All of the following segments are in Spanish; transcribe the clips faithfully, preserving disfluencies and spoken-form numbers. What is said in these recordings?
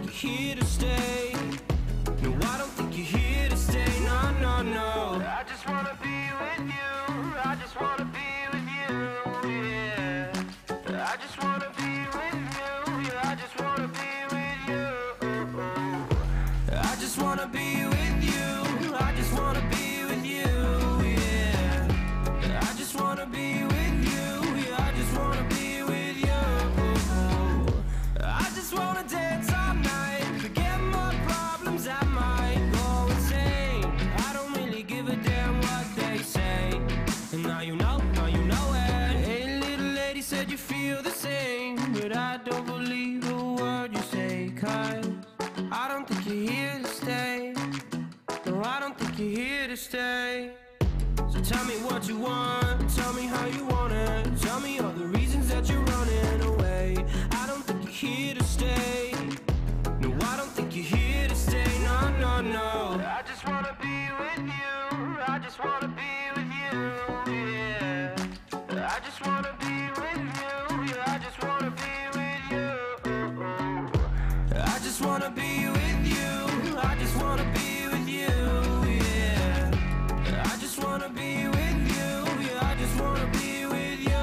you're here to stay. No, I don't think you're here to stay. No, no, no. I just wanna be with you. I just wanna be with you. Yeah. I just wanna be with you. Yeah, I just wanna be with you. I just wanna be with you. I just wanna be with you. Yeah. I just wanna be with you. Yeah, I just wanna be with you. I just wanna dance all night. Forget my problems, I might go insane. I don't really give a damn what they say. And now you know, now you know it. Hey, little lady said you feel the same, but I don't believe a word you say. Cause I don't think you're here to stay. No, I don't think you're here to stay. So tell me what you want, tell me how you want it. Tell me all the reasons that you're running away. I don't think you're here to stay. No, I don't think you're here to stay. No, no, no. I just wanna be with you. I just wanna be with you. Yeah. I just wanna be with you. Yeah, I just wanna be with you. I just wanna be with you. I just wanna be with you. Yeah. I just wanna be with you. Yeah, I just wanna be with you.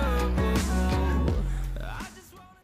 I just wanna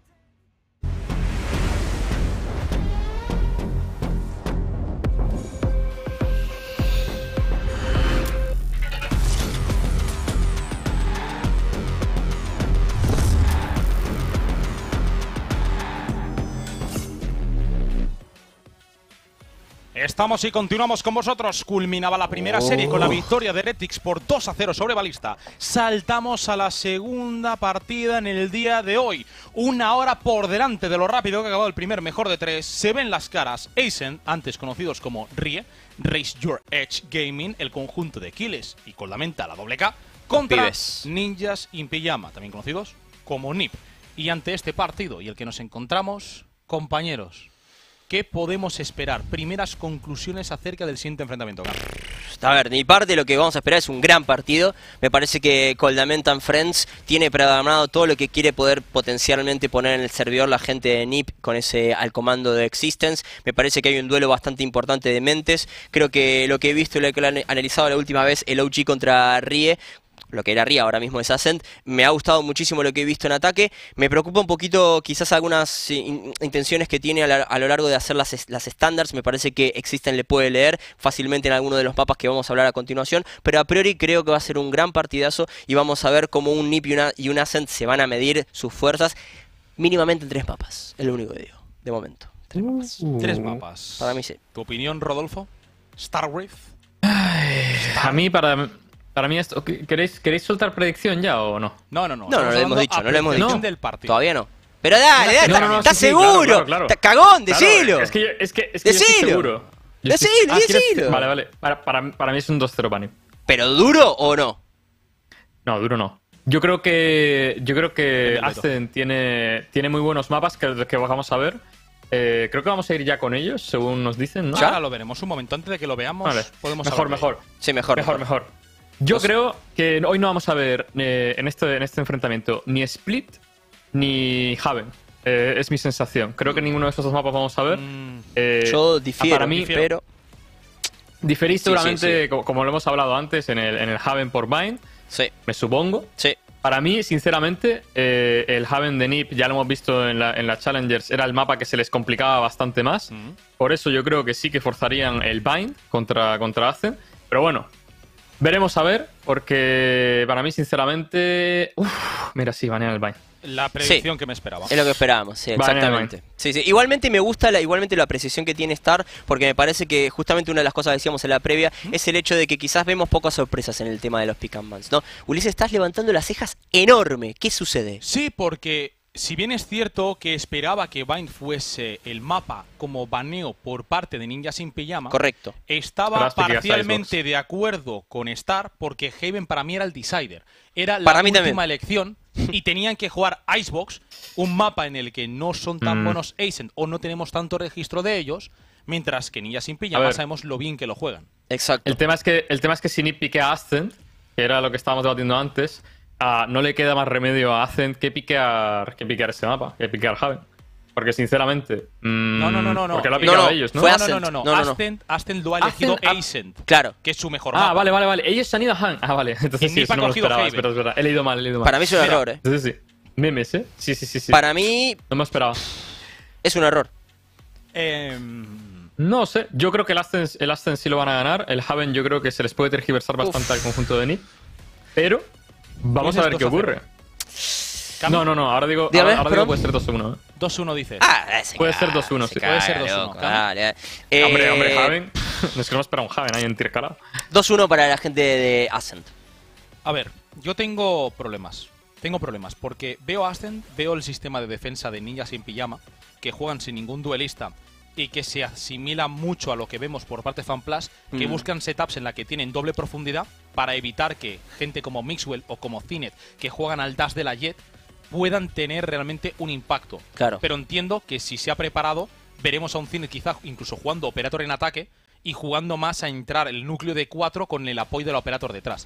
Estamos y continuamos con vosotros. Culminaba la primera Oh. serie con la victoria de Heretics por dos a cero sobre Balista. Saltamos a la segunda partida en el día de hoy. Una hora por delante de lo rápido que ha acabado el primer mejor de tres. Se ven las caras Ascent, antes conocidos como Rie, Raise Your Edge Gaming, el conjunto de Kiles y con la menta la doble K, contra Pibes. Ninjas in Pijama, también conocidos como N I P. Y ante este partido y el que nos encontramos, compañeros, ¿qué podemos esperar? Primeras conclusiones acerca del siguiente enfrentamiento. A ver, de mi parte lo que vamos a esperar es un gran partido. Me parece que Coldament and Friends tiene programado todo lo que quiere poder potencialmente poner en el servidor la gente de N I P con ese al comando de Existence. Me parece que hay un duelo bastante importante de mentes. Creo que lo que he visto y lo que he analizado la última vez, el O G contra Rie, lo que era Ria, ahora mismo es Ascent, me ha gustado muchísimo lo que he visto en ataque. Me preocupa un poquito quizás algunas in intenciones que tiene a, la, a lo largo de hacer las, las standards. Me parece que Existen le puede leer fácilmente en alguno de los mapas que vamos a hablar a continuación, pero a priori creo que va a ser un gran partidazo y vamos a ver cómo un N I P y, una, y un Ascent se van a medir sus fuerzas mínimamente en tres mapas, es lo único que digo, de momento. Tres mapas. Uh. Tres mapas. Para mí sí. ¿Tu opinión, Rodolfo? Starwraith. Star a mí para... Para mí esto, ¿queréis, ¿queréis soltar predicción ya o no? No, no, no. No, no lo hemos dicho, no lo hemos dicho. Del partido. Todavía no. Pero dale, dale, no, no, no, ¿estás sí, sí, seguro? claro, claro, claro. Cagón, Claro, decilo. es que yo, es que, es que yo Decilo. estoy seguro. Yo Decilo, estoy- ah, ¿quieres- decilo. Vale, vale. Para, para, para mí es un dos cero para mí. ¿Pero duro o no? No, duro no. Yo creo que yo creo que Depende de Ascent tiene, tiene muy buenos mapas que, que vamos a ver. Eh, creo que vamos a ir ya con ellos, según nos dicen, ¿no? Ahora lo veremos. Un momento, antes de que lo veamos, Vale. podemos Mejor, hablar de mejor. Sí, mejor. Mejor, mejor. Yo Pues- creo que hoy no vamos a ver eh, en, este, en este enfrentamiento ni Split ni Haven. Eh, es mi sensación. Creo que ninguno de estos dos mapas vamos a ver. Mm, Eh, Yo difiero, para mí, difiero. pero... diferís Sí, seguramente, sí, sí. Como, como lo hemos hablado antes, en el, en el Haven por Bind, Sí, me supongo. sí. Para mí, sinceramente, eh, el Haven de N I P, ya lo hemos visto en la, en la Challengers, era el mapa que se les complicaba bastante más. mm. Por eso yo creo que sí que forzarían el Bind contra, contra Ascent. Pero bueno, veremos a ver, porque para mí, sinceramente... Uf, mira, sí, banean el Bind. La predicción que me esperaba. Es lo que esperábamos, sí, Vale, exactamente. Sí, sí. Igualmente me gusta la, igualmente la precisión que tiene Star, porque me parece que justamente una de las cosas que decíamos en la previa es el hecho de que quizás vemos pocas sorpresas en el tema de los pick and bans, ¿no? Ulises, estás levantando las cejas enorme. ¿Qué sucede? Sí, porque si bien es cierto que esperaba que Bind fuese el mapa como baneo por parte de Ninjas in Pijama, Correcto. estaba Esperaste que llegas a parcialmente Xbox. de acuerdo con Star porque Haven para mí era el decider. Era la Para mí última también. elección y tenían que jugar Icebox, un mapa en el que no son tan Mm. buenos Ascent o no tenemos tanto registro de ellos, mientras que Ninjas in A Pijama ver. sabemos lo bien que lo juegan. Exacto. El tema es que, el tema es que si N I P piquea a Ascent, que era lo que estábamos debatiendo antes, ah, no le queda más remedio a Ascent que piquear, que piquear ese mapa, que piquear Haven. Porque sinceramente. mmm, No, no, no, no, no. Porque lo ha No, picado no, a ellos, ¿no? fue No, Ascent. no, no, no, No, no, no. Ascent, Ascent lo ha elegido Ascent, ah, Ascent, Claro. que es su mejor Ah, mapa. vale, vale, vale. Ellos se han ido a Han. Ah, vale. Entonces Y sí, Nip eso ha no me lo cogido esperaba. Haven. Espera, espera. He leído mal, he leído mal. Para mí es un Mira. error, ¿eh? Entonces sí. Memes, ¿eh? Sí, sí, sí, sí. Para mí No me esperaba. es un error. Em, No sé. Yo creo que el Ascent, el Ascent sí lo van a ganar. El Haven yo creo que se les puede tergiversar bastante Uf. al conjunto de Nip. Pero vamos a ver Dices qué dos a cero. ocurre. Cambio. No, no, no. Ahora digo, Dígame, ahora, ahora digo perdón. puede ser dos uno, ¿eh? dos uno dices. Ah, ese Puede cara, ser dos uno, ese sí. cara, Puede ser dos uno, loco, claro. dale. Eh, Hombre, hombre, Haven. Es que no me espera un Haven ahí intercalado. dos uno para la gente de Ascent. A ver, yo tengo problemas. Tengo problemas porque veo Ascent, veo el sistema de defensa de ninjas sin pijama, que juegan sin ningún duelista y que se asimila mucho a lo que vemos por parte de FanPlus, que Mm. buscan setups en la que tienen doble profundidad para evitar que gente como Mixwell o como Cinet, que juegan al dash de la Jet, puedan tener realmente un impacto. Claro. Pero entiendo que si se ha preparado, veremos a un Cinet quizá incluso jugando Operator en ataque y jugando más a entrar el núcleo de cuatro con el apoyo del Operator detrás.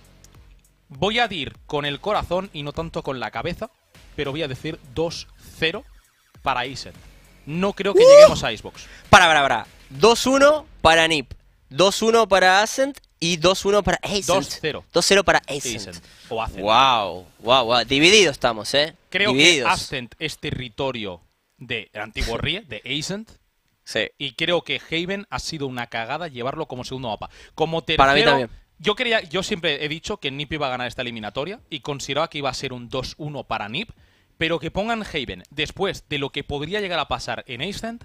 Voy a ir con el corazón y no tanto con la cabeza, pero voy a decir dos cero para Ascent. No creo que lleguemos a Icebox. Para, para, para. dos uno para Nip. dos uno para Ascent y dos uno para Ascent. dos cero. dos cero para Ascent. Ascent o Ascent. Wow, wow, wow. Divididos estamos, ¿eh? Creo Divididos. que Ascent es territorio del antiguo Rie, de Ascent. Sí. Y creo que Haven ha sido una cagada llevarlo como segundo mapa. Como tercero, Para mí también. Yo, quería, yo siempre he dicho que Nip iba a ganar esta eliminatoria y consideraba que iba a ser un dos uno para Nip, pero que pongan Haven después de lo que podría llegar a pasar en Ascent,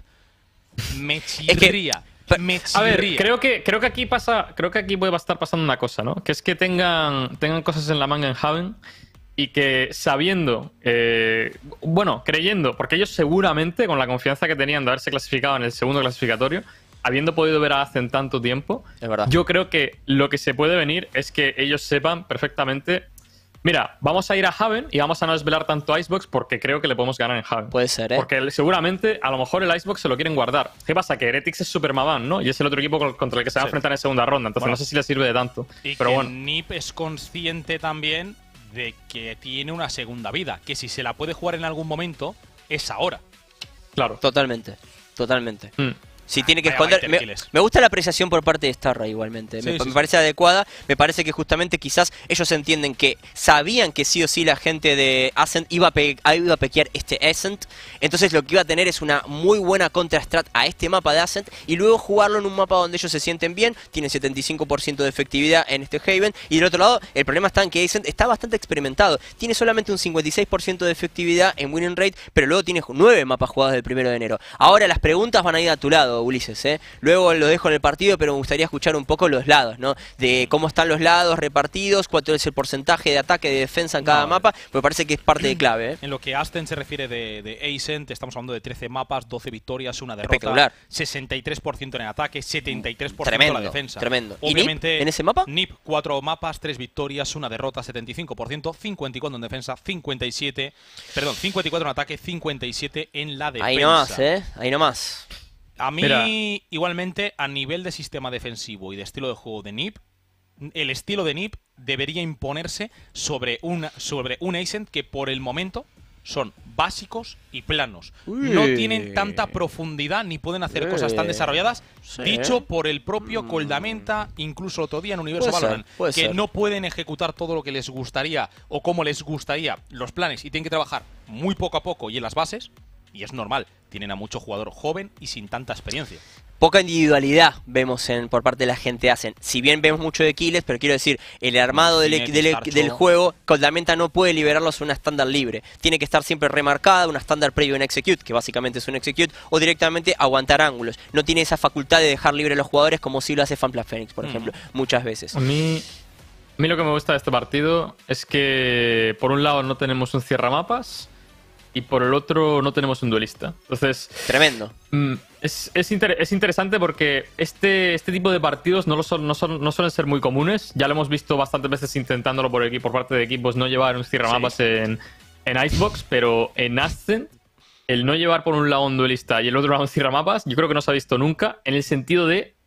me chirría. me A ver, chirría. creo que, creo que aquí pasa, creo que aquí puede estar pasando una cosa, ¿no? Que es que tengan, tengan cosas en la manga en Haven y que sabiendo, eh, bueno, creyendo, porque ellos seguramente, con la confianza que tenían de haberse clasificado en el segundo clasificatorio, habiendo podido ver a Ascent tanto tiempo, Es verdad. yo creo que lo que se puede venir es que ellos sepan perfectamente. Mira, vamos a ir a Haven y vamos a no desvelar tanto Icebox porque creo que le podemos ganar en Haven. Puede ser, ¿eh? Porque el- seguramente, a lo mejor el Icebox se lo quieren guardar. ¿Qué pasa? Que Heretics es super mamán, ¿no? Y es el otro equipo con- contra el que se va a Sí. enfrentar en segunda ronda. Entonces Bueno. no sé si le sirve de tanto. Y Pero que bueno, Nip es consciente también de que tiene una segunda vida, que si se la puede jugar en algún momento, es ahora. claro. Totalmente, totalmente. Mm. Si tiene que Vaya esconder. baiter Me, que les- me gusta la apreciación por parte de Starra igualmente. Sí, me, sí, me sí. parece adecuada. Me parece que justamente quizás ellos entienden que sabían que sí o sí la gente de Ascent iba a, pe iba a pequear este Ascent. Entonces lo que iba a tener es una muy buena contra-strat a este mapa de Ascent. Y luego jugarlo en un mapa donde ellos se sienten bien. Tienen setenta y cinco por ciento de efectividad en este Haven. Y del otro lado, el problema está en que Ascent está bastante experimentado. Tiene solamente un cincuenta y seis por ciento de efectividad en winning rate. Pero luego tiene nueve mapas jugados del primero de enero. Ahora las preguntas van a ir a tu lado, Ulises, ¿eh? Luego lo dejo en el partido, pero me gustaría escuchar un poco los lados, ¿no? De cómo están los lados repartidos, cuánto es el porcentaje de ataque, de defensa en cada No, mapa, me parece que es parte de clave, ¿eh? En lo que Ascent se refiere de, de Ascent, estamos hablando de trece mapas, doce victorias, una derrota, Espectacular. sesenta y tres por ciento en ataque, setenta y tres por ciento Tremendo, en la defensa. tremendo. ¿Y Nip Obviamente, en ese mapa? Nip, cuatro mapas, tres victorias, una derrota, setenta y cinco por ciento, cincuenta y cuatro en defensa, cincuenta y siete, perdón, cincuenta y cuatro en ataque, cincuenta y siete en la defensa. Ahí nomás, ¿eh? Ahí nomás. A mí, Mira. igualmente, a nivel de sistema defensivo y de estilo de juego de Nip, el estilo de Nip debería imponerse sobre, una, sobre un Ascent que por el momento son básicos y planos. No Uy. tienen tanta profundidad ni pueden hacer Eh. cosas tan desarrolladas, Sí. dicho por el propio Coldamenta, incluso otro día en Universo Puede ser, Valorant, puede que ser. no pueden ejecutar todo lo que les gustaría o como les gustaría los planes y tienen que trabajar muy poco a poco y en las bases, y es normal, tienen a mucho jugador joven y sin tanta experiencia. Poca individualidad vemos en, por parte de la gente hacen. Si bien vemos mucho de kills, pero quiero decir, el armado del, Cinet, del, Starcho. del juego, Coldamenta no puede liberarlos a una estándar libre. Tiene que estar siempre remarcada, una estándar previo en execute, que básicamente es un execute, o directamente aguantar ángulos. No tiene esa facultad de dejar libre a los jugadores como si lo hace FanPlus Phoenix, por Mm. ejemplo, muchas veces. A mí, a mí lo que me gusta de este partido es que por un lado no tenemos un cierramapas y por el otro no tenemos un duelista. Entonces, Tremendo. Mm, es, es, inter- es interesante porque este, este tipo de partidos no, lo son, no, son, no suelen ser muy comunes. Ya lo hemos visto bastantes veces intentándolo por, equi- por parte de equipos no llevar un cierramapas en, en Icebox, pero en Ascent, el no llevar por un lado un duelista y el otro lado un cierramapas, yo creo que no se ha visto nunca en el sentido de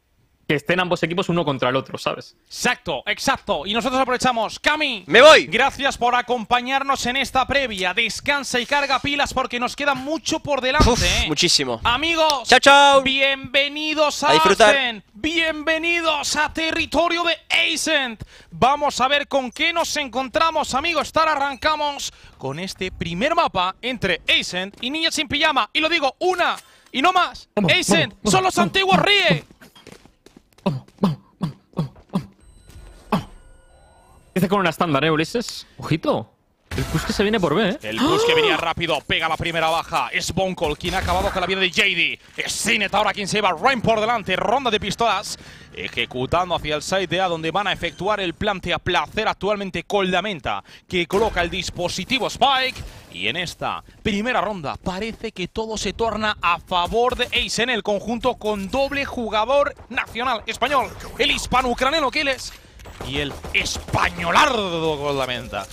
que estén ambos equipos uno contra el otro, ¿sabes? Exacto, exacto. Y nosotros aprovechamos. Cami, ¡Me voy! gracias por acompañarnos en esta previa. Descansa y carga pilas porque nos queda mucho por delante. Uf, ¿eh? muchísimo. Amigos, Chao, chao. bienvenidos a, A disfrutar. Ascent. Bienvenidos a territorio de Ascent. Vamos a ver con qué nos encontramos, amigos. Estar arrancamos con este primer mapa entre Ascent y Niñas sin Pijama. Y lo digo, una y no más. Vamos, Ascent vamos, son los vamos, antiguos vamos, Rie. Vamos, vamos, vamos, vamos, vamos, vamos. Dice con una estándar, ¿eh, Ulises? Ojito. El push que se viene por B, ¿eh? El push que venía rápido, pega la primera baja. Es Bonkol quien ha acabado con la vida de J D. Es Cinet ahora quien se lleva Rhyme por delante. Ronda de pistolas. Ejecutando hacia el side de A, donde van a efectuar el plante a placer actualmente Coldamenta, que coloca el dispositivo Spike. Y en esta primera ronda parece que todo se torna a favor de Ace en el conjunto con doble jugador nacional español. El hispano-ucraniano Kiles y el españolardo Coldamenta.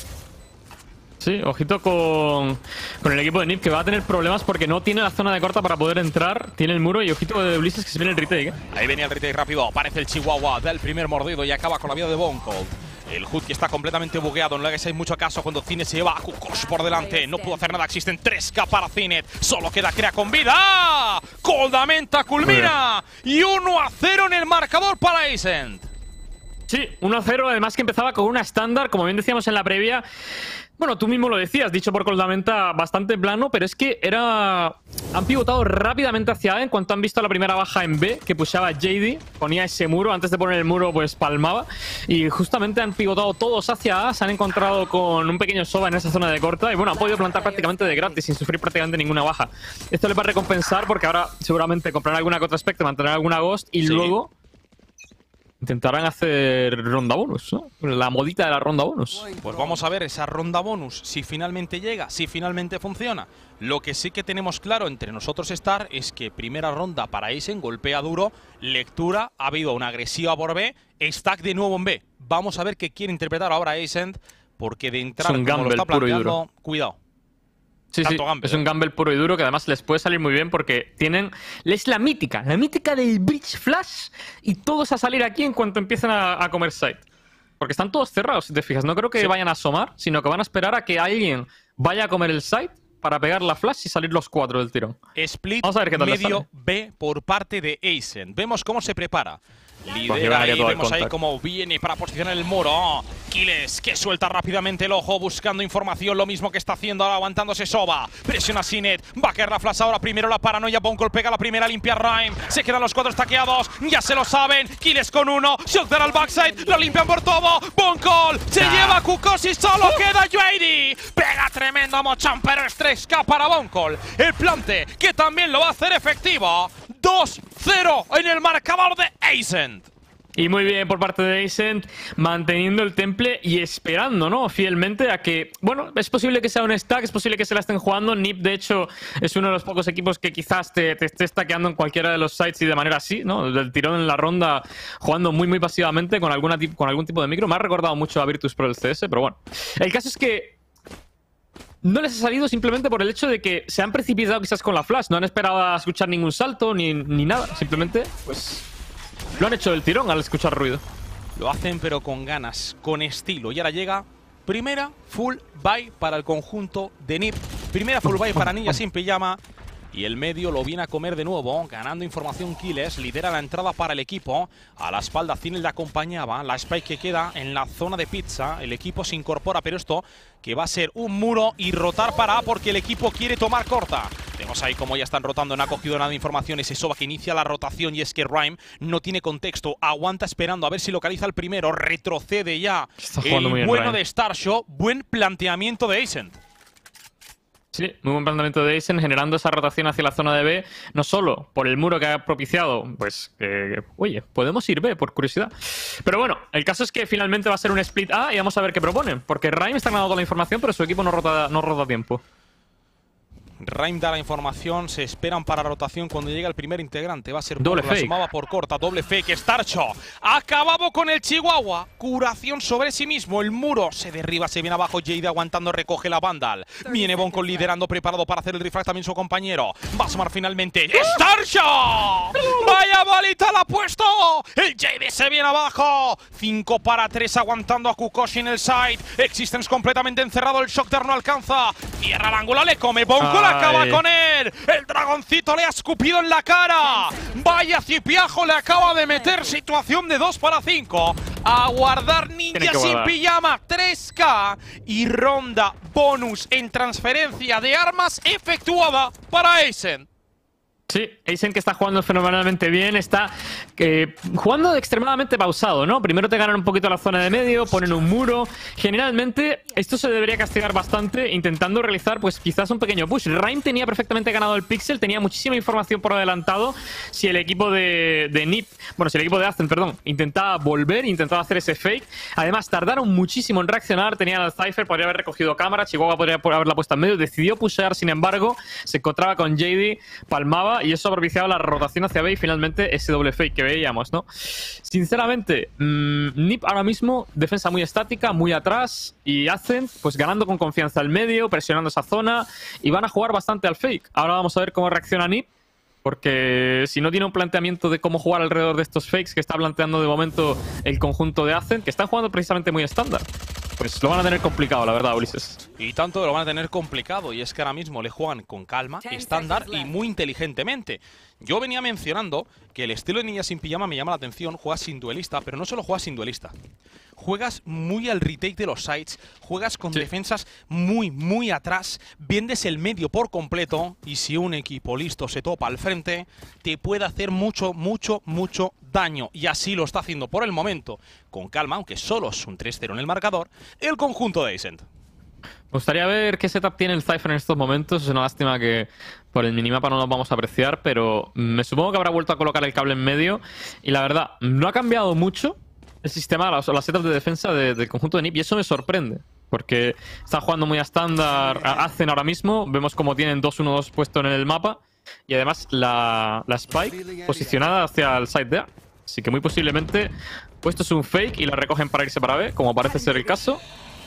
Sí, ojito con, con el equipo de Nip, que va a tener problemas porque no tiene la zona de corta para poder entrar. Tiene el muro y ojito de Ulises que se viene el retake, ¿eh? Ahí venía el retake rápido, aparece el Chihuahua, da el primer mordido y acaba con la vida de Bonkol. El Hood que está completamente bugueado, no le hagáis mucho caso cuando Cinet se lleva a Kukosh por delante. No pudo hacer nada, existen tres K para Cinet. Solo queda Crea con vida. Coldamenta culmina. Y uno a cero en el marcador para Ascent. Sí, uno a cero, además que empezaba con una estándar, como bien decíamos en la previa. Bueno, tú mismo lo decías, dicho por Coldamenta, bastante plano, pero es que era... Han pivotado rápidamente hacia A en cuanto han visto la primera baja en B, que pushaba J D, ponía ese muro, antes de poner el muro pues palmaba, y justamente han pivotado todos hacia A, se han encontrado con un pequeño soba en esa zona de corta, y bueno, han podido plantar prácticamente de gratis, sin sufrir prácticamente ninguna baja. Esto les va a recompensar porque ahora seguramente comprarán alguna contra Spectre, mantener alguna Ghost, y Sí. luego... intentarán hacer ronda bonus, ¿no? La modita de la ronda bonus. Pues vamos a ver esa ronda bonus, si finalmente llega, si finalmente funciona. Lo que sí que tenemos claro entre nosotros estar es que primera ronda para Ascent, golpea duro, lectura, ha habido una agresiva por B, stack de nuevo en B. Vamos a ver qué quiere interpretar ahora Ascent, porque de entrar, Es un como lo gamble está puro y planteando, duro. cuidado. Sí, sí, Tanto gamble, es un ¿eh? gamble puro y duro que además les puede salir muy bien porque tienen... Es la mítica, la mítica del Bridge Flash y todos a salir aquí en cuanto empiecen a, a comer site. Porque están todos cerrados, si te fijas. No creo que Sí. vayan a asomar, sino que van a esperar a que alguien vaya a comer el site para pegar la flash y salir los cuatro del tirón. Split Vamos a ver qué tal les medio sale. B por parte de Ascent. Vemos cómo se prepara. Pues yo Lidera ganaría ahí, todo el vemos ahí contact. cómo viene para posicionar el muro. Kiles que suelta rápidamente el ojo buscando información, lo mismo que está haciendo ahora aguantándose Soba. Presiona Cinet, va a caer la flash ahora, primero la paranoia, Bonkol pega la primera, limpia Rhyme. Se quedan los cuatro estaqueados, ya se lo saben. Kiles con uno, Shockdown al backside, lo limpian por todo. Bonkol se Ah. lleva a Kukos y solo queda J D. Pega tremendo mochón, pero es tres K para Bonkol. El plante que también lo va a hacer efectivo. dos cero en el marcador de Ascent. Y muy bien por parte de Ascent, manteniendo el temple y esperando, ¿no? Fielmente a que... Bueno, es posible que sea un stack, es posible que se la estén jugando. Nip, de hecho, es uno de los pocos equipos que quizás te, te esté stackeando en cualquiera de los sites y de manera así, ¿no? Del tirón en la ronda, jugando muy, muy pasivamente con, alguna tip- con algún tipo de micro. Me ha recordado mucho a Virtus Pro el C S, pero bueno. El caso es que... No les ha salido simplemente por el hecho de que se han precipitado quizás con la flash. No han esperado a escuchar ningún salto ni, ni nada. Simplemente, pues... Lo han hecho del tirón al escuchar ruido. Lo hacen pero con ganas, con estilo. Y ahora llega primera full buy para el conjunto de Nip. Primera full buy para Niña sin Pijama. Y el medio lo viene a comer de nuevo, ganando información Kiles, lidera la entrada para el equipo. A la espalda Cinet le acompañaba, la spike que queda en la zona de pizza. El equipo se incorpora, pero esto que va a ser un muro y rotar para A porque el equipo quiere tomar corta. Vemos ahí como ya están rotando, no ha cogido nada de información. Ese Soba que inicia la rotación y es que Rhyme no tiene contexto, aguanta esperando a ver si localiza el primero, retrocede ya. Está jugando muy El bien, bueno Rhyme. de Starshow, buen planteamiento de Ascent. Sí, muy buen planteamiento de Ascent, generando esa rotación hacia la zona de B, no solo por el muro que ha propiciado, pues, eh, oye, podemos ir B, por curiosidad. Pero bueno, el caso es que finalmente va a ser un split A y vamos a ver qué proponen, porque Rhyme está ganando toda la información, pero su equipo no rota, no rota a tiempo. Raim da la información, se esperan para rotación cuando llega el primer integrante. Va a ser doble por, la fake. sumaba por corta, doble fake. Starcho acabado con el Chihuahua. Curación sobre sí mismo. El muro se derriba, se viene abajo. Jade aguantando, recoge la Vandal. Viene Bonko liderando, preparado para hacer el refrag también su compañero. Va a sumar finalmente Starcho. Vaya balita la ha puesto. El Jade se viene abajo. cinco para tres aguantando a Kukoshi en el side. Existence completamente encerrado. El Shockter no alcanza. Cierra el ángulo, le come Bonko, la acaba con él. El dragoncito le ha escupido en la cara. Vaya cipiajo le acaba de meter. Situación de dos para cinco. A guardar Ninja sin pijama. tres K. Y ronda bonus en transferencia de armas efectuada para Aizen. Sí, Aizen que está jugando fenomenalmente bien, está eh, jugando extremadamente pausado, ¿no? Primero te ganan un poquito la zona de medio, ponen un muro. Generalmente esto se debería castigar bastante intentando realizar pues quizás un pequeño push. Raim tenía perfectamente ganado el pixel, tenía muchísima información por adelantado. Si el equipo de, de Nip, bueno, si el equipo de Ascent, perdón, intentaba volver, intentaba hacer ese fake. Además tardaron muchísimo en reaccionar, tenían al Cypher, podría haber recogido cámara, Chihuahua podría haberla puesto en medio, decidió pushear, sin embargo, se encontraba con J D, palmaba. Y eso ha propiciado la rotación hacia B y finalmente ese doble fake que veíamos, ¿no? Sinceramente, mmm, Nip ahora mismo, defensa muy estática, muy atrás. Y Ascent, pues ganando con confianza al medio, presionando esa zona. Y van a jugar bastante al fake. Ahora vamos a ver cómo reacciona Nip. Porque si no tiene un planteamiento de cómo jugar alrededor de estos fakes que está planteando de momento el conjunto de Ascent, que están jugando precisamente muy estándar, pues lo van a tener complicado, la verdad, Ulises. Y tanto lo van a tener complicado, y es que ahora mismo le juegan con calma, estándar y muy inteligentemente. Yo venía mencionando que el estilo de Ninja sin pijama me llama la atención, juegas sin duelista, pero no solo juegas sin duelista. Juegas muy al retake de los sites, juegas con sí. defensas muy, muy atrás, vendes el medio por completo y si un equipo listo se topa al frente, te puede hacer mucho, mucho, mucho daño. Y así lo está haciendo por el momento, con calma, aunque solo es un tres cero en el marcador, el conjunto de Aizen. Me gustaría ver qué setup tiene el Cypher en estos momentos. Es una lástima que por el minimapa no lo vamos a apreciar, pero me supongo que habrá vuelto a colocar el cable en medio. Y la verdad, no ha cambiado mucho el sistema, la, la setup de defensa de, del conjunto de Nip, y eso me sorprende. Porque están jugando muy a estándar, hacen ahora mismo. Vemos como tienen dos uno dos puesto en el mapa. Y además la, la Spike posicionada hacia el side de A. Así que muy posiblemente puesto es un fake y la recogen para irse para B, como parece ser el caso.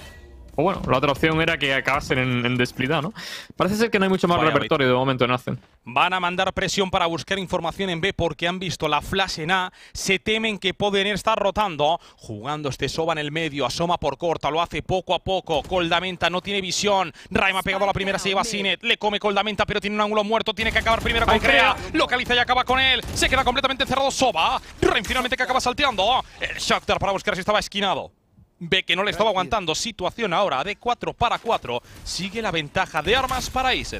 O bueno, la otra opción era que acabasen en, en desplidad, ¿no? Parece ser que no hay mucho más Vaya repertorio bait. de momento en Ascent. Van a mandar presión para buscar información en B porque han visto la flash en A. Se temen que pueden estar rotando. Jugando este Soba en el medio. Asoma por corta. Lo hace poco a poco. Coldamenta no tiene visión. Raim ha pegado la primera. Se lleva a Sinet. Le come Coldamenta pero tiene un ángulo muerto. Tiene que acabar primero con Crea. Localiza y acaba con él. Se queda completamente encerrado Soba. Raim finalmente que acaba salteando. El Shockter para buscar si estaba esquinado. Ve que no le estaba aguantando. Situación ahora de cuatro para cuatro. Sigue la ventaja de armas para Aizen.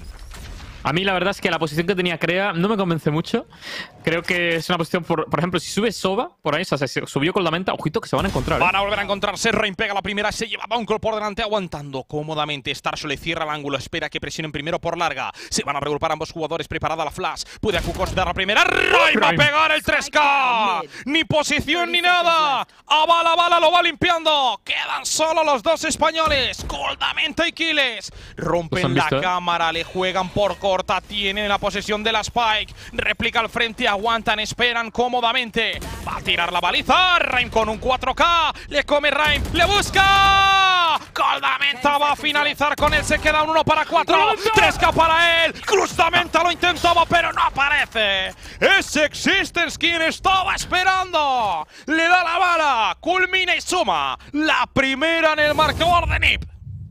A mí la verdad es que la posición que tenía Crea no me convence mucho. Creo que es una posición, por, por ejemplo, si sube Soba, por ahí, o sea, se subió con la menta, ojito que se van a encontrar. ¿eh? Van a volver a encontrarse. Raim pega la primera, se lleva Bonko por delante, aguantando cómodamente. Starsho le cierra el ángulo, espera que presionen primero por larga. Se van a regrupar ambos jugadores, preparada la flash. Puede a Kukoshi dar la primera. Raim va a pegar el tres K. Ni posición ni nada. A bala, a bala lo va limpiando. Quedan solo los dos españoles. Coldamenta y Kiles. Rompen la cámara, le juegan por corta. Tienen la posesión de la Spike. Replica al frente, aguantan, esperan cómodamente. Va a tirar la baliza. Raim con un cuatro K. Le come Raim. ¡Le busca! Coldamenta va a finalizar con él. Se queda un uno para cuatro. tres K para él. Cruzamenta lo intentaba, pero no aparece. Es Existence quien estaba esperando. Le da la bala. Culmina y suma la primera en el marcador de Nip.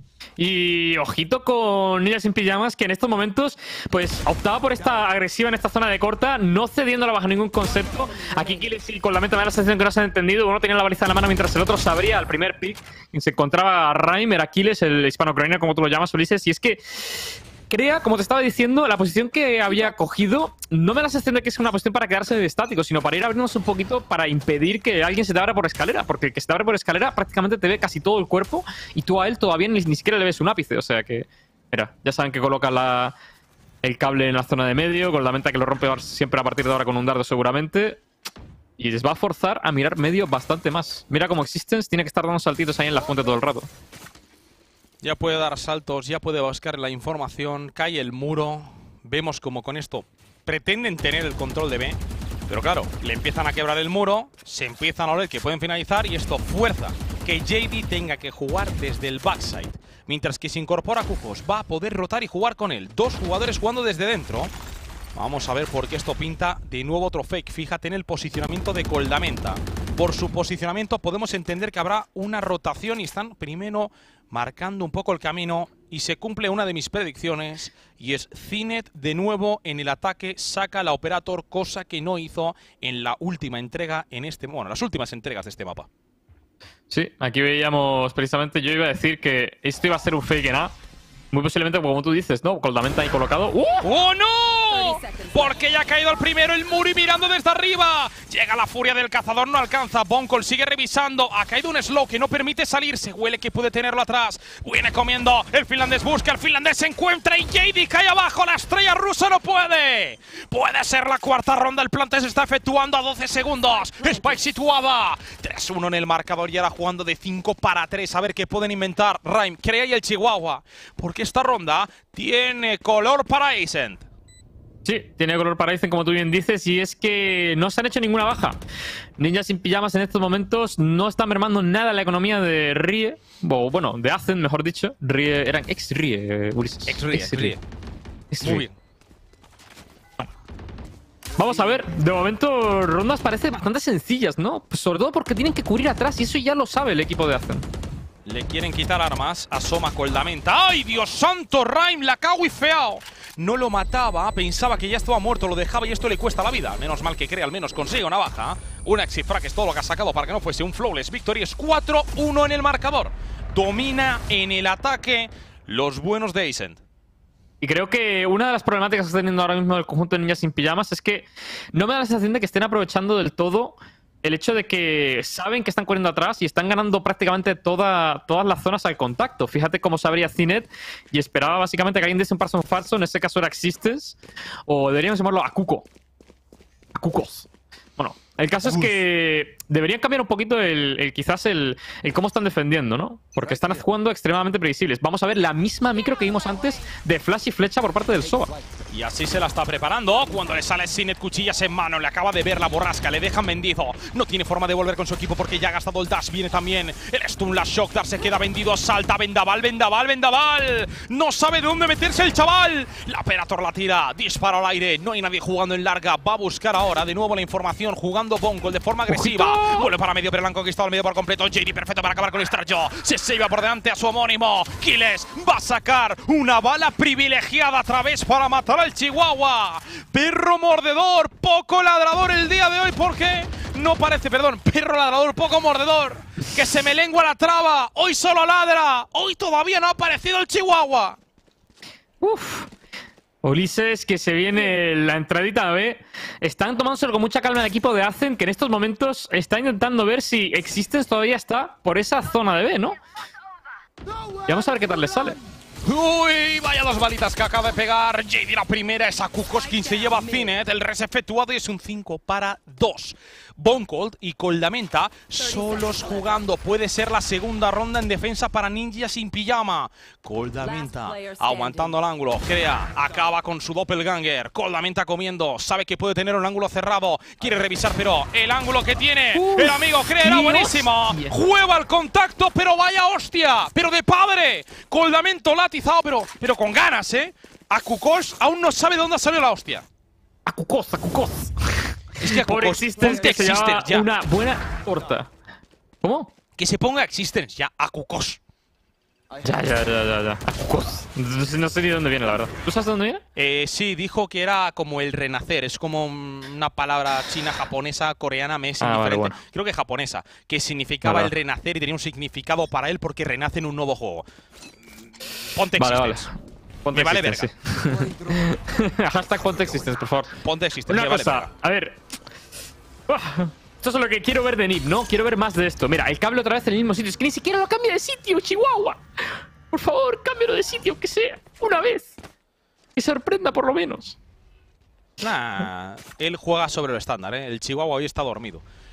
Y ojito con Ninja sin pijamas, que en estos momentos pues optaba por esta agresiva en esta zona de corta, no cediéndola bajo ningún concepto. Aquí Kiles y con la meta me da la sensación que no se han entendido. Uno tenía la baliza en la mano mientras el otro se abría al primer pick. Y se encontraba Raim, era Kiles, el hispano-ucraniano, como tú lo llamas, Ulises. Y es que Crea, como te estaba diciendo, la posición que había cogido no me da la sensación de que es una posición para quedarse estático, sino para ir abriéndonos un poquito para impedir que alguien se te abra por escalera, porque el que se te abre por escalera prácticamente te ve casi todo el cuerpo y tú a él todavía ni, ni siquiera le ves un ápice. O sea que, mira, ya saben que coloca la, el cable en la zona de medio, con la menta que lo rompe siempre a partir de ahora con un dardo seguramente. Y les va a forzar a mirar medio bastante más. Mira cómo Existence tiene que estar dando saltitos ahí en la fuente todo el rato. Ya puede dar saltos, ya puede buscar la información. Cae el muro. Vemos como con esto pretenden tener el control de B. Pero claro, le empiezan a quebrar el muro. Se empiezan a oler que pueden finalizar. Y esto fuerza que J D tenga que jugar desde el backside. Mientras que se incorpora Cujos, va a poder rotar y jugar con él. Dos jugadores jugando desde dentro. Vamos a ver por qué esto pinta de nuevo otro fake. Fíjate en el posicionamiento de Koldamenta. Por su posicionamiento podemos entender que habrá una rotación y están primero marcando un poco el camino. Y se cumple una de mis predicciones y es Cinet de nuevo en el ataque, saca la Operator, cosa que no hizo en la última entrega en este... Bueno, las últimas entregas de este mapa. Sí, aquí veíamos precisamente, yo iba a decir que esto iba a ser un fake en A. Muy posiblemente, como tú dices, ¿no? Koldamenta ahí colocado. ¡Uh! ¡Oh, no! Porque ya ha caído el primero el muro y mirando desde arriba. Llega la furia del cazador, no alcanza. Bonkol sigue revisando. Ha caído un slow que no permite salir. Se huele que puede tenerlo atrás. Viene comiendo. El finlandés busca. El finlandés se encuentra y J D cae abajo. La estrella rusa no puede. Puede ser la cuarta ronda. El plante se está efectuando a doce segundos. Spike situada. tres uno en el marcador y ahora jugando de cinco para tres. A ver qué pueden inventar. Rhyme, crea y el Chihuahua. Porque esta ronda tiene color para Ascent. Sí, tiene color para Ascent, como tú bien dices, y es que no se han hecho ninguna baja. Ninjas sin pijamas en estos momentos no está mermando nada la economía de Rie, o bueno, de Ascent, mejor dicho. Rie, eran ex-Rie, Ulises. Ex-Rie, ex-Rie. Ex Muy bien. Vamos a ver, de momento rondas parecen bastante sencillas, ¿no? Pues sobre todo porque tienen que cubrir atrás y eso ya lo sabe el equipo de Ascent. Le quieren quitar armas. Asoma Koldamenta. ¡Ay, Dios santo! Rhyme la cago y feao. No lo mataba. Pensaba que ya estaba muerto. Lo dejaba y esto le cuesta la vida. Menos mal que cree. Al menos consigue una baja. Una exifrag es todo lo que ha sacado para que no fuese un flawless victory. Es cuatro uno en el marcador. Domina en el ataque los buenos de Ascent. Y creo que una de las problemáticas que está teniendo ahora mismo el conjunto de Ninjas sin pijamas es que no me da la sensación de que estén aprovechando del todo el hecho de que saben que están corriendo atrás y están ganando prácticamente toda, todas las zonas al contacto. Fíjate cómo se abría Cinet y esperaba básicamente que alguien diese un paso en falso. En este caso era Existence. O deberíamos llamarlo Akuko. Akukos. Bueno, el caso es que deberían cambiar un poquito el, el quizás el, el cómo están defendiendo, ¿no? Porque están jugando extremadamente previsibles. Vamos a ver la misma micro que vimos antes de flash y flecha por parte del Soba. Y así se la está preparando. Cuando le sale Cinet, cuchillas en mano. Le acaba de ver la borrasca. Le dejan vendido. No tiene forma de volver con su equipo porque ya ha gastado el dash. Viene también el stun, la shockdart. Se queda vendido. Salta Vendaval, Vendaval, Vendaval. No sabe de dónde meterse el chaval. La Operator la tira. Disparo al aire. No hay nadie jugando en larga. Va a buscar ahora de nuevo la información. Jugando Bonkol de forma agresiva. ¡Ojito! Vuelve para medio, pero lo han conquistado al medio por completo. J D perfecto para acabar con Starjo. Se salva por delante a su homónimo. Kiles va a sacar una bala privilegiada a través para matar al Chihuahua. Perro mordedor, poco ladrador el día de hoy porque no parece, perdón, perro ladrador, poco mordedor. Que se me lengua la traba. Hoy solo ladra. Hoy todavía no ha aparecido el Chihuahua. Uf. Ulises, que se viene la entradita B. Están tomándoselo con mucha calma el equipo de Ascent, que en estos momentos está intentando ver si Existence todavía está por esa zona de B, ¿no? Y vamos a ver qué tal les sale. Uy, vaya dos balitas que acaba de pegar J D. La primera es a Kukos, quien se lleva a Cinet. El res efectuado y es un cinco para dos. Bonkol y Koldamenta solos jugando. Puede ser la segunda ronda en defensa para Ninja sin pijama. Koldamenta aguantando el ángulo. Crea, acaba con su doppelganger. Koldamenta comiendo. Sabe que puede tener un ángulo cerrado. Quiere revisar, pero el ángulo que tiene Uf, el amigo Crea era buenísimo. hostia. Juega al contacto, pero vaya hostia. Pero de padre. Koldamenta latizado, pero, pero con ganas, ¿eh? A Kukos aún no sabe de dónde ha salido la hostia. Akukos, Akukos. Es que a Por Kukos, Existence, ponte que se llama Existence ya. una buena torta. ¿Cómo? Que se ponga Existence ya, a Kukos. Ya, ya, ya, ya, ya. Akukos. No sé, no sé ni de dónde viene, la verdad. ¿Tú sabes de dónde viene? Eh, sí, dijo que era como el renacer. Es como una palabra china, japonesa, coreana, me es Ah, vale, indiferente. bueno. Creo que japonesa. Que significaba Vale. el renacer y tenía un significado para él porque renace en un nuevo juego. Ponte Vale, vale. Existence. Ponte Me vale Existence, sí. Hashtag ponte Existence, por favor. Ponte Existence. Una me vale cosa, verga. a ver. Uah, esto es lo que quiero ver de Nip, ¿no? Quiero ver más de esto. Mira, el cable otra vez en el mismo sitio. Es que ni siquiera lo cambia de sitio, Chihuahua. Por favor, cámbialo de sitio, aunque sea una vez. Que sorprenda por lo menos. Nah, él juega sobre lo estándar, ¿eh? El Chihuahua hoy está dormido.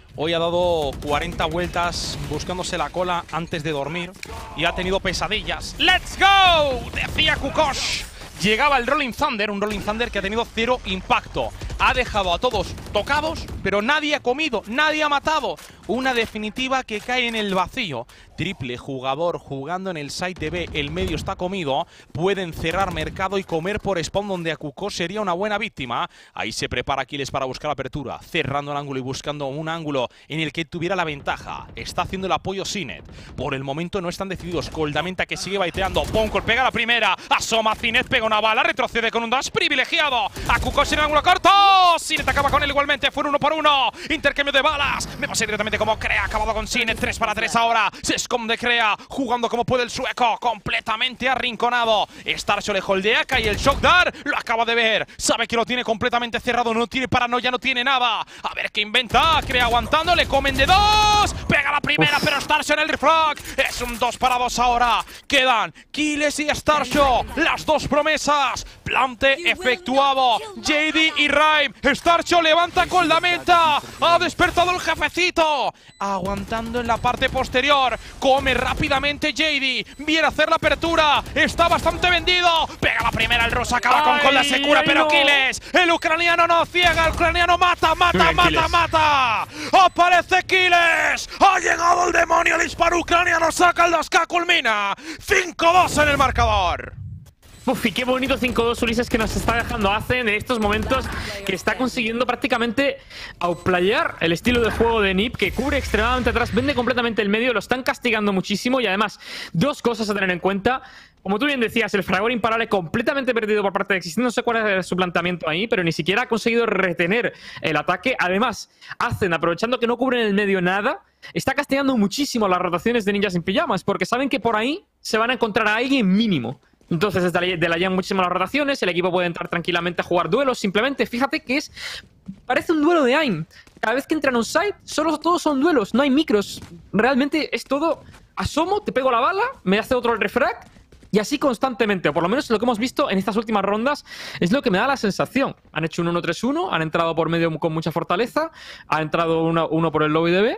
Hoy ha dado cuarenta vueltas buscándose la cola antes de dormir y ha tenido pesadillas. ¡Let's go! Decía Kukosh. Llegaba el Rolling Thunder, un Rolling Thunder que ha tenido cero impacto. Ha dejado a todos tocados, pero nadie ha comido, nadie ha matado. Una definitiva que cae en el vacío. Triple jugador jugando en el site de B, el medio está comido. Pueden cerrar mercado y comer por spawn, donde Akuko sería una buena víctima. Ahí se prepara Aquiles para buscar apertura, cerrando el ángulo y buscando un ángulo en el que tuviera la ventaja. Está haciendo el apoyo Cinet. Por el momento no están decididos. Coldamenta que sigue baiteando. Ponkol pega la primera. Asoma Cinet, pega una bala, retrocede con un dash privilegiado. Akuko en el ángulo corto. Cinet acaba con él igualmente. Fue uno por uno. Intercambio de balas. Me pasé directamente como Crea. Acabado con Cinet. tres para tres ahora. Se esconde Crea. Jugando como puede el sueco. Completamente arrinconado. Starshot le holdea. Cae el Shockdart. Lo acaba de ver. Sabe que lo tiene completamente cerrado. No tiene paranoia. No tiene nada. A ver qué inventa. Crea aguantando. Le comen de dos. Pega la primera. Uf. Pero Starshot en el refrag. Es un dos para dos ahora. Quedan Kiles y Starshot. Las dos promesas. Plante efectuado. J D y Rhyme. Starshot levanta con la meta. Ha despertado el jefecito. Aguantando en la parte posterior. Come rápidamente J D. Viene a hacer la apertura. Está bastante vendido. Pega la primera el ruso. Acaba con con la secura. Pero Kiles. El ucraniano no ciega. El ucraniano mata, mata, mata, Kiles. mata. Aparece Kiles. Ha llegado el demonio. El disparo ucraniano. Saca el dos K. Culmina. cinco dos en el marcador. Uf, y qué bonito cinco dos, Ulises, que nos está dejando Hacen en estos momentos, que está consiguiendo prácticamente outplayar el estilo de juego de Nip, que cubre extremadamente atrás, vende completamente el medio, lo están castigando muchísimo. Y además, dos cosas a tener en cuenta. Como tú bien decías, el fragor imparable completamente perdido por parte de Existence. No sé cuál es su planteamiento ahí, pero ni siquiera ha conseguido retener el ataque. Además, Hacen, aprovechando que no cubren el medio nada, está castigando muchísimo las rotaciones de Ninjas sin Pijamas, porque saben que por ahí se van a encontrar a alguien mínimo. Entonces, desde la, de la llaman muchísimas las rotaciones, el equipo puede entrar tranquilamente a jugar duelos. Simplemente, fíjate que es... parece un duelo de aim. Cada vez que entran on site, solo todos son duelos, no hay micros. Realmente es todo... asomo, te pego la bala, me hace otro refrag, y así constantemente. O por lo menos lo que hemos visto en estas últimas rondas es lo que me da la sensación. Han hecho un uno tres uno, han entrado por medio con mucha fortaleza, ha entrado uno, uno por el lobby de B.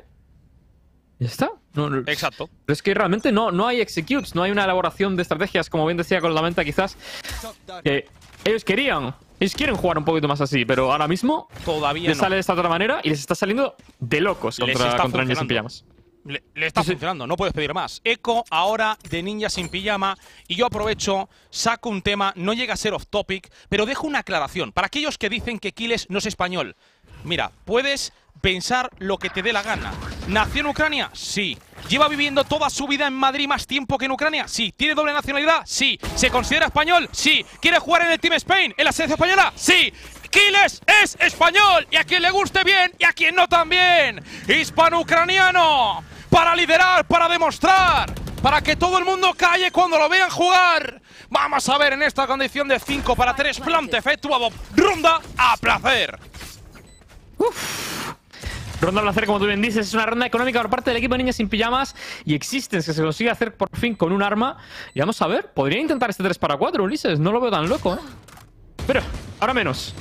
Ya está. No, no, Exacto. Pero es que realmente no, no hay executes, no hay una elaboración de estrategias, como bien decía con la menta, quizás. Que ellos querían. Ellos quieren jugar un poquito más así, pero ahora mismo todavía les no. sale de esta otra manera y les está saliendo de locos contra, contra Ninjas sin Pijamas. Le, le está sí, funcionando, sí. No puedes pedir más. Echo ahora de Ninja sin Pijama. Y yo aprovecho, saco un tema, no llega a ser off topic, pero dejo una aclaración. Para aquellos que dicen que Kiles no es español. Mira, puedes pensar lo que te dé la gana. ¿Nació en Ucrania? Sí. ¿Lleva viviendo toda su vida en Madrid más tiempo que en Ucrania? Sí. ¿Tiene doble nacionalidad? Sí. ¿Se considera español? Sí. ¿Quiere jugar en el Team Spain? ¿En la selección española? Sí. Kiles es español. Y a quien le guste bien y a quien no también. Hispano-ucraniano. Para liderar, para demostrar. Para que todo el mundo calle cuando lo vean jugar. Vamos a ver en esta condición de cinco para tres. Plante efectuado. Ronda a placer. Uf. Ronda a placer, como tú bien dices, es una ronda económica por parte del equipo de Ninjas sin Pijamas y Existence, que se consigue hacer por fin con un arma. Y vamos a ver, podría intentar este tres para cuatro, Ulises, no lo veo tan loco, ¿eh? Pero, ahora menos.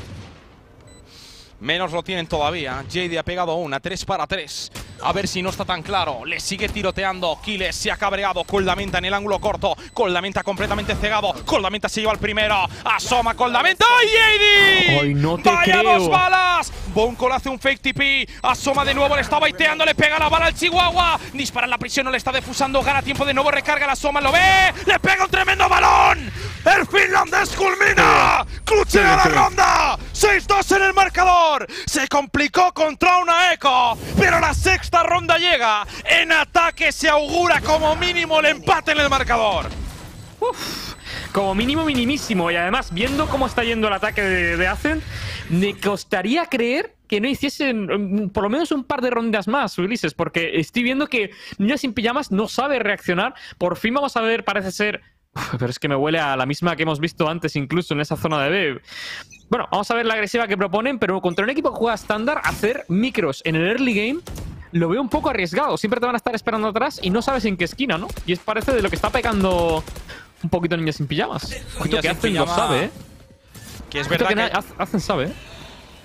Menos lo tienen todavía. J D ha pegado una, tres para tres. A ver si no está tan claro. Le sigue tiroteando. Kiles se ha cabreado. Coldamenta en el ángulo corto. Coldamenta completamente cegado. Coldamenta se lleva el primero. Asoma Coldamenta. ¡Ay, J D! ¡Ay, no te ¡Vaya creo! dos balas! Bonkol hace un fake T P. Asoma de nuevo. Le está baiteando. Le pega la bala al Chihuahua. Dispara en la prisión. No le está defusando. Gana tiempo de nuevo. Recarga la Asoma. Lo ve. Le pega un tremendo balón. El finlandés culmina. Cluchea la ronda. seis dos en el marcador. Se complicó contra una Echo. Pero la sexta Esta ronda llega. En ataque se augura como mínimo el empate en el marcador. Uf, como mínimo minimísimo. Y además, viendo cómo está yendo el ataque de, de Hacen, me costaría creer que no hiciesen por lo menos un par de rondas más, Ulises, porque estoy viendo que Ninjas sin Pijamas no sabe reaccionar. Por fin vamos a ver, parece ser... Uf, pero es que me huele a la misma que hemos visto antes, incluso en esa zona de B. Bueno, vamos a ver la agresiva que proponen, pero contra un equipo que juega estándar, hacer micros en el early game lo veo un poco arriesgado. Siempre te van a estar esperando atrás y no sabes en qué esquina, ¿no? Y es parece de lo que está pegando un poquito Ninjas sin Pijamas. Ojito que Hacen lo sabe, ¿eh? Que es verdad que... que Hacen sabe, ¿eh?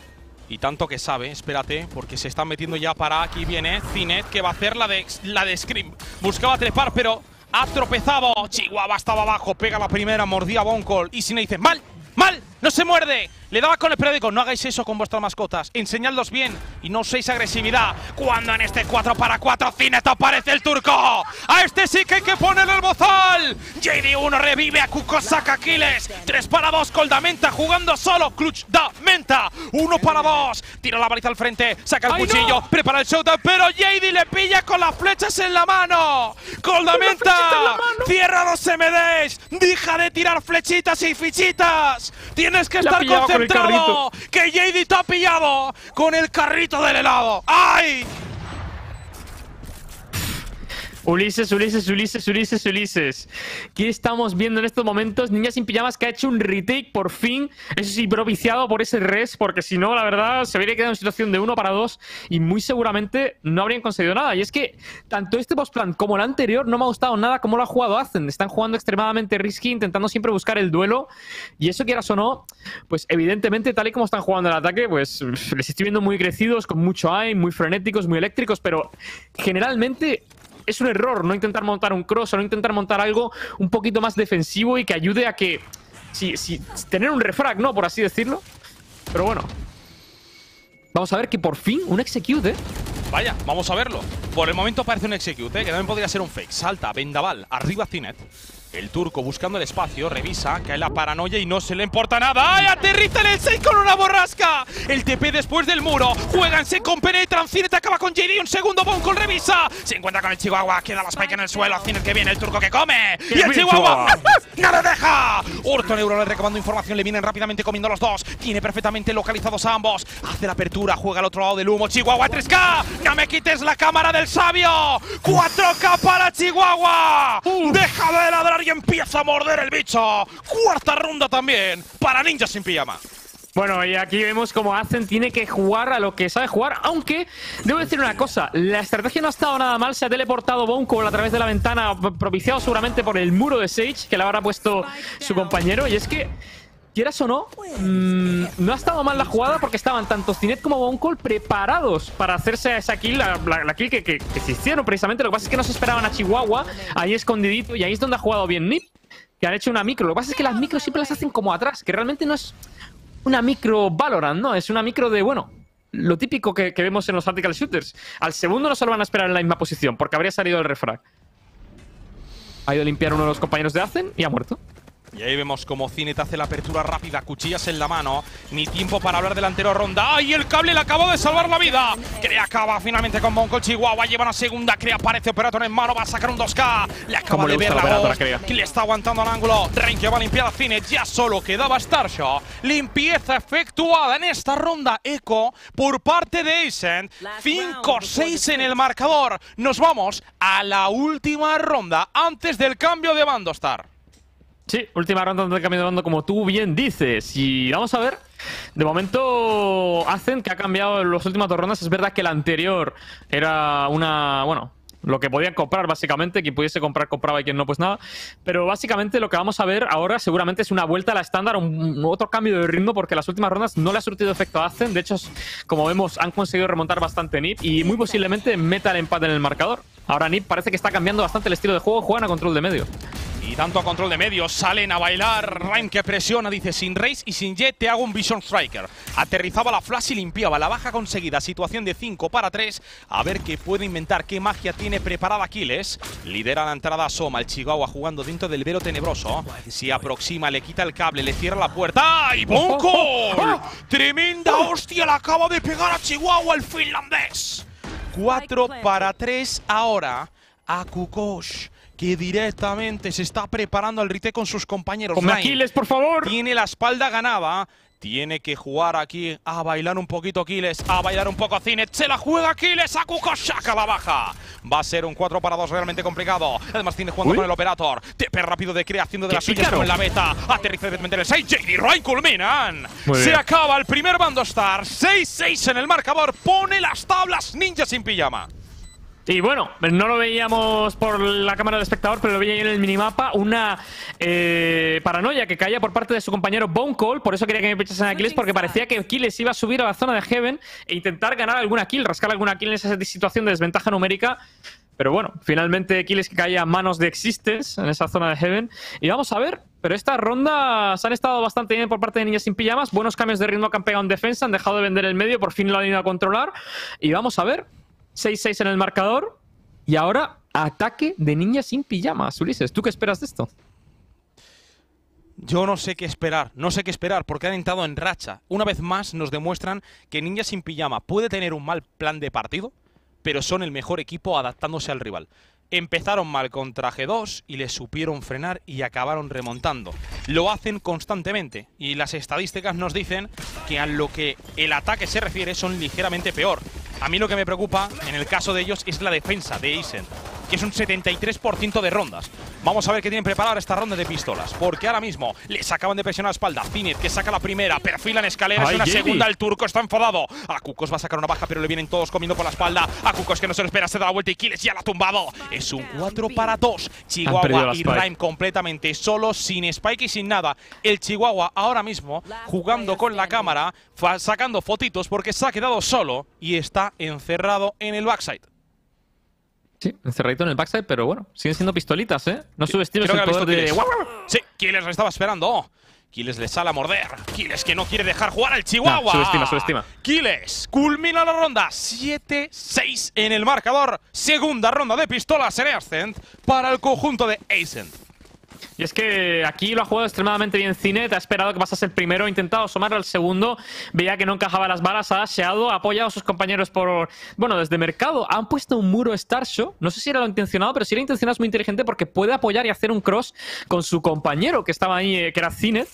Y tanto que sabe, espérate, porque se están metiendo ya para… Aquí viene Cinet, que va a hacer la de, la de Scream. Buscaba trepar, pero ha tropezado. Chihuahua estaba abajo, pega la primera, mordía a Boncol. Y Cine dice, ¡mal! ¡Mal! ¡No se muerde! Le daba con el periódico. No hagáis eso con vuestras mascotas. Enseñadlos bien y no uséis agresividad. Cuando en este cuatro para cuatro Cinet aparece el turco. A este sí que hay que ponerle el bozal. J D uno revive a Cuco, saca Aquiles. tres para dos, Coldamenta jugando solo. Clutch da Menta. uno para dos. Tira la baliza al frente. Saca el ¡Ay, cuchillo. no! Prepara el showdown. Pero J D le pilla con las flechas en la mano. Coldamenta. Cierra los M Ds. Deja de tirar flechitas y fichitas. Tienes que La estar pillaba con el concentrado. Que J D te ha pillado con el carrito del helado. ¡Ay! Ulises, Ulises, Ulises, Ulises, Ulises. ¿Qué estamos viendo en estos momentos? Ninja sin pijamas que ha hecho un retake por fin. Eso sí, propiciado por ese res, porque si no, la verdad, se habría quedado en situación de uno para dos y muy seguramente no habrían conseguido nada. Y es que tanto este postplan como el anterior no me ha gustado nada cómo lo ha jugado Azen. Están jugando extremadamente risky, intentando siempre buscar el duelo. Y eso, quieras o no, pues evidentemente, tal y como están jugando el ataque, pues les estoy viendo muy crecidos, con mucho aim, muy frenéticos, muy eléctricos, pero generalmente es un error no intentar montar un cross o no intentar montar algo un poquito más defensivo y que ayude a que… Si, si, tener un refrag, ¿no? Por así decirlo. Pero bueno. Vamos a ver que por fin un execute, ¿eh? Vaya, vamos a verlo. Por el momento parece un execute, ¿eh? Que también podría ser un fake. Salta, vendaval, arriba Cinet. El turco buscando el espacio, revisa, cae la paranoia y no se le importa nada. ¡Ay! Aterriza en el seis con una borrasca. El T P después del muro. Juegan, se compenetran. Cinet acaba con J D. Un segundo, Boncol revisa. Se encuentra con el Chihuahua. Queda la spike en el suelo. Cinet que viene, el turco que come. Y el Chihuahua ¡no le deja! Orton Euro le recabando información. Le vienen rápidamente comiendo los dos. Tiene perfectamente localizados a ambos. Hace la apertura. Juega al otro lado del humo. Chihuahua tres K. ¡No me quites la cámara del sabio! cuatro K para Chihuahua. Deja de ladrar y empieza a morder el bicho. Cuarta ronda también para Ninja sin pijama. Bueno, y aquí vemos como Azen tiene que jugar a lo que sabe jugar, aunque debo decir una cosa, la estrategia no ha estado nada mal, se ha teleportado Boncol a través de la ventana, propiciado seguramente por el muro de Sage, que le habrá puesto su compañero, y es que, quieras o no, mmm, no ha estado mal la jugada porque estaban tanto Cinet como Boncol preparados para hacerse esa kill, la, la, la kill que, que, que se hicieron precisamente. Lo que pasa es que no se esperaban a Chihuahua ahí escondidito, y ahí es donde ha jugado bien Nip, que han hecho una micro. Lo que pasa es que las micros siempre las hacen como atrás, que realmente no es una micro Valorant, ¿no? Es una micro de, bueno, lo típico que, que vemos en los vertical shooters. Al segundo no se lo van a esperar en la misma posición, porque habría salido el refrag. Ha ido a limpiar uno de los compañeros de Azen y ha muerto. Y ahí vemos como Cinet hace la apertura rápida, cuchillas en la mano. Ni tiempo para hablar de la anterior ronda. ¡Ay! El cable le acabó de salvar la vida. Crea acaba finalmente con Boncol. Chihuahua lleva una segunda. Crea aparece Operator en mano. Va a sacar un dos K. Le acaba de ver la voz. Que le está aguantando al ángulo. Rain que va a limpiar a Cinet. Ya solo quedaba Starshaw. Limpieza efectuada en esta ronda. Echo por parte de Ascent. cinco seis en el marcador. Nos vamos a la última ronda antes del cambio de bando, Star. Sí, última ronda de cambio de bando, como tú bien dices. Y vamos a ver. De momento, Azen, que ha cambiado en las últimas dos rondas. Es verdad que la anterior era una… Bueno, lo que podían comprar, básicamente. Quien pudiese comprar, compraba, y quien no, pues nada. Pero básicamente lo que vamos a ver ahora seguramente es una vuelta a la estándar, un, un otro cambio de ritmo, porque las últimas rondas no le ha surtido efecto a Azen. De hecho, como vemos, han conseguido remontar bastante Nip y muy posiblemente meta el empate en el marcador. Ahora Nip parece que está cambiando bastante el estilo de juego. Juegan a control de medio. Y tanto a control de medio, salen a bailar. Rhyme que presiona, dice, sin Raze y sin Jet te hago un Vision Striker. Aterrizaba la flash y limpiaba la baja conseguida. Situación de cinco para tres. A ver qué puede inventar, qué magia tiene preparada Aquiles. Lidera la entrada Soma, el Chihuahua jugando dentro del velo tenebroso. Se aproxima, le quita el cable, le cierra la puerta. ¡Ay, Boncol! ¡Tremenda hostia! Le acaba de pegar a Chihuahua el finlandés. cuatro para tres ahora a Kukosh, que directamente se está preparando al retake con sus compañeros. ¡Con Aquiles, por favor! Tiene la espalda ganada. Tiene que jugar aquí a bailar un poquito Aquiles, a bailar un poco Cinet. Se la juega Aquiles, a Kukosh, saca la baja. Va a ser un cuatro para dos realmente complicado. Además tiene jugando Uy. con el Operator. T P rápido de Crea, haciendo de las suyas pícaro! como en la beta. Aterriza directamente en el seis. J D Ryan culminan. Muy Se bien. acaba el primer bando Star. seis seis en el marcador. Pone las tablas Ninja sin pijama. Y bueno, no lo veíamos por la cámara del espectador, pero lo veía yo en el minimapa. Una eh, paranoia que caía por parte de su compañero Bonecall. Por eso quería que me pichasen a Aquiles, porque parecía que Aquiles iba a subir a la zona de Heaven e intentar ganar alguna kill, rascar alguna kill en esa situación de desventaja numérica. Pero bueno, finalmente Aquiles que caía a manos de Existence en esa zona de Heaven. Y vamos a ver, pero estas rondas han estado bastante bien por parte de Ninjas sin Pijamas. Buenos cambios de ritmo que han pegado en defensa, han dejado de vender el medio, por fin lo han ido a controlar. Y vamos a ver, seis seis en el marcador. Y ahora, ataque de Ninjas sin Pijamas. Ulises, ¿tú qué esperas de esto? Yo no sé qué esperar, no sé qué esperar, porque han entrado en racha. Una vez más nos demuestran que Ninjas sin Pijama puede tener un mal plan de partido, pero son el mejor equipo adaptándose al rival. Empezaron mal contra G dos y les supieron frenar y acabaron remontando. Lo hacen constantemente y las estadísticas nos dicen que a lo que el ataque se refiere son ligeramente peor. A mí lo que me preocupa en el caso de ellos es la defensa de Ascent, que es un setenta y tres por ciento de rondas. Vamos a ver qué tienen preparada esta ronda de pistolas, porque ahora mismo les acaban de presionar la espalda. Zined, que saca la primera, perfilan escaleras, y una Jamie. segunda, el turco está enfadado. A Kukos va a sacar una baja, pero le vienen todos comiendo por la espalda. A Kukos, que no se lo espera, se da la vuelta y Kiles ya la ha tumbado. Es un cuatro para dos. perdido Chihuahua la y Spike. Rhyme completamente solos, sin Spike y sin nada. El Chihuahua ahora mismo jugando con la cámara, fa- sacando fotitos porque se ha quedado solo y está encerrado en el backside. Sí, encerradito en el backside, pero bueno, siguen siendo pistolitas, ¿eh? No subestimes Creo el que lo ha poder visto de... Kiles. Sí, Kiles le estaba esperando. Kiles le sale a morder. Kiles que no quiere dejar jugar al Chihuahua. Nah, subestima, subestima. Kiles culmina la ronda. siete seis en el marcador. Segunda ronda de pistolas en Ascent para el conjunto de Ascent. Y es que aquí lo ha jugado extremadamente bien Zined, ha esperado que pasase el primero, ha intentado asomar al segundo, veía que no encajaba las balas, ha asheado, ha apoyado a sus compañeros por... Bueno, desde mercado han puesto un muro Starshow, no sé si era lo intencionado, pero si era intencionado es muy inteligente porque puede apoyar y hacer un cross con su compañero que estaba ahí, eh, que era Zined,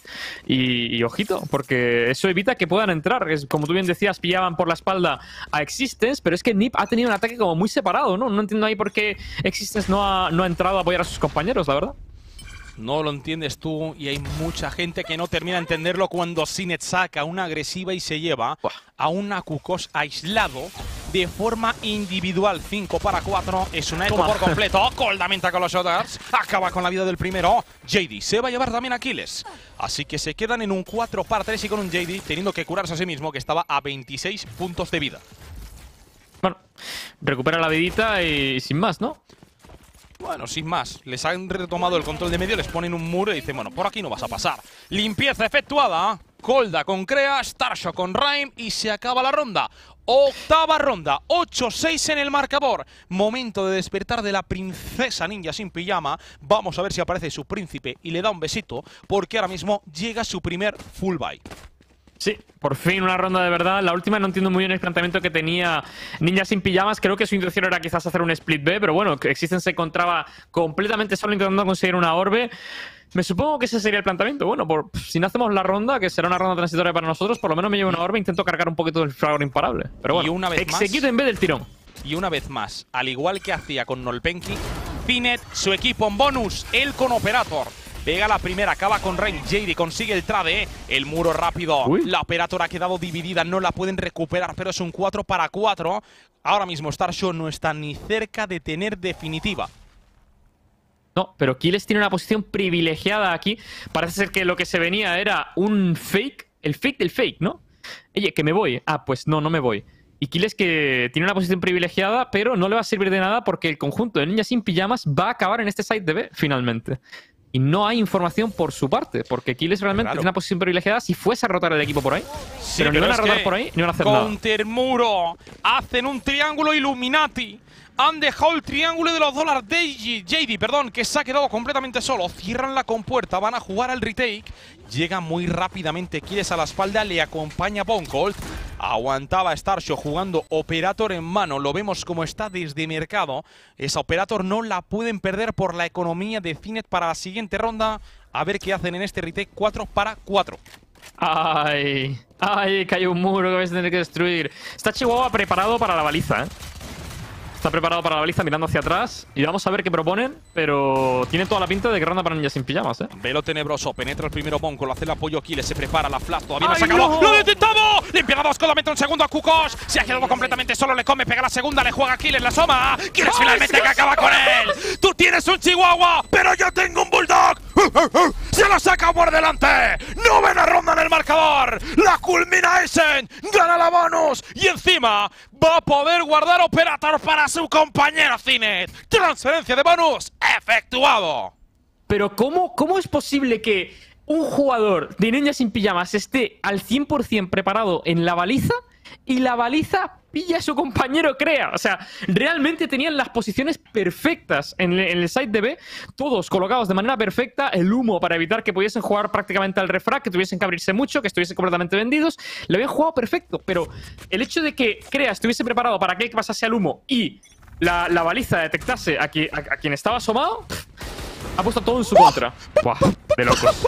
y, y ojito, porque eso evita que puedan entrar. Es, como tú bien decías, pillaban por la espalda a Existence, pero es que Nip ha tenido un ataque como muy separado, ¿no? No entiendo ahí por qué Existence no ha, no ha entrado a apoyar a sus compañeros, la verdad. No lo entiendes tú y hay mucha gente que no termina de entenderlo cuando Zined saca una agresiva y se lleva a un Akukos aislado de forma individual. cinco para cuatro, es una eco Toma. por completo. Coldamenta con los shooters, acaba con la vida del primero. J D se va a llevar también a Aquiles. Así que se quedan en un cuatro para tres y con un J D teniendo que curarse a sí mismo, que estaba a veintiséis puntos de vida. Bueno, recupera la vidita y sin más, ¿no? Bueno, sin más, les han retomado el control de medio, les ponen un muro y dicen, bueno, por aquí no vas a pasar. Limpieza efectuada, Colda con Crea, Starshow con Rhyme y se acaba la ronda. Octava ronda, ocho seis en el marcador. Momento de despertar de la princesa ninja sin pijama. Vamos a ver si aparece su príncipe y le da un besito, porque ahora mismo llega su primer full buy. Sí, por fin una ronda de verdad. La última no entiendo muy bien el planteamiento que tenía Ninja sin Pijamas. Creo que su intención era quizás hacer un split B, pero bueno, Existence se encontraba completamente solo intentando conseguir una orbe. Me supongo que ese sería el planteamiento. Bueno, por, si no hacemos la ronda, que será una ronda transitoria para nosotros, por lo menos me llevo una orbe e intento cargar un poquito del fragor imparable. Pero bueno, Y una vez más- execute en vez del tirón. Y una vez más, al igual que hacía con Nolpenki, Zined, su equipo en bonus, él con Operator. Pega la primera, acaba con Rain, J D consigue el trade, el muro rápido. Uy. La Operator ha quedado dividida, no la pueden recuperar, pero es un cuatro para cuatro. Ahora mismo Starshow no está ni cerca de tener definitiva. No, pero Kiles tiene una posición privilegiada aquí. Parece ser que lo que se venía era un fake, el fake del fake, ¿no? Oye, que me voy. Ah, pues no, no me voy. Y Kiles que tiene una posición privilegiada, pero no le va a servir de nada porque el conjunto de Ninjas sin Pijamas va a acabar en este side de B, finalmente. Y no hay información por su parte, porque Kiles realmente Claro. tiene una posición privilegiada si fuese a rotar el equipo por ahí. Sí, pero ni van a es rotar que por ahí, ni van a hacer nada. Countermuro, hacen un triángulo Illuminati. Han dejado el triángulo de los dólares de J D, perdón, que se ha quedado completamente solo. Cierran la compuerta, van a jugar al retake. Llega muy rápidamente, Kiles a la espalda, le acompaña Bonecall. Aguantaba Starshow jugando Operator en mano. Lo vemos como está desde mercado. Esa Operator no la pueden perder por la economía de Zined para la siguiente ronda. A ver qué hacen en este retake cuatro para cuatro. Ay, ay, que hay un muro que vais a tener que destruir. Está Chihuahua preparado para la baliza, ¿eh? Está preparado para la baliza mirando hacia atrás. Y vamos a ver qué proponen. Pero tiene toda la pinta de que ronda para Ninja sin pijamas, ¿eh? Velo tenebroso, penetra el primero Bonko, lo hace el apoyo Aquiles, se prepara la flash, todavía no ¡Ay, se acabó. no! ¡Lo ha detectado! Limpia dos, Coldamente un segundo a Kukos. Se ha quedado completamente solo, le come, pega la segunda, le juega Aquiles, la asoma. Aquiles finalmente que acaba con él. Tú tienes un chihuahua, pero yo tengo un bulldog. Se lo saca por delante. Novena ronda en el marcador. La culmina Aizen, gana la bonus y encima va a poder guardar Operator para su compañero Cinet. Transferencia de bonus efectuado. Pero ¿cómo, cómo es posible que un jugador de Ninja sin pijamas esté al cien por cien preparado en la baliza y la baliza pilla a su compañero Crea? O sea, realmente tenían las posiciones perfectas en, en el site de B, todos colocados de manera perfecta, el humo para evitar que pudiesen jugar prácticamente al refrag, que tuviesen que abrirse mucho, que estuviesen completamente vendidos. Lo habían jugado perfecto, pero el hecho de que Crea estuviese preparado para que pasase al humo y la, la baliza detectase a, qui, a, a quien estaba asomado, pff, ha puesto todo en su contra. Buah, de locos.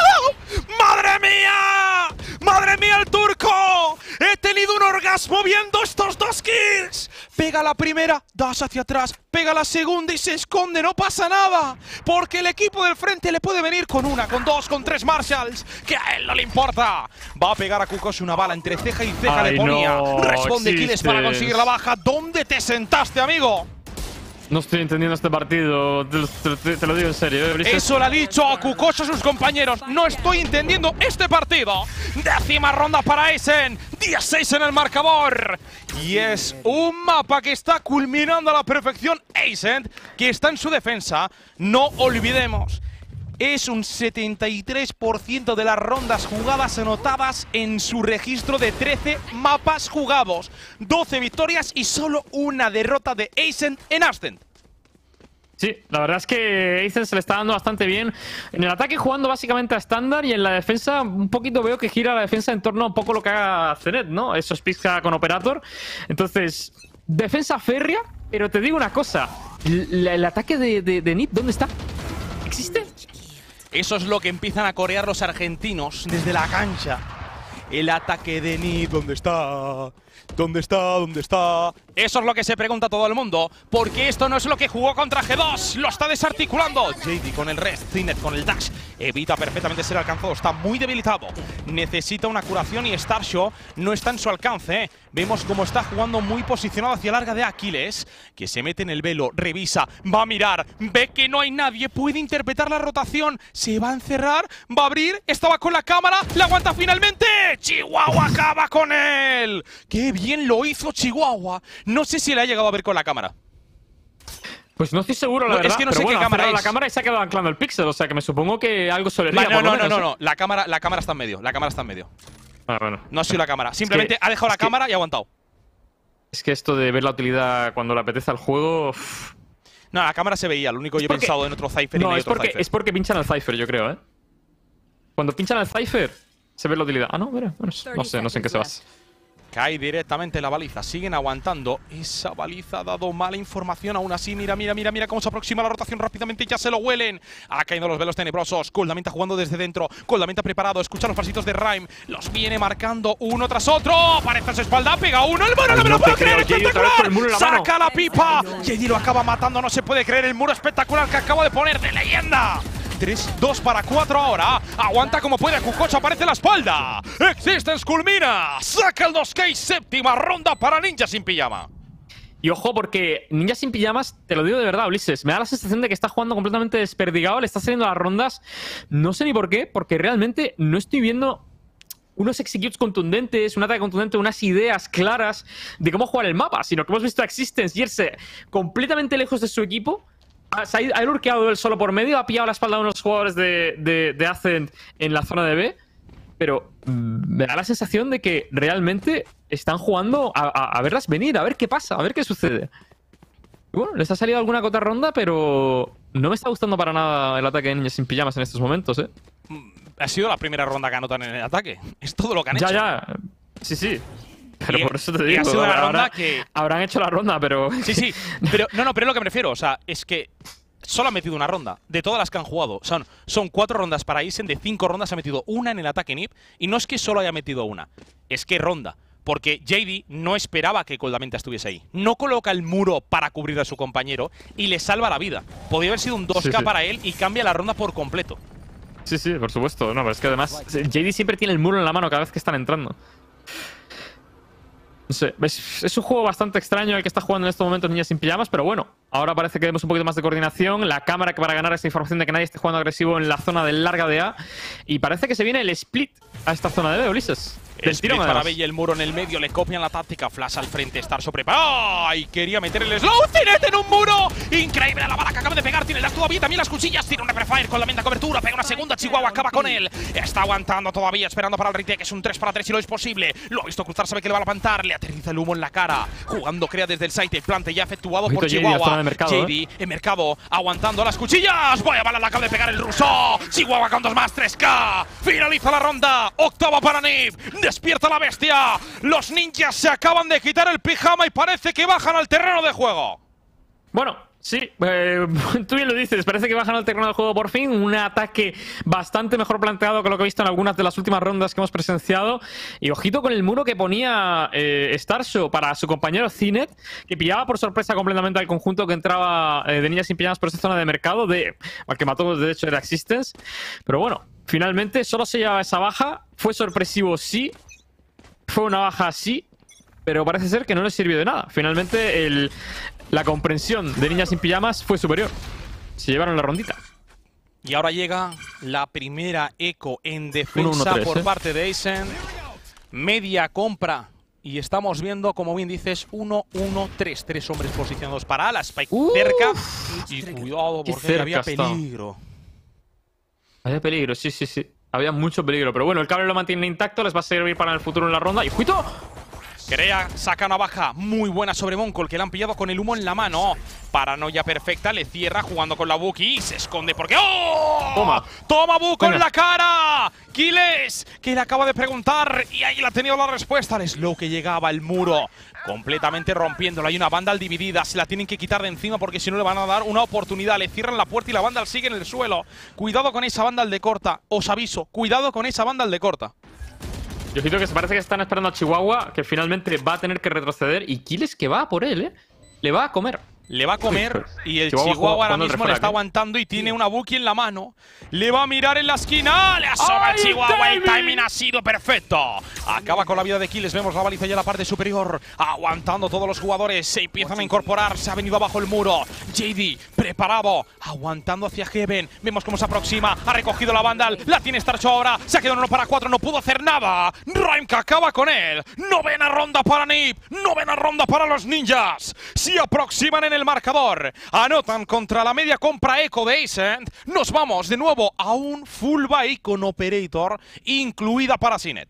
¡Madre mía! ¡Madre mía el turco! ¡He tenido un orgasmo viendo estos dos kills! Pega la primera, das hacia atrás, pega la segunda y se esconde, no pasa nada. Porque el equipo del frente le puede venir con una, con dos, con tres Marshalls, que a él no le importa. Va a pegar a Kukos una bala entre ceja y ceja. Ay, le ponía. no, Responde Kiles para existes. conseguir la baja. ¿Dónde te sentaste, amigo? No estoy entendiendo este partido, te, te- te lo digo en serio, ¿eh, Brises? Eso le ha dicho a Kukos a sus compañeros. No estoy entendiendo este partido. Décima ronda para Aizen. dieciséis en el marcador. Y es un mapa que está culminando a la perfección. Aizen, que está en su defensa. No olvidemos. Es un setenta y tres por ciento de las rondas jugadas anotadas en su registro de trece mapas jugados. doce victorias y solo una derrota de Aizen en Ascent. Sí, la verdad es que Aizen se le está dando bastante bien. En el ataque jugando básicamente a estándar y en la defensa un poquito veo que gira la defensa en torno a un poco lo que haga Zenet, ¿no? Esos picks que haga con Operator. Entonces, defensa férrea, pero te digo una cosa. El, el ataque de, de, de Nip, ¿dónde está? ¿Existe? Eso es lo que empiezan a corear los argentinos desde la cancha. El ataque de Nip, ¿dónde está? ¿Dónde está? ¿Dónde está? Eso es lo que se pregunta todo el mundo, porque esto no es lo que jugó contra G dos. Lo está desarticulando. J D con el rest, Cinet con el dash. Evita perfectamente ser alcanzado, está muy debilitado. Necesita una curación y Starshaw no está en su alcance. Vemos cómo está jugando muy posicionado hacia larga de Aquiles, que se mete en el velo, revisa, va a mirar, ve que no hay nadie, puede interpretar la rotación, se va a encerrar, va a abrir, estaba con la cámara, la aguanta finalmente. Chihuahua acaba con él. ¡Qué bien lo hizo Chihuahua! No sé si le ha llegado a ver con la cámara. Pues no estoy seguro, la No, es verdad. que no pero sé bueno, qué ha cámara cerrado es. la cámara y se ha quedado anclando el pixel, o sea que me supongo que algo solería. Vale, no, por lo no, no, menos, no, ¿eh? no. La cámara, la cámara está en medio. La cámara está en medio. Ah, bueno. No ha sido la cámara. Simplemente Es que- ha dejado la es que- cámara y ha aguantado. Es que esto de ver la utilidad cuando le apetece al juego. Uff. No, la cámara se veía. Lo único que yo he porque- pensado en otro Cypher y no No, hay es otro porque, Cypher. es porque pinchan al Cypher, yo creo, ¿eh? Cuando pinchan al Cypher, se ve la utilidad. Ah, no, mira. Bueno, no sé, no sé en qué se basa. Cae directamente la baliza, siguen aguantando. Esa baliza ha dado mala información. Aún así, mira, mira, mira, mira cómo se aproxima la rotación rápidamente. Ya se lo huelen. Ha caído los velos tenebrosos. Coldamenta jugando desde dentro. Coldamenta preparado. Escucha los pasitos de Rhyme. Los viene marcando uno tras otro. Aparece a su espalda. Pega uno. El muro, no me lo no te puedo creer. creo, Jay, otra vez con el muro en la mano. Saca la pipa. J D lo acaba matando. No se puede creer el muro espectacular que acaba de poner de leyenda. tres, dos para cuatro ahora. Aguanta como puede. Kukos aparece en la espalda. Existence culmina. Saca el dos K. Séptima ronda para Ninja sin pijama. Y ojo, porque Ninja sin pijamas, te lo digo de verdad, Ulises, me da la sensación de que está jugando completamente desperdigado, le está saliendo las rondas. No sé ni por qué, porque realmente no estoy viendo unos executes contundentes, un ataque contundente, unas ideas claras de cómo jugar el mapa, sino que hemos visto a Existence irse completamente lejos de su equipo. Se ha, ido- ha lurkeado él solo por medio, ha pillado la espalda de unos jugadores de, de, de Ascent en la zona de B, pero mm, me da la sensación de que realmente están jugando a, a- a verlas venir, a ver qué pasa, a ver qué sucede. Y bueno, les ha salido alguna que otra ronda, pero no me está gustando para nada el ataque de Ninja sin pijamas en estos momentos, ¿eh? Ha sido la primera ronda que anotan en el ataque. Es todo lo que han Ya, hecho. ya. Sí, sí. Pero Y- por eso te y digo, ha sido una habrá- ronda que- habrán hecho la ronda, pero... Sí, sí. Pero, no, no, pero es lo que me refiero. O sea, es que solo ha metido una ronda. De todas las que han jugado. Son, son cuatro rondas para Aizen. De cinco rondas ha metido una en el ataque N I P. Y no es que solo haya metido una. Es que ronda Porque J D no esperaba que Koldamenta estuviese ahí. No coloca el muro para cubrir a su compañero y le salva la vida. Podría haber sido un dos K Sí, sí. para él y cambia la ronda por completo. Sí, sí, por supuesto. No, pero es que además J D siempre tiene el muro en la mano cada vez que están entrando. No sé, es, es un juego bastante extraño el que está jugando en estos momentos Niñas sin Pijamas, pero bueno, ahora parece que vemos un poquito más de coordinación, la cámara que para ganar esa información de que nadie esté jugando agresivo en la zona de larga de A, y parece que se viene el split a esta zona de B, Ulises. Del Split tirón, para además. B y el muro en el medio, le copian la táctica, Flash al frente, Starso preparado. ¡Ay! Quería meter el slow, Cinet en un muro. Increíble la bala que acaba de pegar, tiene las todavía, también las cuchillas, tira un Reprefire con la menta cobertura, pega una segunda, Chihuahua acaba con él. Está aguantando todavía, esperando para el retake, es un tres para tres si lo es posible. Lo ha visto cruzar, sabe que le va a levantar, le aterriza el humo en la cara. Jugando, crea desde el site, el plante ya efectuado Ojito por J D, zona Chihuahua. de mercado, J D ¿eh? en mercado, aguantando las cuchillas. Vaya bala la acaba de pegar el ruso. Chihuahua con dos más, tres K. Finaliza la ronda, octava para Nip. Despierta la bestia. Los ninjas se acaban de quitar el pijama y parece que bajan al terreno de juego. Bueno, sí, eh, tú bien lo dices, parece que bajan al terreno del juego por fin, un ataque bastante mejor planteado que lo que he visto en algunas de las últimas rondas que hemos presenciado, y ojito con el muro que ponía eh, Starso para su compañero Cinet, que pillaba por sorpresa completamente al conjunto que entraba eh, de Niñas sin Pijamas por esa zona de mercado, de, al que mató de hecho era Existence, pero bueno, finalmente solo se llevaba esa baja, fue sorpresivo sí, fue una baja sí, pero parece ser que no le sirvió de nada. Finalmente el, la comprensión de Niñas sin Pijamas fue superior. Se llevaron la rondita. Y ahora llega la primera eco en uno defensa uno tres, por ¿eh? parte de Aizen. Media compra. Y estamos viendo, como bien dices, uno uno tres. Tres hombres posicionados para ala. Spike Uf, cerca. Y cuidado, qué porque cerca había está. peligro. Había peligro, sí, sí, sí. Había mucho peligro. Pero bueno, el cable lo mantiene intacto. Les va a servir para el futuro en la ronda. ¡Y ojito! Crea, saca una baja muy buena sobre Moncol, que le han pillado con el humo en la mano. Paranoia perfecta, le cierra jugando con la Buki y se esconde porque ¡oh! Toma. ¡Toma Buko en Venga. la cara! ¡Kiles! Que le acaba de preguntar y ahí le ha tenido la respuesta. El slow que llegaba al muro, completamente rompiéndolo. Hay una Vandal dividida, se la tienen que quitar de encima porque si no le van a dar una oportunidad. Le cierran la puerta y la Vandal sigue en el suelo. Cuidado con esa Vandal de corta, os aviso. Cuidado con esa Vandal de corta. Y ojito que se parece que están esperando a Chihuahua, que finalmente va a tener que retroceder. Y Kiles que va por él, ¿eh? Le va a comer. Le va a comer y el Chihuahua Chihuahua, ahora jugando el mismo le refrag, está ¿eh? aguantando y tiene una Buki en la mano. Le va a mirar en la esquina. Le asoma ¡Ay, el Chihuahua. El timing! timing ha sido perfecto. Acaba con la vida de Kiles. Vemos la baliza ya en la parte superior. Aguantando todos los jugadores. Se empiezan a incorporar. Se ha venido abajo el muro. J D preparado. Aguantando hacia Heaven. Vemos cómo se aproxima. Ha recogido la Vandal. La tiene Starcho ahora. Se ha quedado en uno para cuatro. No pudo hacer nada. Rhyme que acaba con él. Novena ronda para Nip. Novena ronda para los ninjas. Se aproximan en el marcador. Anotan contra la media compra eco de Ascent. Nos vamos de nuevo a un full buy con Operator, incluida para Cinet.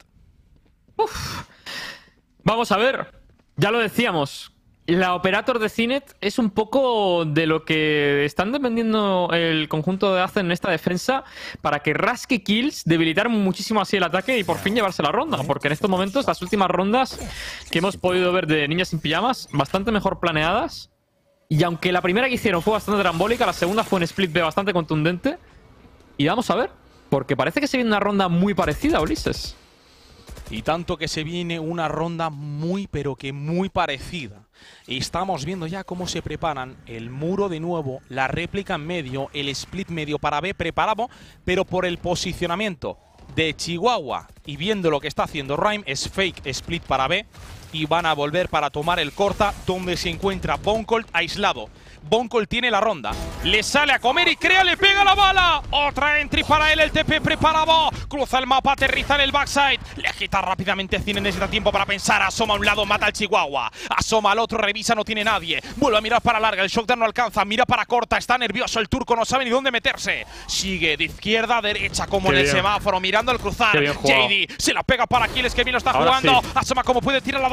Vamos a ver. Ya lo decíamos. La Operator de Cinet es un poco de lo que están dependiendo el conjunto de Azen en esta defensa para que rasque kills, debilitar muchísimo así el ataque y por fin llevarse la ronda. Porque en estos momentos, las últimas rondas que hemos podido ver de Niñas sin Pijamas, bastante mejor planeadas. Y aunque la primera que hicieron fue bastante trambólica, la segunda fue un split B bastante contundente. Y vamos a ver, porque parece que se viene una ronda muy parecida, Ulises. Y tanto que se viene una ronda muy pero que muy parecida. Y estamos viendo ya cómo se preparan el muro de nuevo, la réplica en medio, el split medio para B preparado, pero por el posicionamiento de Chihuahua y viendo lo que está haciendo Rhyme, es fake split para B y van a volver para tomar el corta donde se encuentra Boncolt aislado. Boncolt tiene la ronda, le sale a comer y Crea le pega la bala. Otra entry para él, el T P preparado. Cruza el mapa, aterriza en el backside. Le quita rápidamente Cine, necesita tiempo para pensar. Asoma a un lado, mata al Chihuahua. Asoma al otro, revisa, no tiene nadie. Vuelve a mirar para larga, el shockdown no alcanza. Mira para corta, está nervioso el turco, no sabe ni dónde meterse. Sigue de izquierda a derecha como Qué en el bien. semáforo, mirando al cruzar. Qué bien jugado. J D se la pega para Aquiles, que bien lo está Ahora jugando. sí. Asoma como puede, tira la doble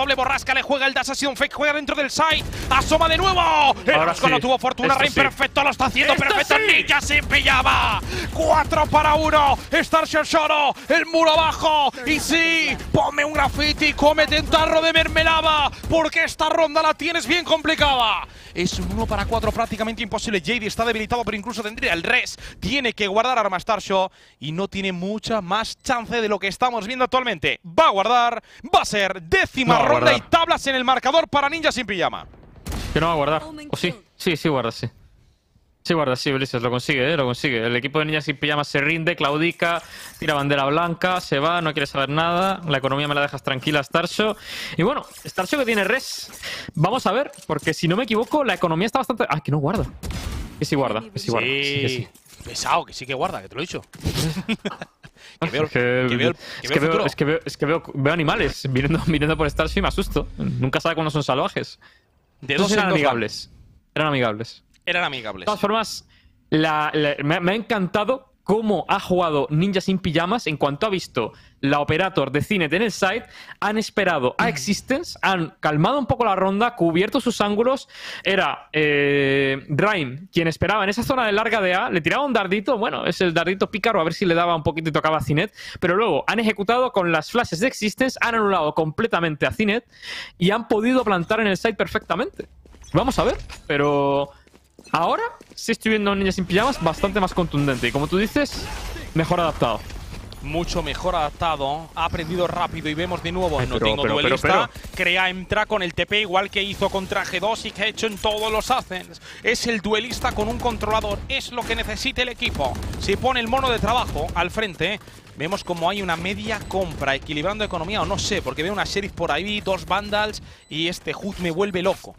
doble borrasca, le juega el dash, ha sido un fake, juega dentro del side. Asoma de nuevo. El Ahora Rosco sí. no tuvo fortuna, Esto Rain sí. perfecto, lo está haciendo ¡Esto perfecto. sí! Ninja sin pijama. cuatro para uno. Starship Shoro, el muro abajo. Y sí, ponme un graffiti, cómete un tarro de mermelada, porque esta ronda la tienes bien complicada. Es un uno para cuatro prácticamente imposible. J D está debilitado, pero incluso tendría el res. Tiene que guardar arma Starshow y no tiene mucha más chance de lo que estamos viendo actualmente. Va a guardar, va a ser décima No va a ronda y guardar. tablas en el marcador para Ninja sin pijama. Que no va a guardar. ¿O sí? Sí, sí guarda, sí. Sí guarda, sí, Ulises, lo consigue, ¿eh? Lo consigue. El equipo de Ninjas sin Pijama se rinde, claudica, tira bandera blanca, se va, no quiere saber nada. La economía me la dejas tranquila, Starshow. Y bueno, Starshow que tiene res. Vamos a ver, porque si no me equivoco, la economía está bastante... Ah, que no guarda. Que sí guarda, que sí guarda. Sí, que sí. Pesado, que sí que guarda, que te lo he dicho. que veo, Es que, que veo, que es veo que veo, futuro. es que veo, es que veo, veo animales viniendo, viniendo por Starshow y me asusto. Nunca sabe cuándo son salvajes. De Entonces dos en eran dos amigables. Eran amigables. Eran De amigables. todas formas, la- la- me, me ha encantado cómo ha jugado Ninja sin Pijamas en cuanto ha visto la Operator de Cinet en el side. Han esperado a Existence, han calmado un poco la ronda, cubierto sus ángulos. Era eh, Rain quien esperaba en esa zona de larga de A, le tiraba un dardito, bueno, es el dardito pícaro, a ver si le daba un poquito y tocaba a Cinet. Pero luego han ejecutado con las flashes de Existence, han anulado completamente a Cinet y han podido plantar en el side perfectamente. Vamos a ver, pero... Ahora sí estoy viendo a Ninja sin Pijamas bastante más contundente. Y como tú dices, mejor adaptado. Mucho mejor adaptado, ha aprendido rápido y vemos de nuevo, Ay, no pero, tengo pero, duelista, pero, crea, entra con el T P igual que hizo contra G dos y que ha hecho en todos los Ascens. Es el duelista con un controlador, es lo que necesita el equipo. Se pone el mono de trabajo al frente, vemos como hay una media compra, equilibrando economía o no sé, porque veo una Sheriff por ahí, dos Vandals y este H U D me vuelve loco.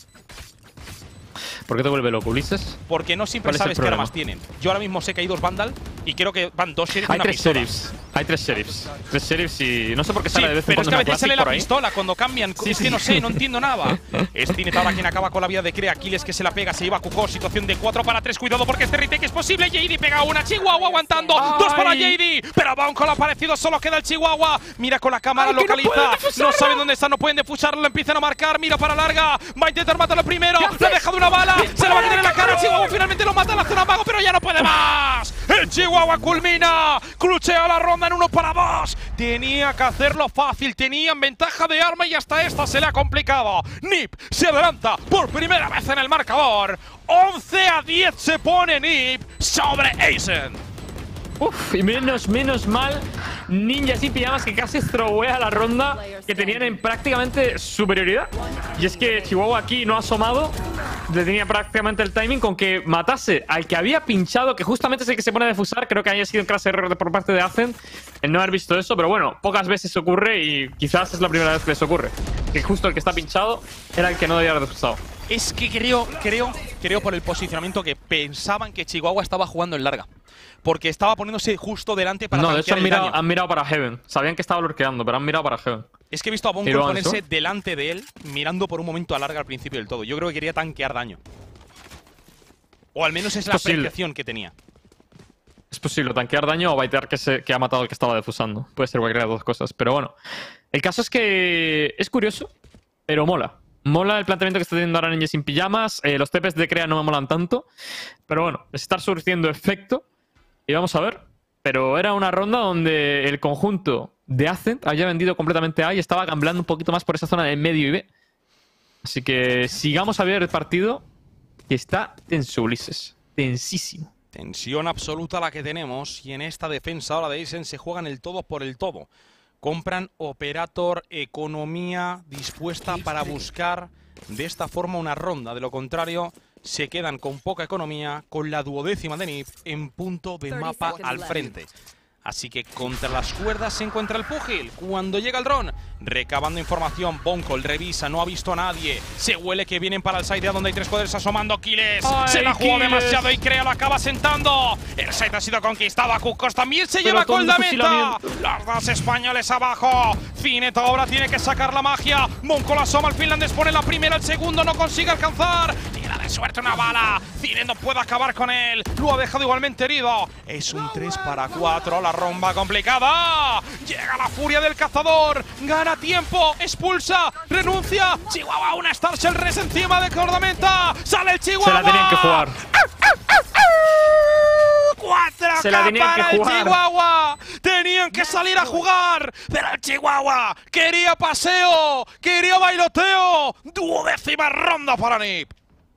¿Por qué te vuelve loco, Ulises? Porque no siempre ¿Cuál es el sabes qué problema? armas tienen. Yo ahora mismo sé que hay dos Vandal y creo que van dos Sheriff y Hay una tres pistola. sheriffs. Hay tres sheriffs. Tres sheriffs y no sé por qué Sí, sale de vez en pero es cuando que a una veces sale Classic la por ahí. pistola cuando cambian. Sí, es sí. que no sé, no entiendo nada. Es Cinet ahora quien acaba con la vida de Crea. Aquiles que se la pega, se lleva a Cuco. Situación de cuatro para tres. Cuidado porque este retake es posible. J D pega una. Chihuahua aguantando. ¡Ay! Dos para J D. Pero Bonko lo ha aparecido. Solo queda el Chihuahua. Mira con la cámara, ¡Ay, que no localiza. pueden No, defusarlo! saben dónde está, no pueden defusarlo. Lo empiezan a marcar. Mira para larga. Va a intentar matarlo primero. Le ha dejado una bala. Se lo va a quitar en la cara. Chihuahua finalmente lo mata. La zona mago, pero ya no puede más. El Chihuahua culmina. Crucea la ronda en uno para dos. Tenía que hacerlo fácil. Tenían ventaja de arma y hasta esta se le ha complicado. Nip se adelanta por primera vez en el marcador. once a diez se pone Nip sobre Aizen. Uf, y menos, menos mal Ninja sin Pijamas que casi throwea la ronda que tenían en prácticamente superioridad. Y es que Chihuahua aquí no ha asomado. Le tenía prácticamente el timing con que matase al que había pinchado, que justamente es el que se pone a defusar. Creo que haya sido un clase error por parte de Ascent el no haber visto eso, pero bueno, pocas veces ocurre y quizás es la primera vez que les ocurre. Que justo el que está pinchado era el que no debía haber defusado. Es que creo, creo, creo por el posicionamiento que pensaban que Chihuahua estaba jugando en larga. Porque estaba poniéndose justo delante para No, de hecho tanquear han el mirado, daño. han mirado para Heaven. Sabían que estaba lurkeando, pero han mirado para Heaven. Es que he visto a Bonko ¿Tiro ponerse ancho? delante de él, mirando por un momento a larga al principio del todo. Yo creo que quería tanquear daño. O al menos es la posible. percepción que tenía. Es posible tanquear daño o baitear que, se, que ha matado al que estaba defusando. Puede ser cualquiera de las dos cosas. Pero bueno, el caso es que es curioso, pero mola. Mola el planteamiento que está teniendo ahora Ninja sin Pijamas. Eh, los T Ps de Crea no me molan tanto. Pero bueno, está surtiendo efecto. Y vamos a ver. Pero era una ronda donde el conjunto de Ascent había vendido completamente A y estaba gambleando un poquito más por esa zona de medio y B. Así que sigamos a ver el partido, que está tenso, Ulises. Tensísimo. Tensión absoluta la que tenemos. Y en esta defensa ahora de Aizen se juegan el todo por el todo. Compran Operator, economía dispuesta para buscar de esta forma una ronda. De lo contrario, se quedan con poca economía, con la duodécima de Nip en punto de mapa al frente. Así que contra las cuerdas se encuentra el púgil. Cuando llega el dron, recabando información, Bonko revisa, no ha visto a nadie. Se huele que vienen para el side donde hay tres poderes asomando. Kiles ¡Ay, se la jugó Kiles! demasiado y Crea lo acaba sentando. El side ha sido conquistado. A Kukos también se Pero lleva todo con el la meta. fusilamiento. Los dos españoles abajo. Cinet ahora tiene que sacar la magia. Bonko la asoma, el finlandés pone la primera, el segundo no consigue alcanzar. Llena de suerte una bala. Cinet no puede acabar con él. Lo ha dejado igualmente herido. Es un tres para cuatro. La romba complicada. Llega la furia del cazador. Gana tiempo. Expulsa. Renuncia. Chihuahua, una Star Shell Res encima de Cordamenta. Sale el Chihuahua. Se la tenían que jugar. cuatro Se la tenían para que el jugar. Chihuahua. Tenían que salir a jugar. Pero el Chihuahua quería paseo. Quería bailoteo. Duodécima ronda para Nip.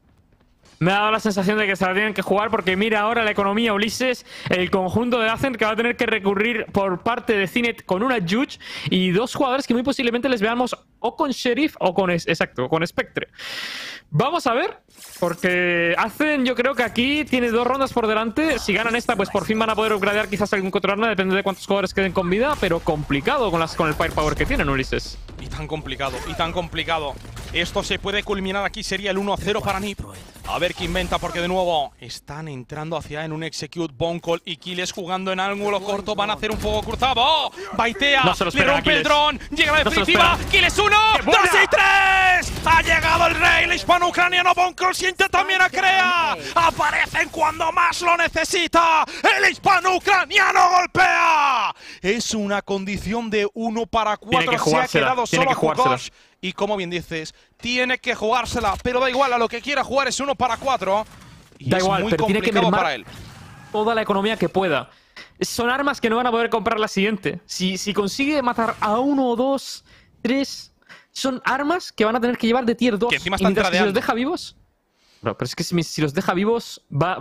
Me ha dado la sensación de que se la tienen que jugar porque mira ahora la economía Ulises, el conjunto de Azen que va a tener que recurrir por parte de Cinet con una Judge y dos jugadores que muy posiblemente les veamos o con Sheriff o con, es, exacto, con Spectre. Vamos a ver, porque Azen yo creo que aquí tiene dos rondas por delante. Si ganan esta, pues por fin van a poder upgradear quizás algún contra arma, depende de cuántos jugadores queden con vida, pero complicado con, las, con el firepower que tienen, Ulises. Y tan complicado, y tan complicado. Esto se puede culminar aquí, sería el uno a cero para Nip. A ver qué inventa, porque de nuevo están entrando hacia en un execute. Boncol y Kiles jugando en ángulo corto. Van a hacer un fuego cruzado. Baitea, No se lo le espera, rompe el Kiles. dron. Llega la No se lo definitiva. espera. Kiles uno, ¡Qué buena! dos y tres. Ha llegado el rey, el hispano-ucraniano. Boncol siente también a Crea. Aparecen cuando más lo necesita. El hispano-ucraniano golpea. Es una condición de uno para cuatro. que Se ha jugársela, quedado tiene solo que a jugársela. Kukoc. Y como bien dices, tiene que jugársela, pero da igual, a lo que quiera jugar es uno para cuatro. Y Da es igual, muy pero tiene que complicado mermar para él. toda la economía que pueda. Son armas que no van a poder comprar la siguiente. Si, si consigue matar a uno o dos, tres, son armas que van a tener que llevar de tier dos. Que encima Y están mientras que si los tradeando. deja vivos... Bro, pero es que si, si los deja vivos, va...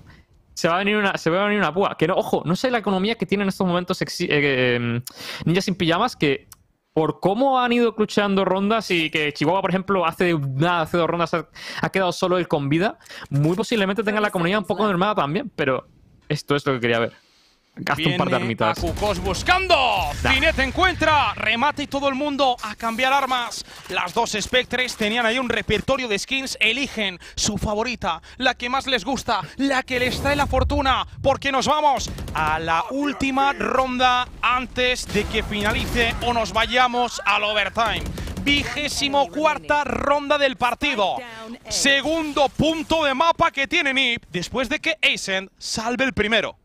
Se va a venir una, se va a venir una púa. Que no, ojo, no sé la economía que tiene en estos momentos exi- eh, eh, Ninja sin pijamas, que por cómo han ido clucheando rondas y que Chihuahua, por ejemplo, hace nada, hace dos rondas ha, ha quedado solo él con vida, muy posiblemente tenga la comunidad un poco mermada también, pero esto es lo que quería ver. Gasta un par de Viene armitas. a Kukoc buscando. Cinet encuentra. Remate y todo el mundo a cambiar armas. Las dos Spectres tenían ahí un repertorio de skins. Eligen su favorita, la que más les gusta, la que les trae la fortuna. Porque nos vamos a la última ronda antes de que finalice o nos vayamos al overtime. Vigésimo cuarta ronda del partido. Segundo punto de mapa que tiene Nip después de que Ascent salve el primero.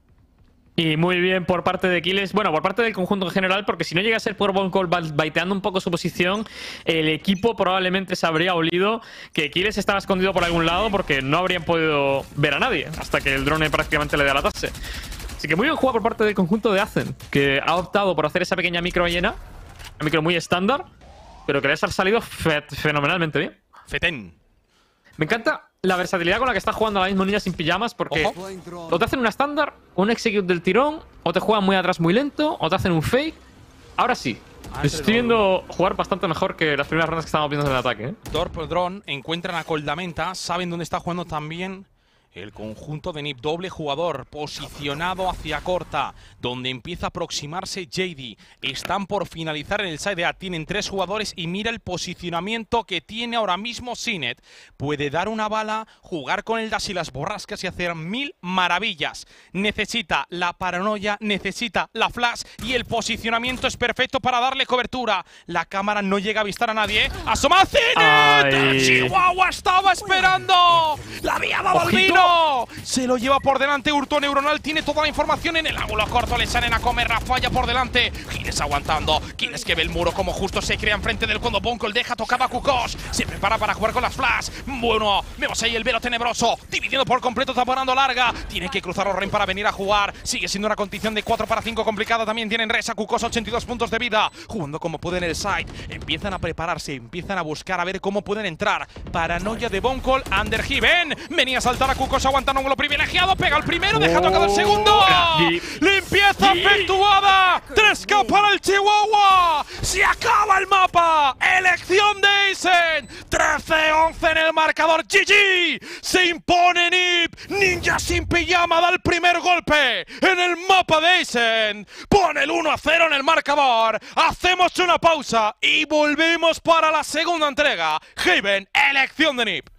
Y muy bien por parte de Kiles, bueno, por parte del conjunto en general, porque si no llega a ser por Boncol baiteando un poco su posición, el equipo probablemente se habría olido que Kiles estaba escondido por algún lado porque no habrían podido ver a nadie hasta que el drone prácticamente le delatase. Así que muy bien jugado por parte del conjunto de Azen, que ha optado por hacer esa pequeña micro llena, una micro muy estándar, pero que les ha salido fe fenomenalmente bien. Feten. Me encanta la versatilidad con la que está jugando ahora mismo Ninja sin pijamas, porque Ojo. o te hacen una estándar, un execute del tirón, o te juegan muy atrás muy lento, o te hacen un fake. Ahora sí, les estoy viendo jugar bastante mejor que las primeras rondas que estábamos viendo en el ataque, ¿eh? Dorp Drone encuentran a Coldamenta, saben dónde está jugando también el conjunto de Nip. Doble jugador posicionado hacia corta, donde empieza a aproximarse J D. Están por finalizar en el side A, tienen tres jugadores y mira el posicionamiento que tiene ahora mismo Cinet. Puede dar una bala, jugar con el dash y las borrascas y hacer mil maravillas. Necesita la paranoia, necesita la flash y el posicionamiento es perfecto para darle cobertura. La cámara no llega a avistar a nadie. ¡Asoma Cinet! Ay. ¡Chihuahua estaba esperando! ¡La había dado al Ojito. vino! Se lo lleva por delante Hurto Neuronal. Tiene toda la información en el ángulo corto. Le salen a comer. Rafalla por delante. Giles aguantando. Giles que ve el muro como justo se crea enfrente del cuando Boncol deja tocado a Kukoc. Se prepara para jugar con las flash. Bueno, vemos ahí el velo tenebroso. Dividiendo por completo, taponando larga. Tiene que cruzar los Ren para venir a jugar. Sigue siendo una condición de cuatro para cinco complicada. También tienen Resa. Kukoc ochenta y dos puntos de vida. Jugando como pueden en el side. Empiezan a prepararse. Empiezan a buscar a ver cómo pueden entrar. Paranoia de Boncol. Undergiven. Venía a saltar a Kukoc. Aguanta un ángulo privilegiado. Pega el primero. Deja tocado el segundo. Y- Limpieza y- efectuada. tres K para el Chihuahua. Se acaba el mapa. Elección de Ascent. trece once en el marcador. G G. Se impone Nip. Ninja sin pijama da el primer golpe en el mapa de Ascent. Pone el uno a cero en el marcador. Hacemos una pausa y volvemos para la segunda entrega. Haven, elección de Nip.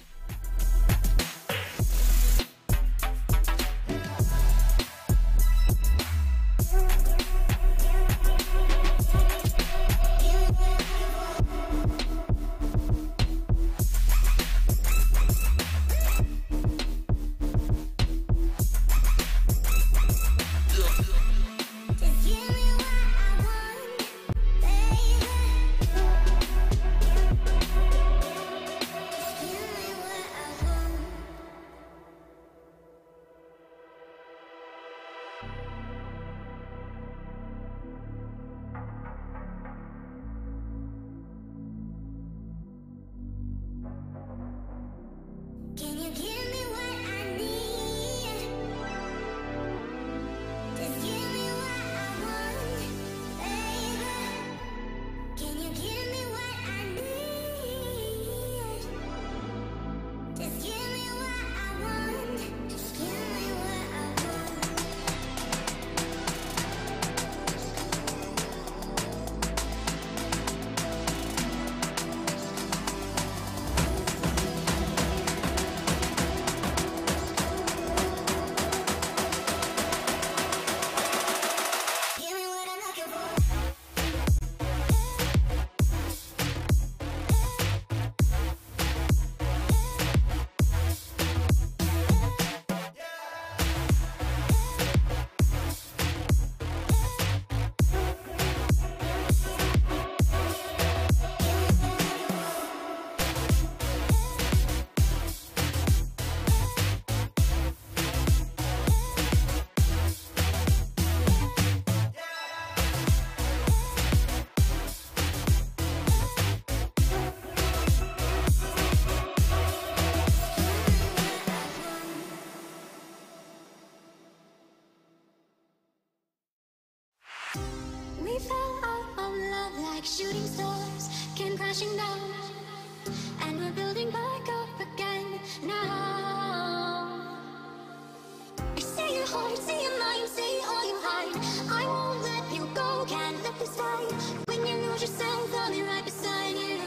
like shooting stars came crashing down, and we're building back up again now. I see your heart, see your mind, see all you hide. I won't let you go, can't let this die. When you lose yourself, I'll be right beside you.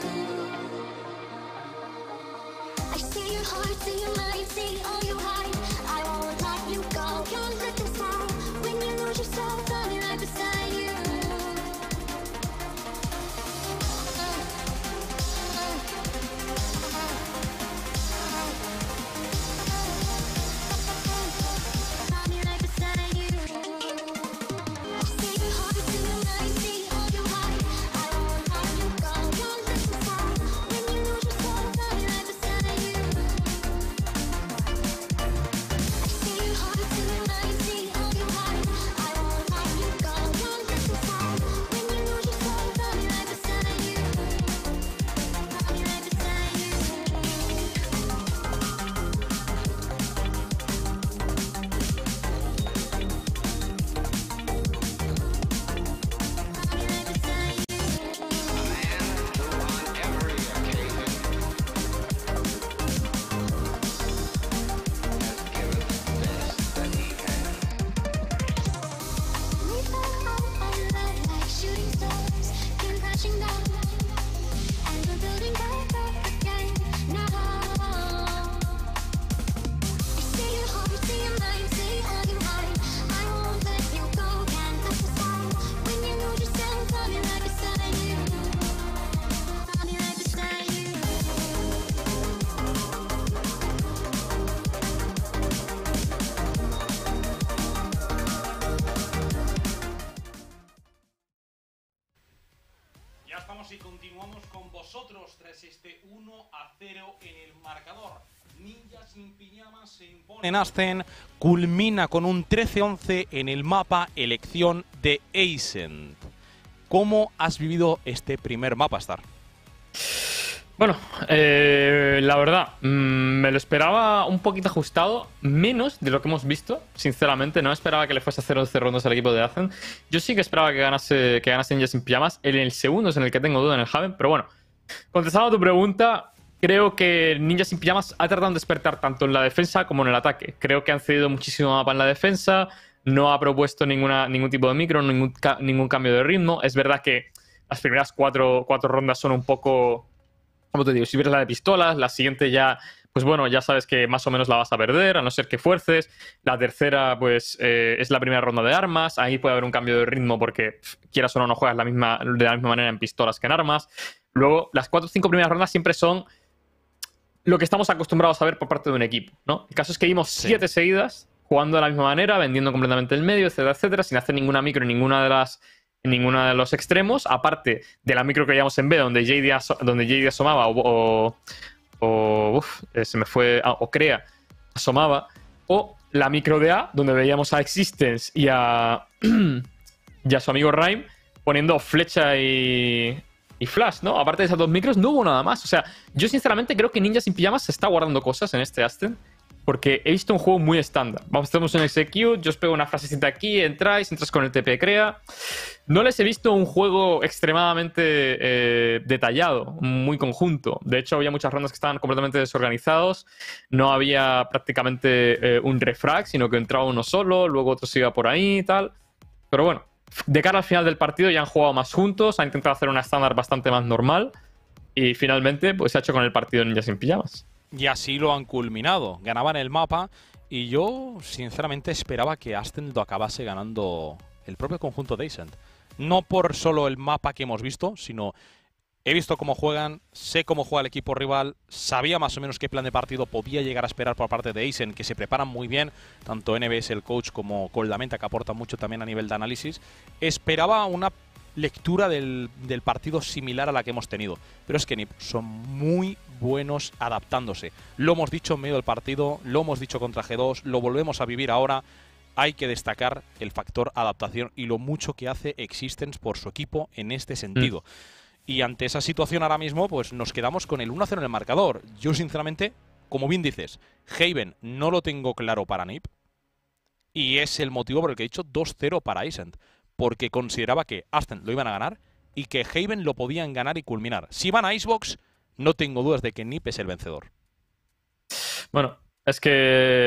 I see your heart, see your mind, see all you hide. I won't let you go, can't let this die. When you lose yourself, I'll be right beside you. Y continuamos con vosotros tras este uno a cero en el marcador. Ninjas sin pijamas se impone en Ascen, culmina con un trece once en el mapa elección de Ascent. ¿Cómo has vivido este primer mapa, Star? Bueno, eh, la verdad, mmm, me lo esperaba un poquito ajustado, menos de lo que hemos visto, sinceramente. No esperaba que le fuese a hacer once rondas al equipo de Ascent. Yo sí que esperaba que ganase, que ganase Ninjas sin pijamas. En el segundo es en el que tengo duda en el Haven, pero bueno. Contestando a tu pregunta, creo que Ninjas sin pijamas ha tratado de despertar tanto en la defensa como en el ataque. Creo que han cedido muchísimo mapa en la defensa, no ha propuesto ninguna, ningún tipo de micro, ningún, ningún cambio de ritmo. Es verdad que las primeras cuatro, cuatro rondas son un poco... Como te digo, si vieres la de pistolas, la siguiente ya, pues bueno, ya sabes que más o menos la vas a perder, a no ser que fuerces. La tercera, pues, eh, es la primera ronda de armas. Ahí puede haber un cambio de ritmo porque, pff, quieras o no, no juegas la misma, de la misma manera en pistolas que en armas. Luego, las cuatro o cinco primeras rondas siempre son lo que estamos acostumbrados a ver por parte de un equipo, ¿no? El caso es que vimos sí. siete seguidas, jugando de la misma manera, vendiendo completamente el medio, etcétera, etcétera, sin hacer ninguna micro en ninguna de las... en ninguno de los extremos, aparte de la micro que veíamos en B, donde J D, aso donde J D asomaba, o, o, o uf, eh, se me fue, ah, o Crea asomaba, o la micro de A, donde veíamos a Existence y a, y a su amigo Rhyme poniendo flecha y, y Flash, ¿no? Aparte de esas dos micros, no hubo nada más. O sea, yo sinceramente creo que Ninja sin Pijamas se está guardando cosas en este Ascent, porque he visto un juego muy estándar. Vamos, tenemos un execute, yo os pego una frasecita aquí, entráis, entras con el T P crea. No les he visto un juego extremadamente eh, detallado, muy conjunto. De hecho, había muchas rondas que estaban completamente desorganizados. No había prácticamente eh, un refrag, sino que entraba uno solo, luego otro se iba por ahí y tal. Pero bueno, de cara al final del partido ya han jugado más juntos, han intentado hacer una estándar bastante más normal y finalmente pues se ha hecho con el partido Ninja sin Pijamas. Y así lo han culminado. Ganaban el mapa y yo, sinceramente, esperaba que Ascent lo acabase ganando el propio conjunto de Ascent. No por solo el mapa que hemos visto, sino he visto cómo juegan, sé cómo juega el equipo rival, sabía más o menos qué plan de partido podía llegar a esperar por parte de Ascent, que se preparan muy bien, tanto N B S, el coach, como Coldamenta, que aporta mucho también a nivel de análisis. Esperaba una lectura del, del partido similar a la que hemos tenido. Pero es que N I P son muy buenos adaptándose. Lo hemos dicho en medio del partido, lo hemos dicho contra G dos, lo volvemos a vivir ahora. Hay que destacar el factor adaptación y lo mucho que hace Existence por su equipo en este sentido. Mm. Y ante esa situación ahora mismo, pues nos quedamos con el uno a cero en el marcador. Yo, sinceramente, como bien dices, Haven no lo tengo claro para N I P. Y es el motivo por el que he dicho dos cero para Ascent. Porque consideraba que Ascent lo iban a ganar y que Haven lo podían ganar y culminar. Si van a Icebox, no tengo dudas de que N I P es el vencedor. Bueno, es que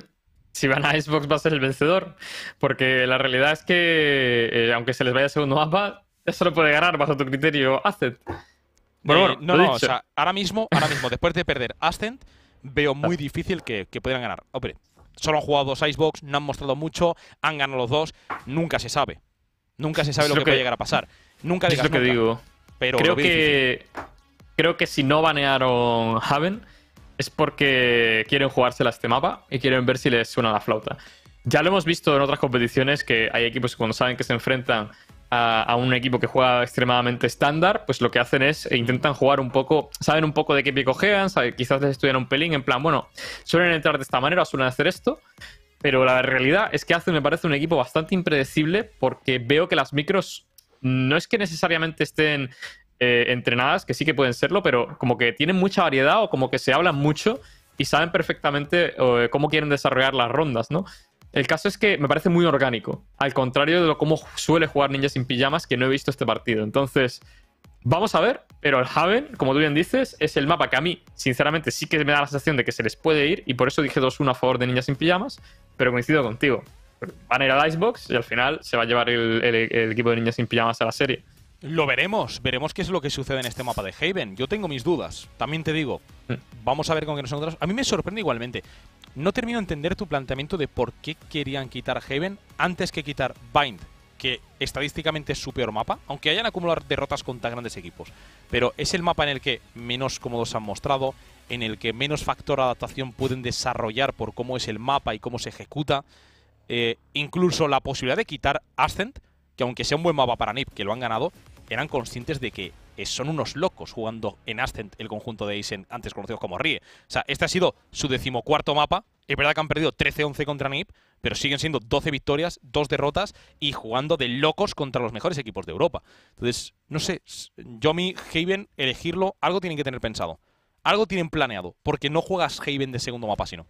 si van a Icebox va a ser el vencedor. Porque la realidad es que, eh, aunque se les vaya el segundo mapa, eso lo puede ganar bajo tu criterio Ascent. Bueno, eh, bueno, no, no, o sea, ahora mismo, ahora mismo, después de perder Ascent, veo muy difícil que, que pudieran ganar. Hombre, solo han jugado dos Icebox, no han mostrado mucho, han ganado los dos, nunca se sabe. Nunca se sabe lo, lo que, que puede llegar a pasar. Nunca digas es lo que nunca, digo. Pero creo que creo que si no banearon Haven es porque quieren jugársela a este mapa y quieren ver si les suena la flauta. Ya lo hemos visto en otras competiciones que hay equipos que cuando saben que se enfrentan a, a un equipo que juega extremadamente estándar, pues lo que hacen es e intentan jugar un poco, saben un poco de qué pie cojean, saben, quizás les estudian un pelín, en plan, bueno, suelen entrar de esta manera o suelen hacer esto. Pero la realidad es que Ascent me parece un equipo bastante impredecible porque veo que las micros no es que necesariamente estén eh, entrenadas, que sí que pueden serlo, pero como que tienen mucha variedad o como que se hablan mucho y saben perfectamente eh, cómo quieren desarrollar las rondas, ¿no? El caso es que me parece muy orgánico, al contrario de lo cómo suele jugar Ninja sin Pijamas, que no he visto este partido. Entonces, vamos a ver, pero el Haven, como tú bien dices, es el mapa que a mí, sinceramente, sí que me da la sensación de que se les puede ir y por eso dije dos uno a favor de Ninja sin Pijamas. Pero coincido contigo. Van a ir al Icebox y al final se va a llevar el, el, el equipo de Ninja sin Pijamas a la serie. Lo veremos. Veremos qué es lo que sucede en este mapa de Haven. Yo tengo mis dudas. También te digo. Mm. Vamos a ver con qué nos encontramos. A mí me sorprende igualmente. No termino de entender tu planteamiento de por qué querían quitar Haven antes que quitar Bind, que estadísticamente es su peor mapa, aunque hayan acumulado derrotas contra grandes equipos. Pero es el mapa en el que menos cómodos se han mostrado, en el que menos factor de adaptación pueden desarrollar por cómo es el mapa y cómo se ejecuta. Eh, incluso la posibilidad de quitar Ascent, que aunque sea un buen mapa para N I P, que lo han ganado, eran conscientes de que son unos locos jugando en Ascent el conjunto de Ascent, antes conocidos como R I E. O sea, este ha sido su decimocuarto mapa. Es verdad que han perdido trece once contra N I P, pero siguen siendo doce victorias, dos derrotas y jugando de locos contra los mejores equipos de Europa. Entonces, no sé, yo a mí, Haven, elegirlo, algo tienen que tener pensado. Algo tienen planeado, porque no juegas Haven de segundo mapa, sino.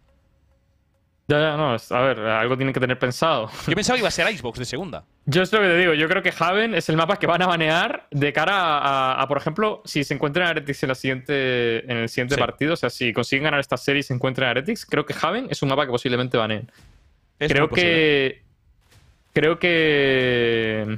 Ya, ya, no, a ver, algo tienen que tener pensado. Yo pensaba que iba a ser Icebox de segunda. Yo es lo que te digo, yo creo que Haven es el mapa que van a banear de cara a, a, a por ejemplo, si se encuentran Heretics en, la siguiente, en el siguiente sí. partido, o sea, si consiguen ganar esta serie y se encuentran Heretics, creo que Haven es un mapa que posiblemente baneen. Es creo que... Creo que...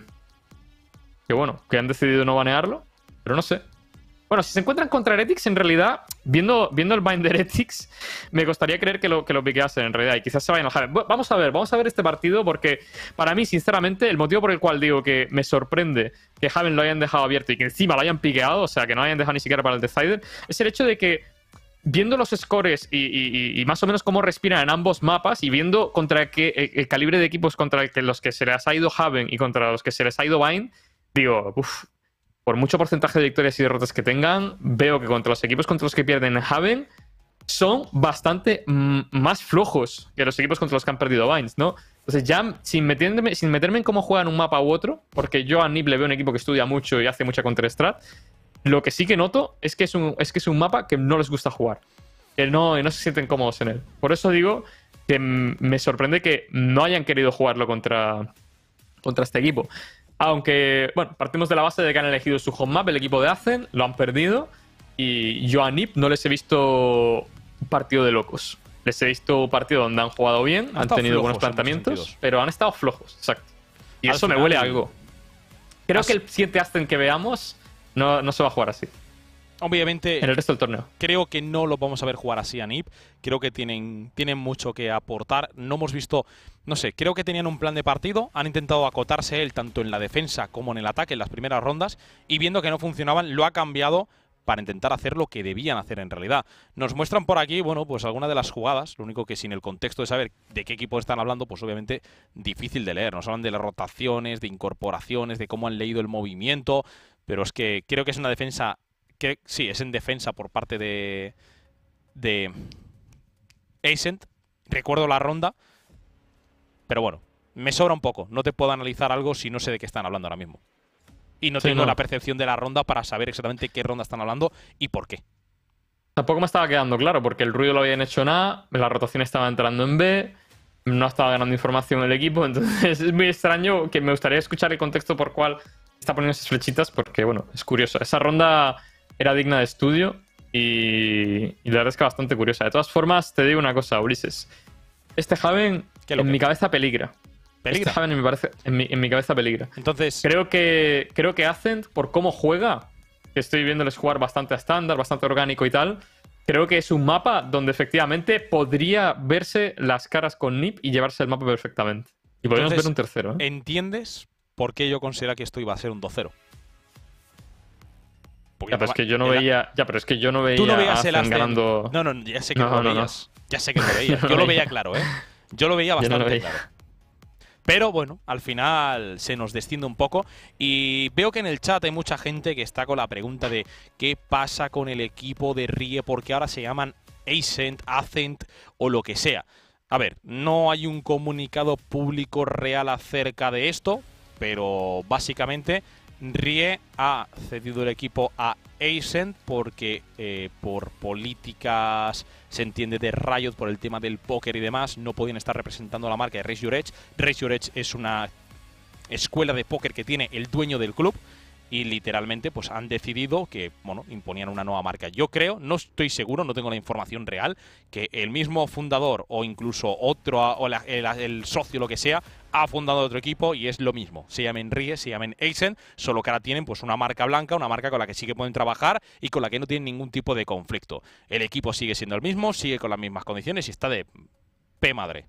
Que bueno, que han decidido no banearlo, pero no sé. Bueno, si se encuentran contra Heretics, en realidad, viendo, viendo el bind de Heretics, me costaría creer que lo, que lo piqueasen en realidad y quizás se vayan a Haven. Vamos a ver, vamos a ver este partido porque para mí, sinceramente, el motivo por el cual digo que me sorprende que Haven lo hayan dejado abierto y que encima lo hayan piqueado, o sea, que no hayan dejado ni siquiera para el Decider, es el hecho de que viendo los scores y, y, y más o menos cómo respiran en ambos mapas y viendo contra qué, el, el calibre de equipos contra el que, los que se les ha ido Haven y contra los que se les ha ido Bind, digo, uff, por mucho porcentaje de victorias y derrotas que tengan, veo que contra los equipos contra los que pierden Haven son bastante mm, más flojos que los equipos contra los que han perdido Binds, ¿no? Entonces ya, sin meterme, sin meterme en cómo juegan un mapa u otro, porque yo a Nip le veo un equipo que estudia mucho y hace mucha Counter-Strat, lo que sí que noto es que es un, es que es un mapa que no les gusta jugar. Que no, no se sienten cómodos en él. Por eso digo que me sorprende que no hayan querido jugarlo contra, contra este equipo. Aunque, bueno, partimos de la base de que han elegido su home map, el equipo de Azen, lo han perdido. Y yo a Nip no les he visto un partido de locos. Les he visto un partido donde han jugado bien, han, han tenido buenos planteamientos, pero han estado flojos, exacto. Y Al eso final, me huele a algo. Creo has... que el siguiente Ascent que veamos no, no se va a jugar así. Obviamente, en el resto del torneo. Creo que no lo vamos a ver jugar así a Nip. Creo que tienen, tienen mucho que aportar. No hemos visto, no sé, creo que tenían un plan de partido. Han intentado acotarse él tanto en la defensa como en el ataque en las primeras rondas. Y viendo que no funcionaban, lo ha cambiado para intentar hacer lo que debían hacer en realidad. Nos muestran por aquí, bueno, pues algunas de las jugadas. Lo único que sin el contexto de saber de qué equipo están hablando, pues obviamente difícil de leer. Nos hablan de las rotaciones, de incorporaciones, de cómo han leído el movimiento. Pero es que creo que es una defensa... Que, sí, es en defensa por parte de de Ascent. Recuerdo la ronda, pero bueno, me sobra un poco. No te puedo analizar algo si no sé de qué están hablando ahora mismo. Y no sí, tengo no. la percepción de la ronda para saber exactamente qué ronda están hablando y por qué. Tampoco me estaba quedando claro, porque el ruido lo habían hecho nada, la rotación estaba entrando en B, no estaba ganando información el equipo, entonces es muy extraño, que me gustaría escuchar el contexto por cuál está poniendo esas flechitas, porque bueno, es curioso. Esa ronda... era digna de estudio y, y la verdad es que bastante curiosa. De todas formas, te digo una cosa, Ulises. Este Haven en mi cabeza peligra. ¿Peligra? Este Haven en mi, parece, en, mi, en mi cabeza peligra. Entonces... Creo que, creo que Ascent, por cómo juega, que estoy viéndoles jugar bastante a estándar, bastante orgánico y tal, creo que es un mapa donde efectivamente podría verse las caras con Nip y llevarse el mapa perfectamente. Y podríamos ver un tercero, ¿eh? ¿Entiendes por qué yo considero que esto iba a ser un dos cero? Ya, pero es que yo no veía. Ya, pero es que yo no veía. Tú no veías el Ascent ganando. No, no, ya sé que no, no lo no, veías. No. Ya sé que lo veías. Yo, yo lo veía claro, ¿eh? Yo lo veía bastante no lo veía. claro. Pero bueno, al final se nos desciende un poco. Y veo que en el chat hay mucha gente que está con la pregunta de qué pasa con el equipo de Rie, porque ahora se llaman Ascent, Ascent o lo que sea. A ver, no hay un comunicado público real acerca de esto, pero básicamente Rie ha cedido el equipo a Ascent porque eh, por políticas, se entiende, de Riot, por el tema del póker y demás, no podían estar representando la marca de Raise Your Edge. Raise Your Edge es una escuela de póker que tiene el dueño del club y literalmente pues han decidido que, bueno, imponían una nueva marca. Yo creo, no estoy seguro, no tengo la información real, que el mismo fundador o incluso otro, o la, el, el socio, lo que sea, ha fundado otro equipo y es lo mismo. Se llamen Rie, se llamen Ascent, solo que ahora tienen pues una marca blanca, una marca con la que sí que pueden trabajar y con la que no tienen ningún tipo de conflicto. El equipo sigue siendo el mismo, sigue con las mismas condiciones y está de P madre.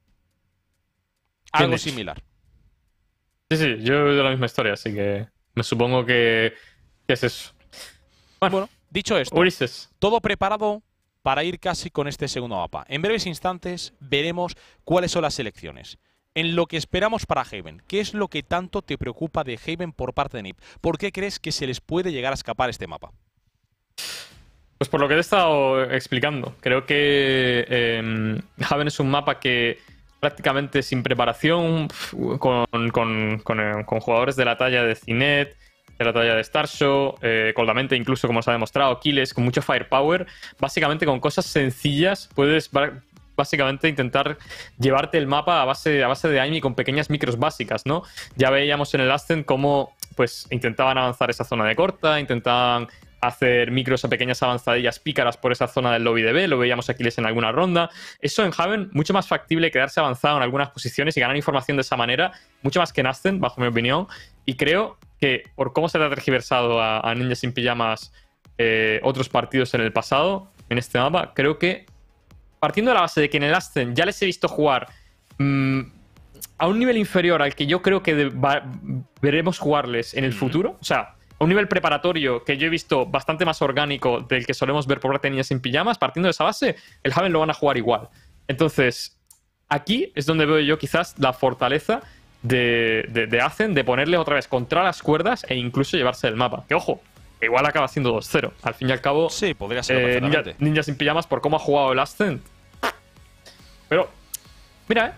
Algo similar. Sí, sí, yo he oído la misma historia, así que me supongo que, que es eso. Bueno, bueno, dicho esto, Ulises, todo preparado para ir casi con este segundo mapa. En breves instantes veremos cuáles son las selecciones. En lo que esperamos para Haven, ¿qué es lo que tanto te preocupa de Haven por parte de Nip? ¿Por qué crees que se les puede llegar a escapar este mapa? Pues por lo que te he estado explicando. Creo que eh, Haven es un mapa que prácticamente sin preparación, con, con, con, eh, con jugadores de la talla de Cinet, de la talla de Starshow, eh, Coldamente incluso, como se ha demostrado, Killes, con mucho firepower, básicamente con cosas sencillas puedes básicamente intentar llevarte el mapa a base, a base de aim y con pequeñas micros básicas, ¿no? Ya veíamos en el Ascent cómo pues, intentaban avanzar esa zona de corta, intentaban hacer micros a pequeñas avanzadillas pícaras por esa zona del lobby de B, lo veíamos aquí en alguna ronda. Eso en Haven, mucho más factible quedarse avanzado en algunas posiciones y ganar información de esa manera, mucho más que en Ascent, bajo mi opinión. Y creo que por cómo se le ha tergiversado a, a Ninja Sin Pijamas eh, otros partidos en el pasado, en este mapa, creo que partiendo de la base de que en el Ascent ya les he visto jugar mmm, a un nivel inferior al que yo creo que de, va, veremos jugarles en el futuro, o sea, a un nivel preparatorio que yo he visto bastante más orgánico del que solemos ver por parte de Niñas Sin Pijamas, partiendo de esa base, el Haven lo van a jugar igual. Entonces, aquí es donde veo yo quizás la fortaleza de, de, de Ascent, de ponerle otra vez contra las cuerdas e incluso llevarse el mapa. Que ojo, igual acaba siendo dos cero. Al fin y al cabo, sí, podría ser eh, Ninja, Ninja Sin Pijamas por cómo ha jugado el Ascent. Pero, mira, eh.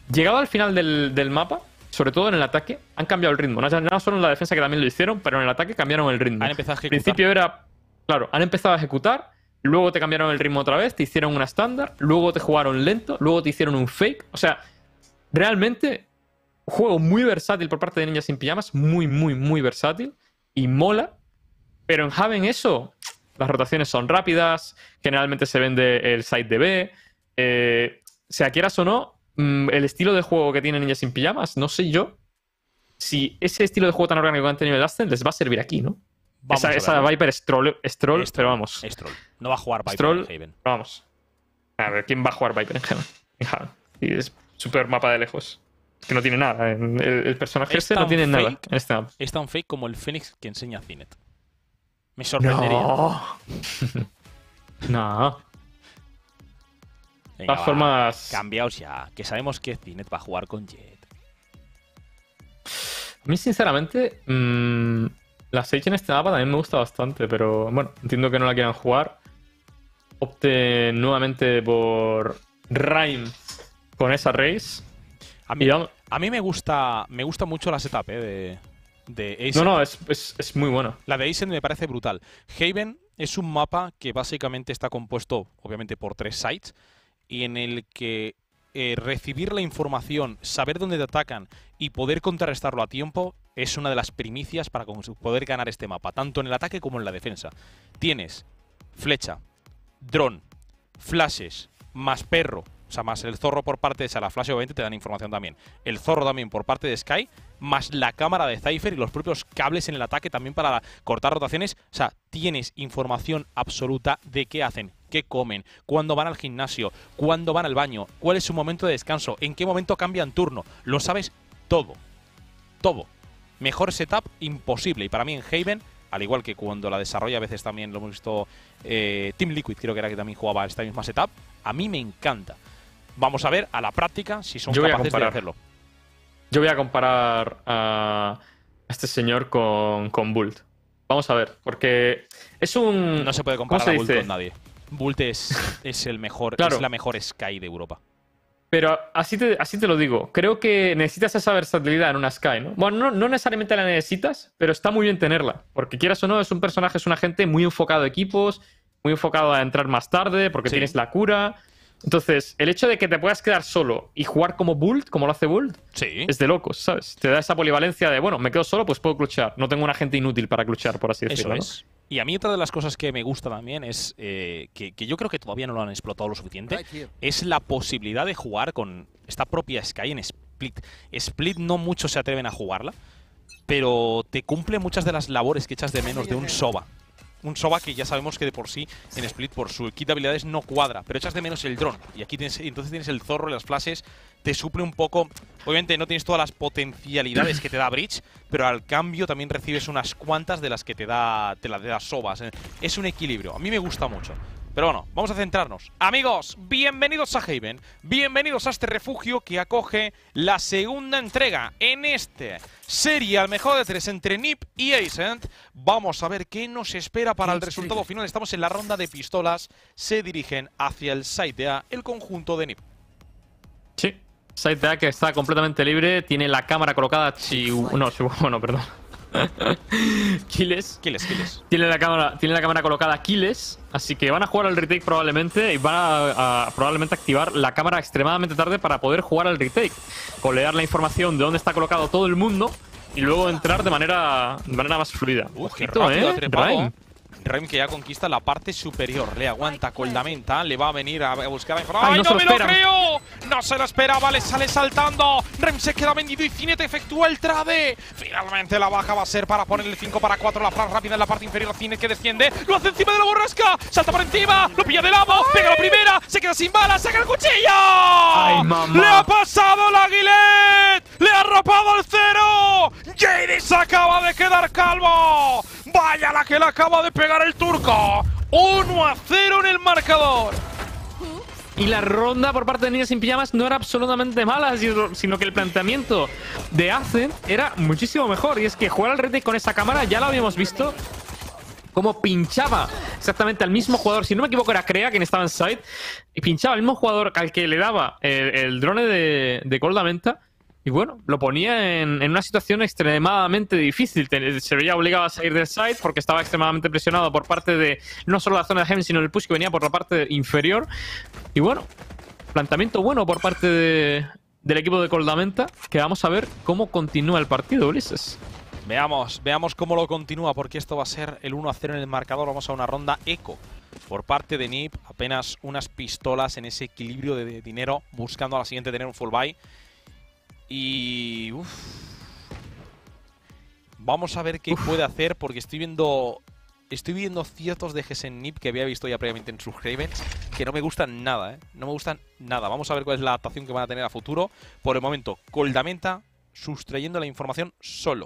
llegado al final del, del mapa, sobre todo en el ataque, han cambiado el ritmo. No, no solo en la defensa, que también lo hicieron, pero en el ataque cambiaron el ritmo. Han empezado a Al ejecutar. principio era... Claro, han empezado a ejecutar, luego te cambiaron el ritmo otra vez, te hicieron una estándar, luego te jugaron lento, luego te hicieron un fake. O sea, realmente, un juego muy versátil por parte de Ninja Sin Pijamas, muy, muy, muy versátil y mola. Pero en Haven eso, las rotaciones son rápidas, generalmente se vende el side de B. Eh, sea quieras o no, mmm, el estilo de juego que tiene Ninja Sin Pijamas, no sé yo si ese estilo de juego tan orgánico que han tenido el Ascent les va a servir aquí, ¿no? Vamos esa a esa verlo. Viper es troll, es troll, Es pero troll, vamos. es troll. No va a jugar Viper Stroll, en Haven. vamos. A ver, ¿quién va a jugar Viper en Haven? En Haven. Y es súper mapa de lejos. Es que no tiene nada. El, el personaje Es este no tan tiene nada fake. en este mapa. Es tan fake como el Fénix que enseña Cinet. Me sorprendería. No. No. De Venga, todas va, formas, cambiaos ya, que sabemos que Cinet va a jugar con Jet. a mí sinceramente, mmm, la Sage en este mapa también me gusta bastante, pero bueno, entiendo que no la quieran jugar. Opte nuevamente por Rhyme con esa race. A mí, Y vamos- a mí me gusta me gusta mucho la setup eh, de, de Ascent. No, no, es, es, es muy bueno. La de Ascent me parece brutal. Haven es un mapa que básicamente está compuesto, obviamente, por tres sites, y en el que eh, recibir la información, saber dónde te atacan y poder contrarrestarlo a tiempo es una de las primicias para cons- poder ganar este mapa, tanto en el ataque como en la defensa. Tienes flecha, dron, flashes, más perro, o sea, más el zorro por parte de esa, la flash obviamente te dan información también. El zorro también por parte de Sky, más la cámara de Cypher y los propios cables en el ataque también para cortar rotaciones. O sea, tienes información absoluta de qué hacen, qué comen, cuándo van al gimnasio, cuándo van al baño, cuál es su momento de descanso, en qué momento cambian turno. Lo sabes todo. Todo. Mejor setup imposible. Y para mí en Haven, al igual que cuando la desarrolla, a veces también lo hemos visto, eh, Team Liquid creo que era que también jugaba esta misma setup, a mí me encanta. Vamos a ver a la práctica si son Yo voy a capaces de comparar. hacerlo. Yo voy a comparar a este señor con, con Bult. Vamos a ver, porque es un... No se puede ¿cómo comparar se a Bult dice? con nadie. Bult es, es el mejor, Claro. es la mejor Sky de Europa. Pero así te, así te lo digo. Creo que necesitas esa versatilidad en una Sky, ¿no? Bueno, no, no necesariamente la necesitas, pero está muy bien tenerla. Porque quieras o no, es un personaje, es un agente muy enfocado a equipos, muy enfocado a entrar más tarde, porque Sí. tienes la cura. Entonces, el hecho de que te puedas quedar solo y jugar como Bult, como lo hace Bult, Sí. es de locos, ¿sabes? Te da esa polivalencia de, bueno, me quedo solo, pues puedo clutchar. No tengo un agente inútil para clutchar, por así Eso decirlo, ¿no? es. Y a mí otra de las cosas que me gusta también es eh, que, que yo creo que todavía no lo han explotado lo suficiente, es la posibilidad de jugar con esta propia Sky en Split. Split no muchos se atreven a jugarla, pero te cumple muchas de las labores que echas de menos de un Soba. Un Soba que ya sabemos que de por sí en Split por su kit de habilidades no cuadra, pero echas de menos el dron. Y aquí tienes, entonces tienes el zorro y las flashes, te suple un poco. Obviamente no tienes todas las potencialidades que te da Breach, pero al cambio también recibes unas cuantas de las que te da, te las de las Sobas. Es un equilibrio, a mí me gusta mucho. Pero bueno, vamos a centrarnos. Amigos, bienvenidos a Haven, bienvenidos a este refugio que acoge la segunda entrega en este serie al mejor de tres entre N I P y Ascent. Vamos a ver qué nos espera para el resultado final. Estamos en la ronda de pistolas, se dirigen hacia el site A, el conjunto de N I P. Sí. Site A que está completamente libre, tiene la cámara colocada. Chihu- no, Chihu- bueno, perdón. Kiles. Kiles, Kiles. Tiene la cámara, tiene la cámara colocada Kiles, así que van a jugar al retake probablemente y van a, a probablemente activar la cámara extremadamente tarde para poder jugar al retake. Colear la información de dónde está colocado todo el mundo y luego entrar de manera, de manera más fluida. Uh, qué Ojito, rápido ha eh, trepado. Rhyme. Rhyme que ya conquista la parte superior. Le aguanta Coldamenta. Le va a venir a buscar la información. Ay, ¡Ay, no no, se me lo lo espera. creo! No se lo esperaba. Le sale saltando. Rhyme se queda vendido y Cinet efectúa el trade. Finalmente la baja va a ser para ponerle cinco para cuatro. La flash rápida en la parte inferior. Cinet que desciende. Lo hace encima de la borrasca. Salta por encima. Lo pilla de lado. Pega la primera. Se queda sin balas. Saca el cuchillo. Ay, mamá. Le ha pasado la Guilet. Le ha rapado el cero. J D se acaba de quedar calvo. Vaya la que le acaba de pegar el turco. uno a cero en el marcador. Y la ronda por parte de Niñas Sin Pijamas no era absolutamente mala, sino sino que el planteamiento de Ascent era muchísimo mejor. Y es que jugar al retake con esa cámara ya lo habíamos visto cómo pinchaba exactamente al mismo jugador. Si no me equivoco, era Crea quien estaba en side. Y pinchaba al mismo jugador al que le daba el, el drone de, de Koldamenta. Y bueno, lo ponía en, en una situación extremadamente difícil. Se veía obligado a salir del side porque estaba extremadamente presionado por parte de no solo la zona de Heaven, sino el push que venía por la parte inferior. Y bueno, planteamiento bueno por parte de, del equipo de Koldamenta, que vamos a ver cómo continúa el partido, Ulises. Veamos, veamos cómo lo continúa, porque esto va a ser el uno a cero en el marcador. Vamos a una ronda eco por parte de Nip. Apenas unas pistolas en ese equilibrio de, de dinero, buscando a la siguiente tener un full buy. Y... Uf. Vamos a ver qué uf. puede hacer, porque estoy viendo... Estoy viendo ciertos dejes en Nip que había visto ya previamente en sus Ravens, que no me gustan nada, ¿eh? No me gustan nada. Vamos a ver cuál es la adaptación que van a tener a futuro. Por el momento, Koldamenta sustrayendo la información solo.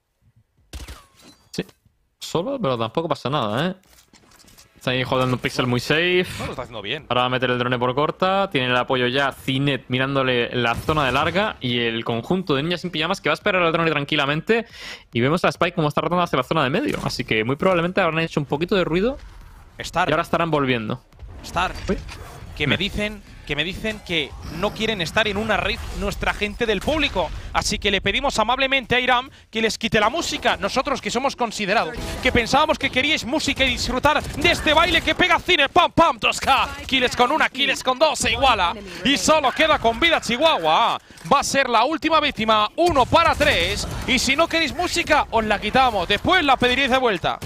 Sí, solo, pero tampoco pasa nada, ¿eh? Está ahí jugando un pixel muy safe. No, lo está haciendo bien. Ahora va a meter el drone por corta. Tiene el apoyo ya Cinet mirándole la zona de larga. Y el conjunto de niñas sin pijamas que va a esperar al drone tranquilamente. Y vemos a Spike como está rotando hacia la zona de medio. Así que muy probablemente habrán hecho un poquito de ruido. Star. Y ahora estarán volviendo. Star. Uy. Que me dicen que me dicen que no quieren estar en una rift nuestra gente del público. Así que le pedimos amablemente a Iram que les quite la música. Nosotros que somos considerados, que pensábamos que queríais música y disfrutar de este baile que pega cine. Pam, pam, dos K. Kills con una, kills con dos, se iguala. Y solo queda con vida Chihuahua. Va a ser la última víctima, uno para tres. Y si no queréis música, os la quitamos. Después la pediréis de vuelta.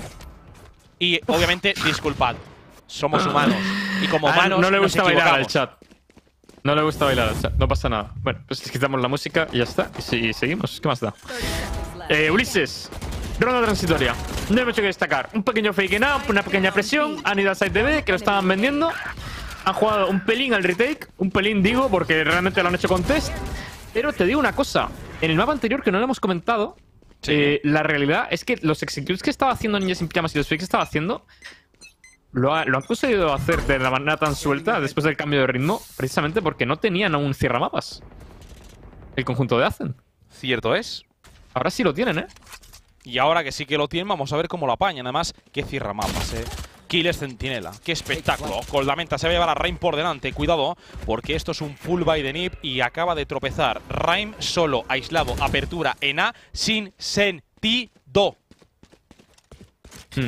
Y obviamente, disculpad. Somos humanos. Y como humanos, ah, no le gusta nos bailar al chat. No le gusta bailar al chat. No pasa nada. Bueno, pues les quitamos la música y ya está. Y, si, y seguimos. ¿Qué más da? Eh, Ulises. Ronda transitoria. No hay mucho que destacar. Un pequeño fake up, una pequeña presión. Han ido al side de B, que lo estaban vendiendo. Han jugado un pelín al retake. Un pelín, digo, porque realmente lo han hecho con test. Pero te digo una cosa. En el mapa anterior, que no lo hemos comentado, sí. eh, la realidad es que los executes que estaba haciendo Ninjas sin Pijamas y los fakes que estaba haciendo... Lo, ha, lo han conseguido hacer de la manera tan suelta después del cambio de ritmo, precisamente porque no tenían aún cierramapas. El conjunto de Azen. Cierto es. Ahora sí lo tienen, ¿eh? Y ahora que sí que lo tienen, vamos a ver cómo lo apañan. Además, qué cierramapas, ¿eh? Kills Centinela. Qué espectáculo. Koldamenta se va a llevar a Raim por delante. Cuidado, porque esto es un full buy de Nip y acaba de tropezar. Raim solo, aislado, apertura en A, sin sentido. Hmm.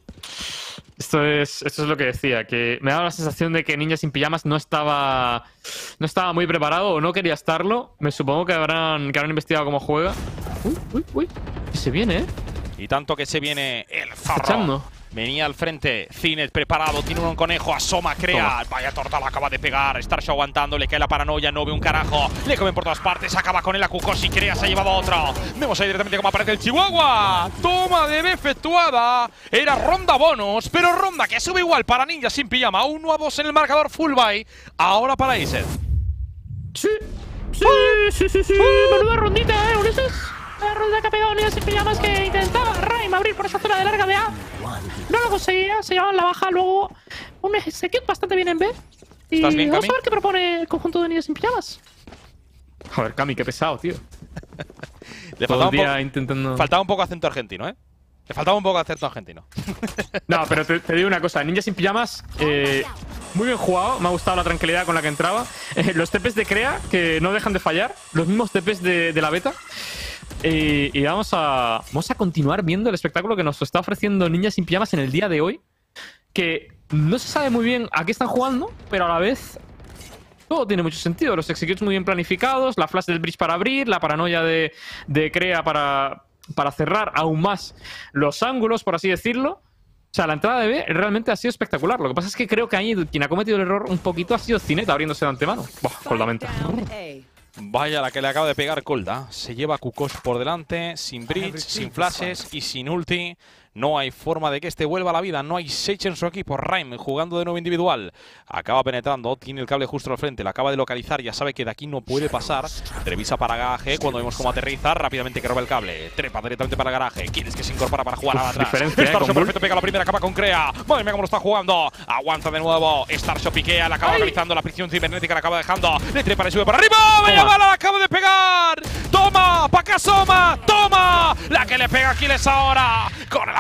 Esto es, esto es lo que decía, que me daba la sensación de que Ninja sin Pijamas no estaba no estaba muy preparado o no quería estarlo. Me supongo que habrán, que habrán investigado cómo juega. Uy, uy, uy. Se viene, ¿eh? Y tanto que se viene el zorro. Venía al frente, Cinet preparado, tiene un conejo, asoma, Crea. Toma. Vaya torta, la acaba de pegar. Starshow aguantando, le cae la paranoia, no ve un carajo. Le comen por todas partes, acaba con el Akukoshi, Crea se ha llevado otro. Vemos ahí directamente cómo aparece el Chihuahua. Toma de B efectuada. Era ronda bonus, pero ronda que sube igual para Ninja sin Pijama. uno a dos en el marcador full buy. Ahora para Iset. Sí, sí, sí, sí, sí. Menuda rondita, ¿eh, Ulises? La ronda que ha pegado Ninja sin Pijamas, que intentaba Raim abrir por esa zona de larga de A. No lo conseguía, se llevaban la baja. Luego un execute bastante bien en B. Y ¿Estás bien, vamos Cami? a ver qué propone el conjunto de Niñas sin Pijamas. Joder, Cami, qué pesado, tío. Le Todo faltaba el día un poco, intentando... faltaba un poco acento argentino, ¿eh? Le faltaba un poco acento argentino. No, pero te, te digo una cosa. Ninja sin Pijamas, eh, muy bien jugado. Me ha gustado la tranquilidad con la que entraba. Eh, los T Ps de Crea, que no dejan de fallar. Los mismos T Ps de, de la beta. Eh, y vamos a, vamos a continuar viendo el espectáculo que nos está ofreciendo Ninja sin Pijamas en el día de hoy. Que no se sabe muy bien a qué están jugando, pero a la vez todo tiene mucho sentido. Los executes muy bien planificados, la flash del bridge para abrir, la paranoia de, de Crea para, para cerrar aún más los ángulos, por así decirlo. O sea, la entrada de B realmente ha sido espectacular. Lo que pasa es que creo que ahí quien ha cometido el error un poquito ha sido Cinet abriéndose de antemano. Buah, Koldamenta. Vaya la que le acaba de pegar Kolda. Se lleva a Kukosh por delante, sin bridge, sin flashes y sin ulti. No hay forma de que este vuelva a la vida. No hay Sage en su equipo. Raim jugando de nuevo individual. Acaba penetrando. Tiene el cable justo al frente. La acaba de localizar. Ya sabe que de aquí no puede pasar. Revisa para garaje. Cuando vemos cómo aterriza, rápidamente que roba el cable. Trepa directamente para el garaje. Quieres que se incorpora para jugar a atrás. Diferencia, Starshot eh, perfecto. Pega la primera. Acaba con Crea. Madre mía cómo lo está jugando. Aguanta de nuevo. Starshot piquea. La acaba localizando. La prisión cibernética la acaba dejando. Le trepa, le sube para arriba. ¡Vaya bala! La acaba de pegar. ¡Toma! ¡Pa' acá, Soma! ¡Toma! La que le pega a Aquiles ahora. Con el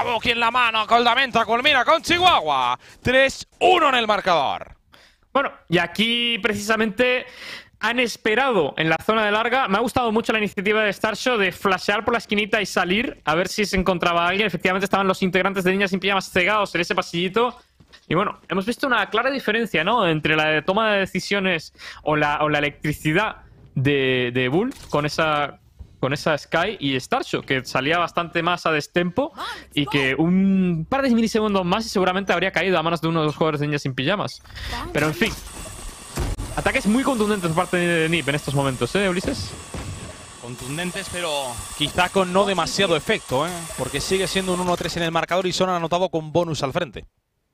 Kabuki en la mano. Coldamenta culmina con Chihuahua. tres uno en el marcador. Bueno, y aquí precisamente han esperado en la zona de larga. Me ha gustado mucho la iniciativa de Starshow de flashear por la esquinita y salir a ver si se encontraba alguien. Efectivamente estaban los integrantes de Niñas sin Pijamas cegados en ese pasillito. Y bueno, hemos visto una clara diferencia, ¿no? Entre la toma de decisiones o la, o la electricidad de, de Bull con esa, con esa Sky y Starshow, que salía bastante más a destempo y que un par de milisegundos más y seguramente habría caído a manos de uno de los jugadores de Niñas sin Pijamas. Pero en fin, ataques muy contundentes por parte de Nip en estos momentos, ¿eh, Ulises? Contundentes, pero quizá con no demasiado efecto, ¿eh? Porque sigue siendo un uno tres en el marcador y son anotado con bonus al frente.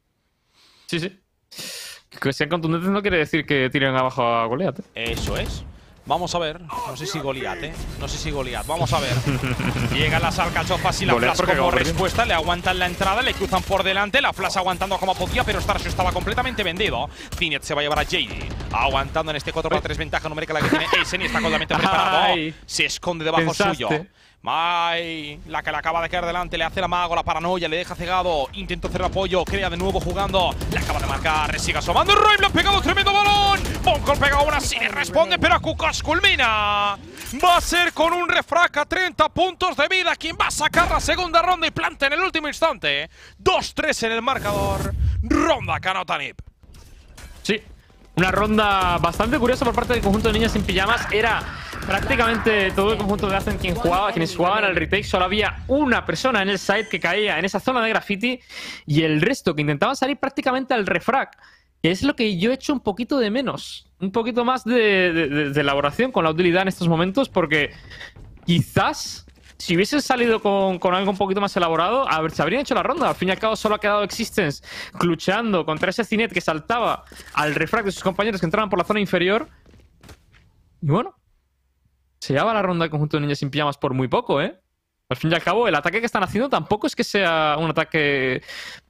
Sí, sí. Que sean contundentes no quiere decir que tiren abajo a Goliath. Eso es. Vamos a ver. No sé si Goliath, ¿eh? No sé si Goliath. Vamos a ver. Llegan las alcachofas y la Goliath Flash porque como acabó perdiendo. respuesta. Le aguantan la entrada, le cruzan por delante. La Flash aguantando como podía, pero Starshow estaba completamente vendido. Cinet se va a llevar a J D. Aguantando en este cuatro para tres ventaja numérica la que tiene Aizen y está completamente preparado. Ay. Se esconde debajo Pensaste. suyo. Mai, la que le acaba de caer delante, le hace la mago, la paranoia, le deja cegado. Intenta hacer apoyo, crea de nuevo jugando. Le acaba de marcar, sigue asomando. Roy le ha pegado tremendo balón. Bonkor pega una, sí le responde, pero Kukoc culmina. Va a ser con un refrac a treinta puntos de vida quien va a sacar la segunda ronda y planta en el último instante. dos tres en el marcador. Ronda que anota Nip. Sí. Una ronda bastante curiosa por parte del conjunto de Niñas sin Pijamas. Era prácticamente todo el conjunto de Azen quien jugaba, quienes jugaban al retake. Solo había una persona en el site que caía en esa zona de graffiti y el resto que intentaban salir prácticamente al refrag. Que es lo que yo he hecho un poquito de menos. Un poquito más de, de, de, de elaboración con la utilidad en estos momentos, porque quizás si hubiesen salido con, con algo un poquito más elaborado, a ver, se habrían hecho la ronda. Al fin y al cabo solo ha quedado Existence clutcheando contra ese Cinet que saltaba al refrag de sus compañeros que entraban por la zona inferior. Y bueno, se lleva la ronda el conjunto de Niñas sin Pijamas por muy poco, ¿eh? Al fin y al cabo, el ataque que están haciendo tampoco es que sea un ataque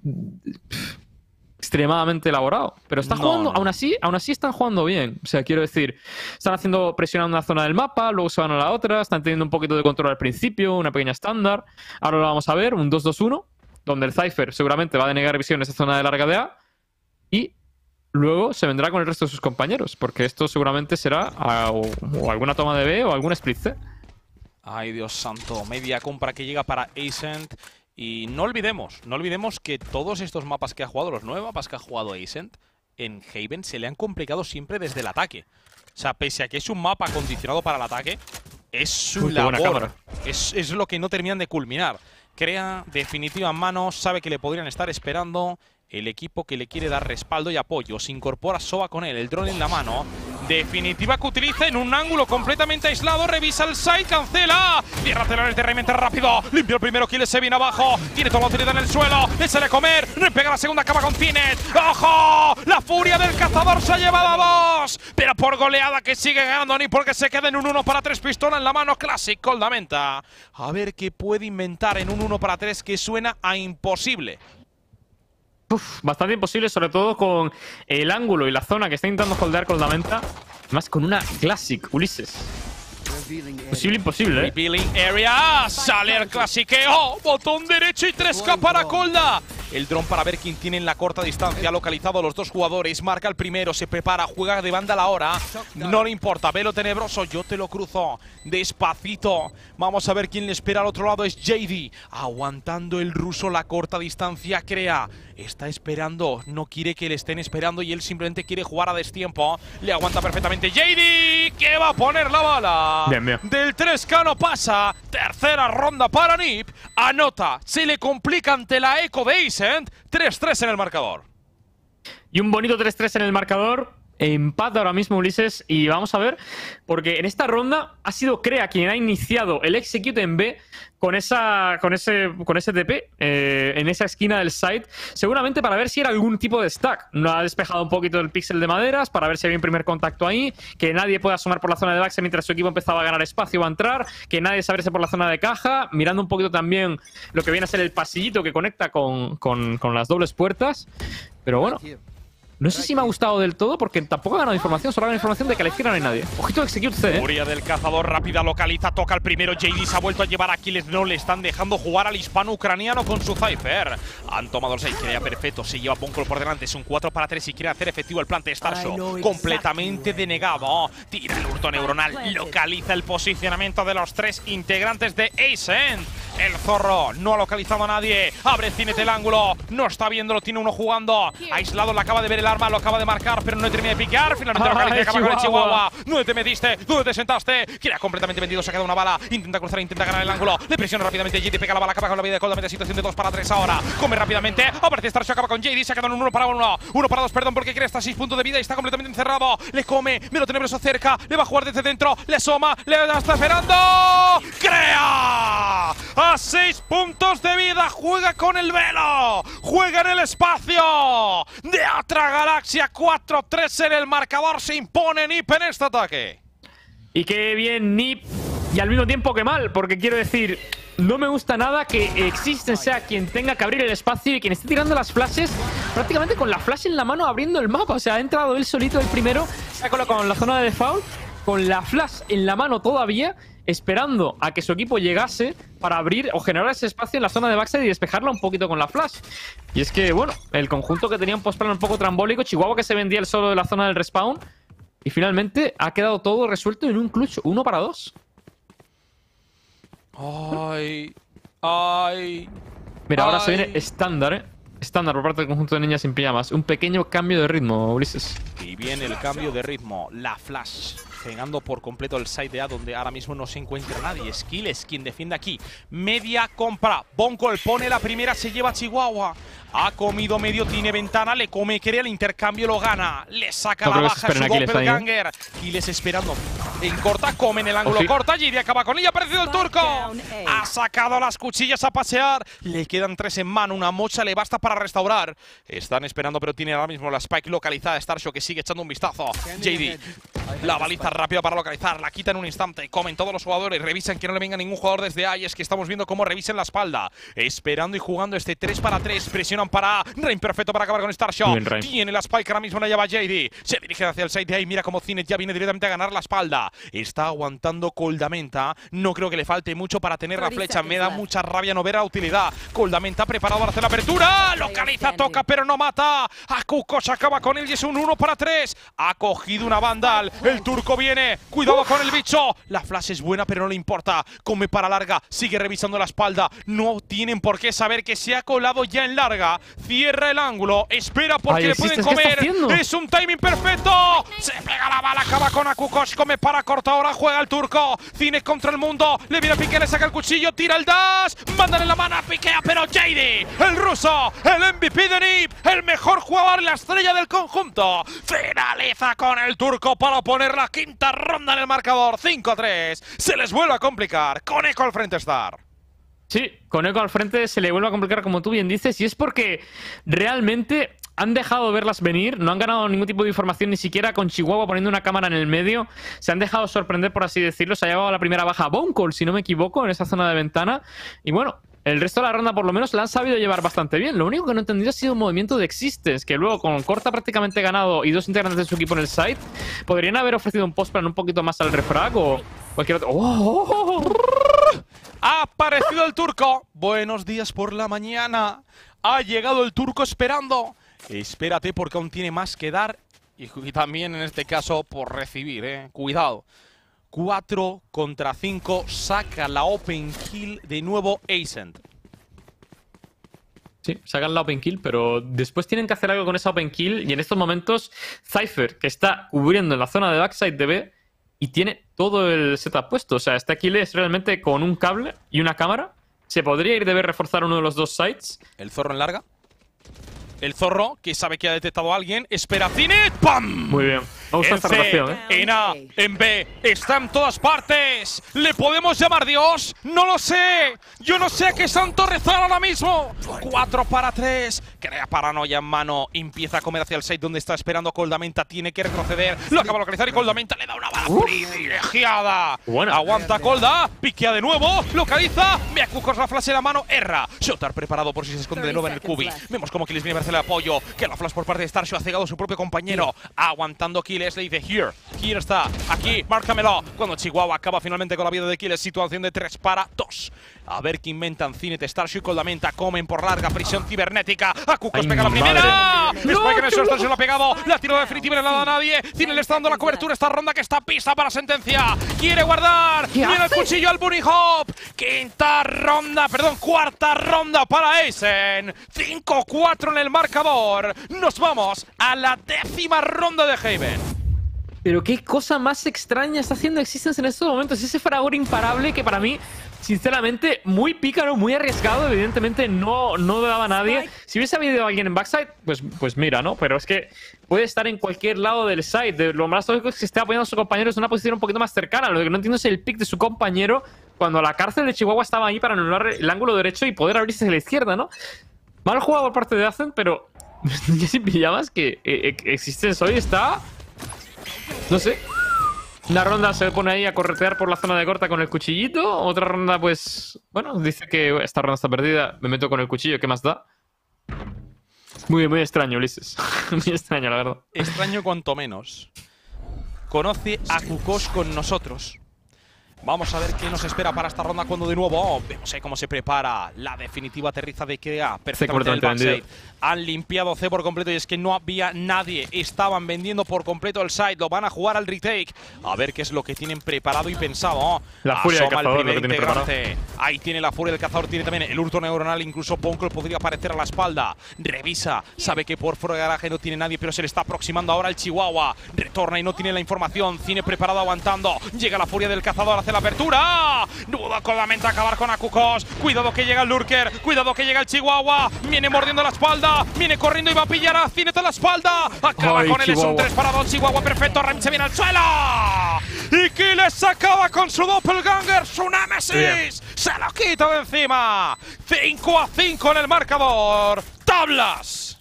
extremadamente elaborado, pero están No, jugando, no. aún así, aún así están jugando bien. O sea, quiero decir, están haciendo presionando una zona del mapa, luego se van a la otra, están teniendo un poquito de control al principio, una pequeña estándar. Ahora lo vamos a ver, un dos dos uno, donde el Cypher seguramente va a denegar visión en esa zona de larga de A y luego se vendrá con el resto de sus compañeros, porque esto seguramente será a- o, o alguna toma de B o algún split C. Ay, Dios santo. Media compra que llega para Ascent. Y no olvidemos, no olvidemos que todos estos mapas que ha jugado, los nueve mapas que ha jugado Ascent, en Haven se le han complicado siempre desde el ataque. O sea, pese a que es un mapa acondicionado para el ataque, es su Uy, qué buena labor. cámara. Es, es lo que no terminan de culminar. Crea definitiva en mano, sabe que le podrían estar esperando el equipo que le quiere dar respaldo y apoyo. Se incorpora Soba con él, el dron en la mano. Definitiva que utiliza en un ángulo completamente aislado. Revisa el side, cancela. Cierra telones terriblemente rápido. Limpia el primero kill, se viene abajo. Tiene toda la utilidad en el suelo. Le sale a comer. Le pega la segunda, acaba con Cinet. ¡Ojo! La furia del cazador se ha llevado a dos. Pero por goleada que sigue ganando ni porque se queda en un uno para tres, pistola en la mano. Classic Coldamenta. A ver qué puede inventar en un uno para tres que suena a imposible. Uf, bastante imposible, sobre todo con el ángulo y la zona que está intentando holdear Coldamenta. Además, con una Classic, Ulises. Posible, imposible, ¿eh? Revealing area. Sale el clasiqueo. Botón derecho y tres K para Colda. El dron para ver quién tiene en la corta distancia. Ha localizado a los dos jugadores. Marca el primero. Se prepara. Juega de banda a la hora. No le importa. Velo tenebroso. Yo te lo cruzo. Despacito. Vamos a ver quién le espera al otro lado. Es J D. Aguantando el ruso la corta distancia. Crea. Está esperando. No quiere que le estén esperando y él simplemente quiere jugar a destiempo. Le aguanta perfectamente J D. Que va a poner la bala. Bien, bien. Del tres K no pasa. Tercera ronda para Nip. Anota. Se le complica ante la eco de Ascent. tres tres en el marcador. Y un bonito tres tres en el marcador. Empate ahora mismo, Ulises. Y vamos a ver, porque en esta ronda ha sido Crea quien ha iniciado el execute en B con esa con ese con ese T P eh, en esa esquina del site, seguramente para ver si era algún tipo de stack. No ha despejado un poquito el píxel de maderas para ver si había un primer contacto ahí, que nadie pueda asomar por la zona de base mientras su equipo empezaba a ganar espacio o a entrar, que nadie se abriese por la zona de caja, mirando un poquito también lo que viene a ser el pasillito que conecta con, con, con las dobles puertas. Pero bueno, No sé si me ha gustado del todo porque tampoco ha ganado información, solo ha ganado información de que a la izquierda no hay nadie. Ojito de Execute C, ¿eh? Furia del cazador rápida, localiza, toca el primero. J D se ha vuelto a llevar a Aquiles. No le están dejando jugar al hispano-ucraniano con su Cypher. Han tomado el seis, queda perfecto. Se lleva Bonkol por delante. Es un cuatro para tres y quiere hacer efectivo el plan de Starshow. Completamente denegado. Tira el hurto neuronal. Localiza el posicionamiento de los tres integrantes de Ascent. El zorro no ha localizado a nadie. Abre Cinet el ángulo. No está viéndolo. Tiene uno jugando. Aislado, le acaba de ver el arma. Lo acaba de marcar, pero no termina de picar. Finalmente localiza y acaba con el Chihuahua. ¿Dónde te metiste? ¿Dónde te sentaste? Queda completamente vendido. Se ha quedado una bala. Intenta cruzar, intenta ganar el ángulo. Le presiona rápidamente. J D pega la bala. Acaba con la vida de Coldamente. Situación de dos para tres ahora. Come rápidamente. Aparece Starshow. Acaba con J D. Se ha quedado en un uno para uno. uno para dos, perdón, porque quiere hasta seis puntos de vida y está completamente encerrado. Le come. Melo Tenebroso cerca. Le va a jugar desde dentro. Le asoma. Le está esperando. ¡Crea! A seis puntos de vida. Juega con el velo. Juega en el espacio de otra galaxia. cuatro tres en el marcador. Se impone Nip en este ataque. Y qué bien Nip. Y al mismo tiempo que mal, porque quiero decir, no me gusta nada que Existen sea quien tenga que abrir el espacio y quien esté tirando las flashes prácticamente con la flash en la mano abriendo el mapa. O sea, ha entrado él solito el primero, se ha colocado en la zona de default con la flash en la mano todavía, esperando a que su equipo llegase para abrir o generar ese espacio en la zona de backside y despejarla un poquito con la flash. Y es que, bueno, el conjunto que tenía un postplan un poco trambólico, Chihuahua que se vendía el solo de la zona del respawn, y finalmente ha quedado todo resuelto en un clutch uno para dos. Ay, ay. Mira, ahora ay. se viene estándar, ¿eh? Estándar por parte del conjunto de niñas sin pijamas. Un pequeño cambio de ritmo, Ulises. Y viene el cambio de ritmo. La flash cegando por completo el side A, donde ahora mismo no se encuentra nadie. Skill es quien defiende aquí. Media compra. Bonkol pone la primera, se lleva a Chihuahua. Ha comido medio, tiene ventana, le come, crea el intercambio, lo gana. Le saca No la creo que baja se su esperen a Aquiles ahí, ¿eh? doppelganger. Aquiles esperando. En corta, come en el ángulo, Oji. corta. J D acaba con ella, ha aparecido el turco. Ha sacado las cuchillas a pasear. Le quedan tres en mano, una mocha le basta para restaurar. Están esperando, pero tiene ahora mismo la spike localizada. Starshow que sigue echando un vistazo. J D, la baliza rápida para localizar, la quita en un instante. Comen todos los jugadores, revisan que no le venga ningún jugador desde A. Y es que estamos viendo cómo revisan la espalda. Esperando y jugando este tres para tres. Presionan para A. Rain perfecto para acabar con Starshow. Bien, Tiene la spike, ahora mismo la lleva J D. Se dirige hacia el side de A y mira cómo Cinet ya viene directamente a ganar la espalda. Está aguantando Coldamenta. No creo que le falte mucho para tener la flecha. Me da mucha rabia no ver la utilidad. Coldamenta preparado para hacer la apertura. Localiza, toca, pero no mata. A Cuco se acaba con él y es un uno para tres. Ha cogido una Vandal. El turco viene. Cuidado con el bicho. La flash es buena, pero no le importa. Come para larga. Sigue revisando la espalda. No tienen por qué saber que se ha colado ya en larga. Cierra el ángulo. Espera porque Ay, le pueden Existence, ¿qué está comer. haciendo? Es un timing perfecto. Se pega la bala. Acaba con Akukos. Come para corta. Ahora juega el turco. Cine contra el mundo. Le viene a Piqué. Le saca el cuchillo. Tira el dash. Mándale la mano a Piquea. Pero J D, el ruso, el M V P de Nip, el mejor jugador, la estrella del conjunto, finaliza con el turco para poner la quinta ronda en el marcador. cinco a tres. Se les vuelve a complicar. Con Echo al frente Star. Sí, con Echo al frente se le vuelve a complicar, como tú bien dices, y es porque realmente han dejado verlas venir, no han ganado ningún tipo de información, ni siquiera con Chihuahua poniendo una cámara en el medio. Se han dejado sorprender, por así decirlo. Se ha llevado a la primera baja Bonkol, si no me equivoco, en esa zona de ventana. Y bueno, el resto de la ronda por lo menos la han sabido llevar bastante bien. Lo único que no he entendido ha sido un movimiento de Existence, que luego con Corta prácticamente ganado y dos integrantes de su equipo en el site, podrían haber ofrecido un postplan un poquito más al refrag o cualquier otro. ¡Oh, oh, oh! Ha aparecido el turco. Buenos días por la mañana. Ha llegado el turco esperando. Espérate porque aún tiene más que dar. Y, y también en este caso por recibir, eh. Cuidado. cuatro contra cinco. Saca la open kill de nuevo Ascent. Sí, sacan la open kill, pero después tienen que hacer algo con esa open kill. Y en estos momentos, Cypher, que está cubriendo en la zona de backside de B, y tiene todo el setup puesto. O sea, esta kill es realmente con un cable y una cámara. Se podría ir de B reforzar uno de los dos sites. El zorro en larga. El zorro, que sabe que ha detectado a alguien. Espera Cinet. ¡Pam! Muy bien. Me gusta en esta C, rotación, ¿eh? en A, en B, está en todas partes. ¿Le podemos llamar Dios? No lo sé. Yo no sé a qué santo rezar ahora mismo. cuatro para tres. Crea paranoia en mano. Empieza a comer hacia el site donde está esperando Coldamenta. Tiene que retroceder. Lo acaba de localizar y Coldamenta le da una bala privilegiada. Buena. Aguanta Colda. Piquea de nuevo. Localiza. Ve a Kukos la flash en la mano. Erra. Shotar preparado por si se esconde de nuevo en el cubi. Vemos como Kiles viene a hacerle apoyo. Que la flash por parte de Starshow ha cegado a su propio compañero. Aguantando Kiles. Le dice here. Here está. Aquí. Márcamelo. Cuando Chihuahua acaba finalmente con la vida de Kiles. Situación de tres para dos. A ver qué inventan Cinet, Starshow y Coldamenta. Comen por larga prisión cibernética. A Kukos Ay, pega la mi primera. madre. Spike en el suelo, Starshow lo ha pegado. La tiro definitiva y no le da a nadie. Cinet le está dando la cobertura. Esta ronda que está pista para sentencia. Quiere guardar. ¿Qué Viene el hace? cuchillo al Bunny Hop. Quinta ronda, perdón, cuarta ronda para Eisen. cinco cuatro en el marcador. Nos vamos a la décima ronda de Haven. Pero qué cosa más extraña está haciendo Existence en estos momentos. Ese fragor imparable que para mí, sinceramente, muy pícaro, muy arriesgado. Evidentemente no, no daba a nadie. Si hubiese habido alguien en backside, pues, pues mira, ¿no? Pero es que puede estar en cualquier lado del side. De lo más lógico es que esté apoyando a su compañero en una posición un poquito más cercana. Lo que no entiendo es el pick de su compañero cuando la cárcel de Chihuahua estaba ahí para anular el ángulo derecho y poder abrirse hacia la izquierda, ¿no? Mal jugado por parte de Azen, pero ya sin pillamas que eh, Existence hoy está... No sé. Una ronda se pone ahí a corretear por la zona de corta con el cuchillito. Otra ronda, pues... Bueno, dice que esta ronda está perdida. Me meto con el cuchillo, ¿qué más da? Muy, muy extraño, Ulises. Muy extraño, la verdad. Extraño cuanto menos. Conoce a Kukos con nosotros. Vamos a ver qué nos espera para esta ronda cuando de nuevo oh, vemos ahí cómo se prepara la definitiva aterriza de Krea. Perfectamente en el backside. Han limpiado C por completo y es que no había nadie. Estaban vendiendo por completo el side. Lo van a jugar al retake. A ver qué es lo que tienen preparado y pensado. Oh, la furia del cazador, el primer lo que tiene integrante. Ahí tiene la furia del cazador. Tiene también el hurto neuronal. Incluso Punkle podría aparecer a la espalda. Revisa. Sabe que por fuera de garaje no tiene nadie, pero se le está aproximando ahora el Chihuahua. Retorna y no tiene la información. Cine preparado aguantando. Llega la furia del cazador. Hace la apertura. Duda con la mente acabar con Akukos. Cuidado que llega el Lurker. Cuidado que llega el Chihuahua. Viene mordiendo la espalda. Viene corriendo y va a pillar a Cinet a la espalda. Acaba Ay, con él. Es un Chihuahua. tres para dos. Chihuahua perfecto. Rem se viene al suelo. Y Kiles acaba con su doppelganger. Su Nemesis. Bien. Se lo quita de encima. cinco a cinco en el marcador. Tablas.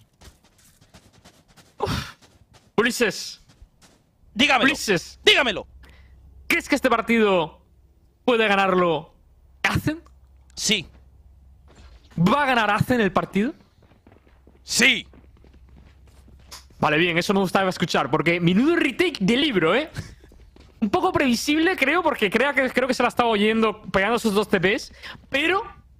Ulises, Dígamelo. Ulises, Dígamelo. ¿crees que este partido puede ganarlo Azen? Sí. ¿Va a ganar Azen el partido? Sí. Vale, bien, eso me gustaba escuchar, porque menudo retake de libro, ¿eh? Un poco previsible, creo, porque creo que, creo que se la estaba oyendo pegando sus dos T Ps, pero...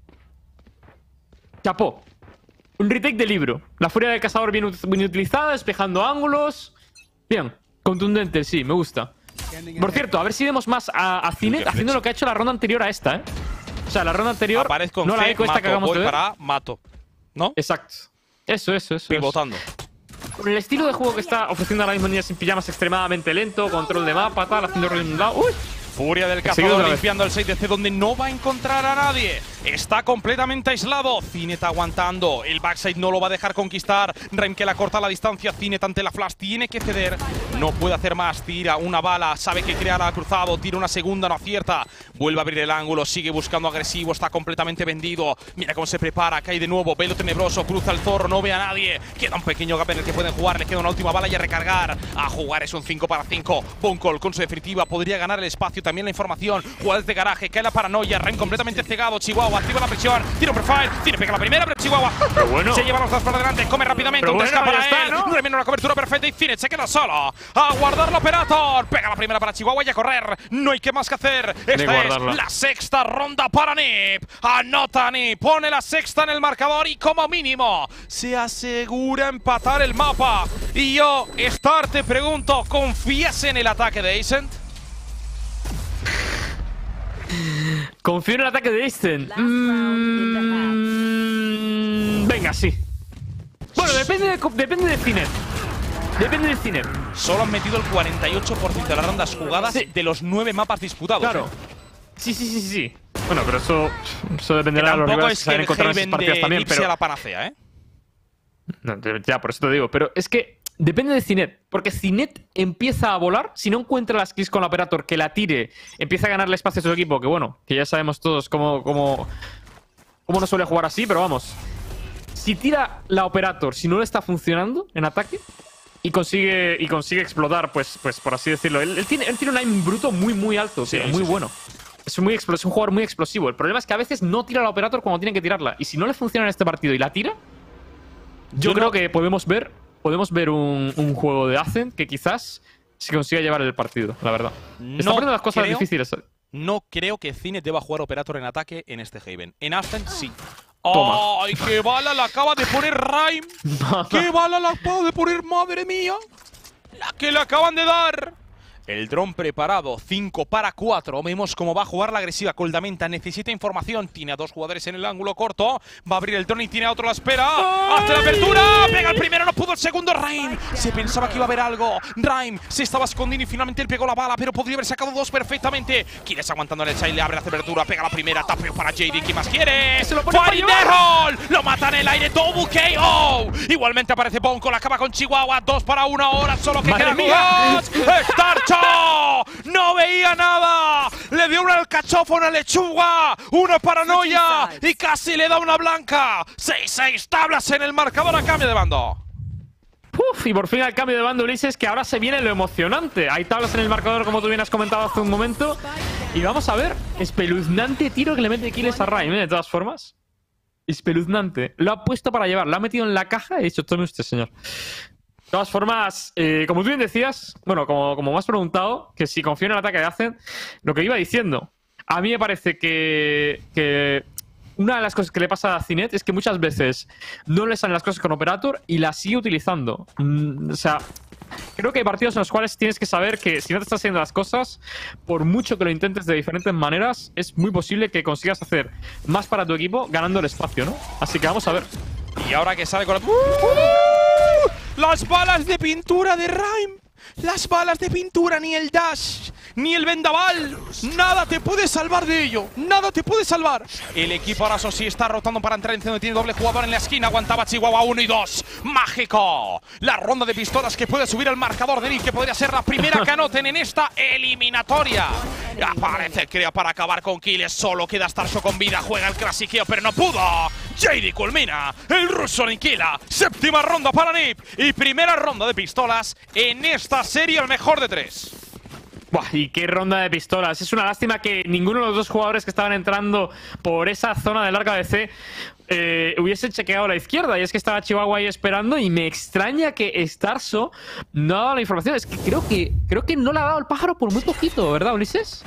Chapó. Un retake de libro. La furia del cazador bien, ut- bien utilizada, despejando ángulos. Bien, contundente, sí, me gusta. Por cierto, a ver si vemos más a, a Cinet haciendo lo que ha hecho la ronda anterior a esta, ¿eh? O sea, la ronda anterior... Aparezco en no la C, eco esta mato, que acabamos voy de ver. para mato. ¿No? Exacto. Eso, eso, eso. eso. Pivotando. Con el estilo de juego que está ofreciendo ahora mismo Niñas sin Pijamas extremadamente lento, control de mapa, tal, haciendo ruido de un lado. ¡Uy! Furia del Seguido cazador otra vez. limpiando el seis D C donde no va a encontrar a nadie. Está completamente aislado. Cinet aguantando. El backside no lo va a dejar conquistar. Rem que la corta a la distancia. Cinet ante la flash. Tiene que ceder. No puede hacer más. Tira una bala. Sabe que Krea la ha cruzado. Tira una segunda. No acierta. Vuelve a abrir el ángulo. Sigue buscando agresivo. Está completamente vendido. Mira cómo se prepara. Cae de nuevo. Velo tenebroso. Cruza el zorro. No ve a nadie. Queda un pequeño gap en el que pueden jugar. Le queda una última bala y a recargar. A jugar es un cinco para cinco. Bunkle con su definitiva. Podría ganar el espacio. También la información. Jugadas de garaje. Cae la paranoia. Rem completamente cegado. Chihuahua activa la presión. Tira un profile. Tiene pega la primera. Pero Chihuahua Pero bueno. se lleva los dos por delante. Come rápidamente. Pero Un bueno, tres K para ya está, él. ¿no? Rem en una cobertura perfecta. Y Cinet se queda solo. A guardar la Operator. Pega la primera para Chihuahua y a correr. No hay que más que hacer. Esta guardarla. es la sexta ronda para Nip. Anota Nip. Pone la sexta en el marcador. Y como mínimo se asegura empatar el mapa. Y yo, Star, te pregunto, ¿confías en el ataque de Ascent? Confío en el ataque de Eisten. Mm, venga, sí. Bueno, depende de, depende de Cinet. Depende de Cinet. Solo han metido el cuarenta y ocho por ciento de las rondas jugadas Sí. de los nueve mapas disputados. Claro. ¿eh? Sí, sí, sí, sí. Bueno, pero eso, eso Que dependerá de los tampoco rivales es que que saben el encontrar en esas Haven partidas de también, Nip sea pero... la panacea, ¿eh? No, ya, por eso te digo. Pero es que depende de Cinet. Porque Cinet empieza a volar. Si no encuentra las kills con la Operator que la tire, empieza a ganarle espacio a su equipo. Que bueno, que ya sabemos todos cómo, cómo, cómo no suele jugar así, pero vamos. Si tira la Operator, si no le está funcionando en ataque y consigue y consigue explotar, pues, pues por así decirlo. Él, él, tiene, él tiene un aim bruto muy, muy alto, Sí, tío, sí, muy sí. bueno. Es, muy explo- es un jugador muy explosivo. El problema es que a veces no tira la Operator cuando tienen que tirarla. Y si no le funciona en este partido y la tira, yo, Yo creo no- que podemos ver, podemos ver un, un juego de Ascent que quizás se consiga llevar el partido, la verdad. No Está poniendo las cosas creo- difíciles. No creo que Cinet deba jugar Operator en ataque en este Haven. En Ascent sí. Toma. ¡Ay, qué bala la acaba de poner Rhyme! ¡Qué bala la acaba de poner, madre mía! ¡La que le acaban de dar! El dron preparado, cinco para cuatro. Vemos cómo va a jugar la agresiva. Coldamenta necesita información. Tiene a dos jugadores en el ángulo corto. Va a abrir el dron y tiene a otro a la espera. ¡Hace la apertura! Pega el primero, no pudo el segundo. Rhyme se pensaba que iba a haber algo. Rhyme se estaba escondiendo y finalmente él pegó la bala, pero podría haber sacado dos perfectamente. Kiles aguantando en el side, le abre la apertura. Pega la primera, tapeo para J D. ¿Qué más quiere? Se lo pone para ¡Fire in the hole! Lo mata en el aire. Double K O. Igualmente aparece Bonko. La acaba con Chihuahua. Dos para una hora. Solo que ¡Madre quedan mía! dos. ¡Starcho! ¡No veía nada! Le dio una alcachofa, una lechuga, una paranoia y casi le da una blanca. seis seis tablas en el marcador a cambio de bando. Uf, y por fin al cambio de bando, Ulises, que ahora se viene lo emocionante. Hay tablas en el marcador, como tú bien has comentado hace un momento. Y vamos a ver, espeluznante tiro que le mete Kiles a Rhyme, ¿eh? De todas formas. Espeluznante. Lo ha puesto para llevar, lo ha metido en la caja y ha dicho, tome usted, señor. De todas formas, eh, como tú bien decías, bueno, como, como me has preguntado, que si confío en el ataque de Ascent, lo que iba diciendo, a mí me parece que, que una de las cosas que le pasa a Cinet es que muchas veces no le salen las cosas con Operator y las sigue utilizando. Mm, o sea, creo que hay partidos en los cuales tienes que saber que si no te están haciendo las cosas, por mucho que lo intentes de diferentes maneras, es muy posible que consigas hacer más para tu equipo ganando el espacio, ¿no? Así que vamos a ver. Y ahora que sale con la... ¡Uh! Las balas de pintura de Rhyme. Las balas de pintura, ni el dash, ni el vendaval. Nada te puede salvar de ello. Nada te puede salvar. El equipo ahora eso sí está rotando para entrar en centro. Tiene doble jugador en la esquina. Aguantaba Chihuahua uno y dos. Mágico. La ronda de pistolas que puede subir el marcador de Nick, que podría ser la primera que anoten en esta eliminatoria. Aparece, creo, para acabar con Kiles. Solo queda Starcho con vida. Juega el clasiqueo, pero no pudo. J D culmina. El ruso aniquila. Séptima ronda para Nip. Y primera ronda de pistolas en esta serie, el mejor de tres. Buah, y qué ronda de pistolas. Es una lástima que ninguno de los dos jugadores que estaban entrando por esa zona del arco A D C eh, hubiese chequeado la izquierda. Y es que estaba Chihuahua ahí esperando. Y me extraña que Starso no ha dado la información. Es que creo que creo que no le ha dado el pájaro por muy poquito, ¿verdad, Ulises?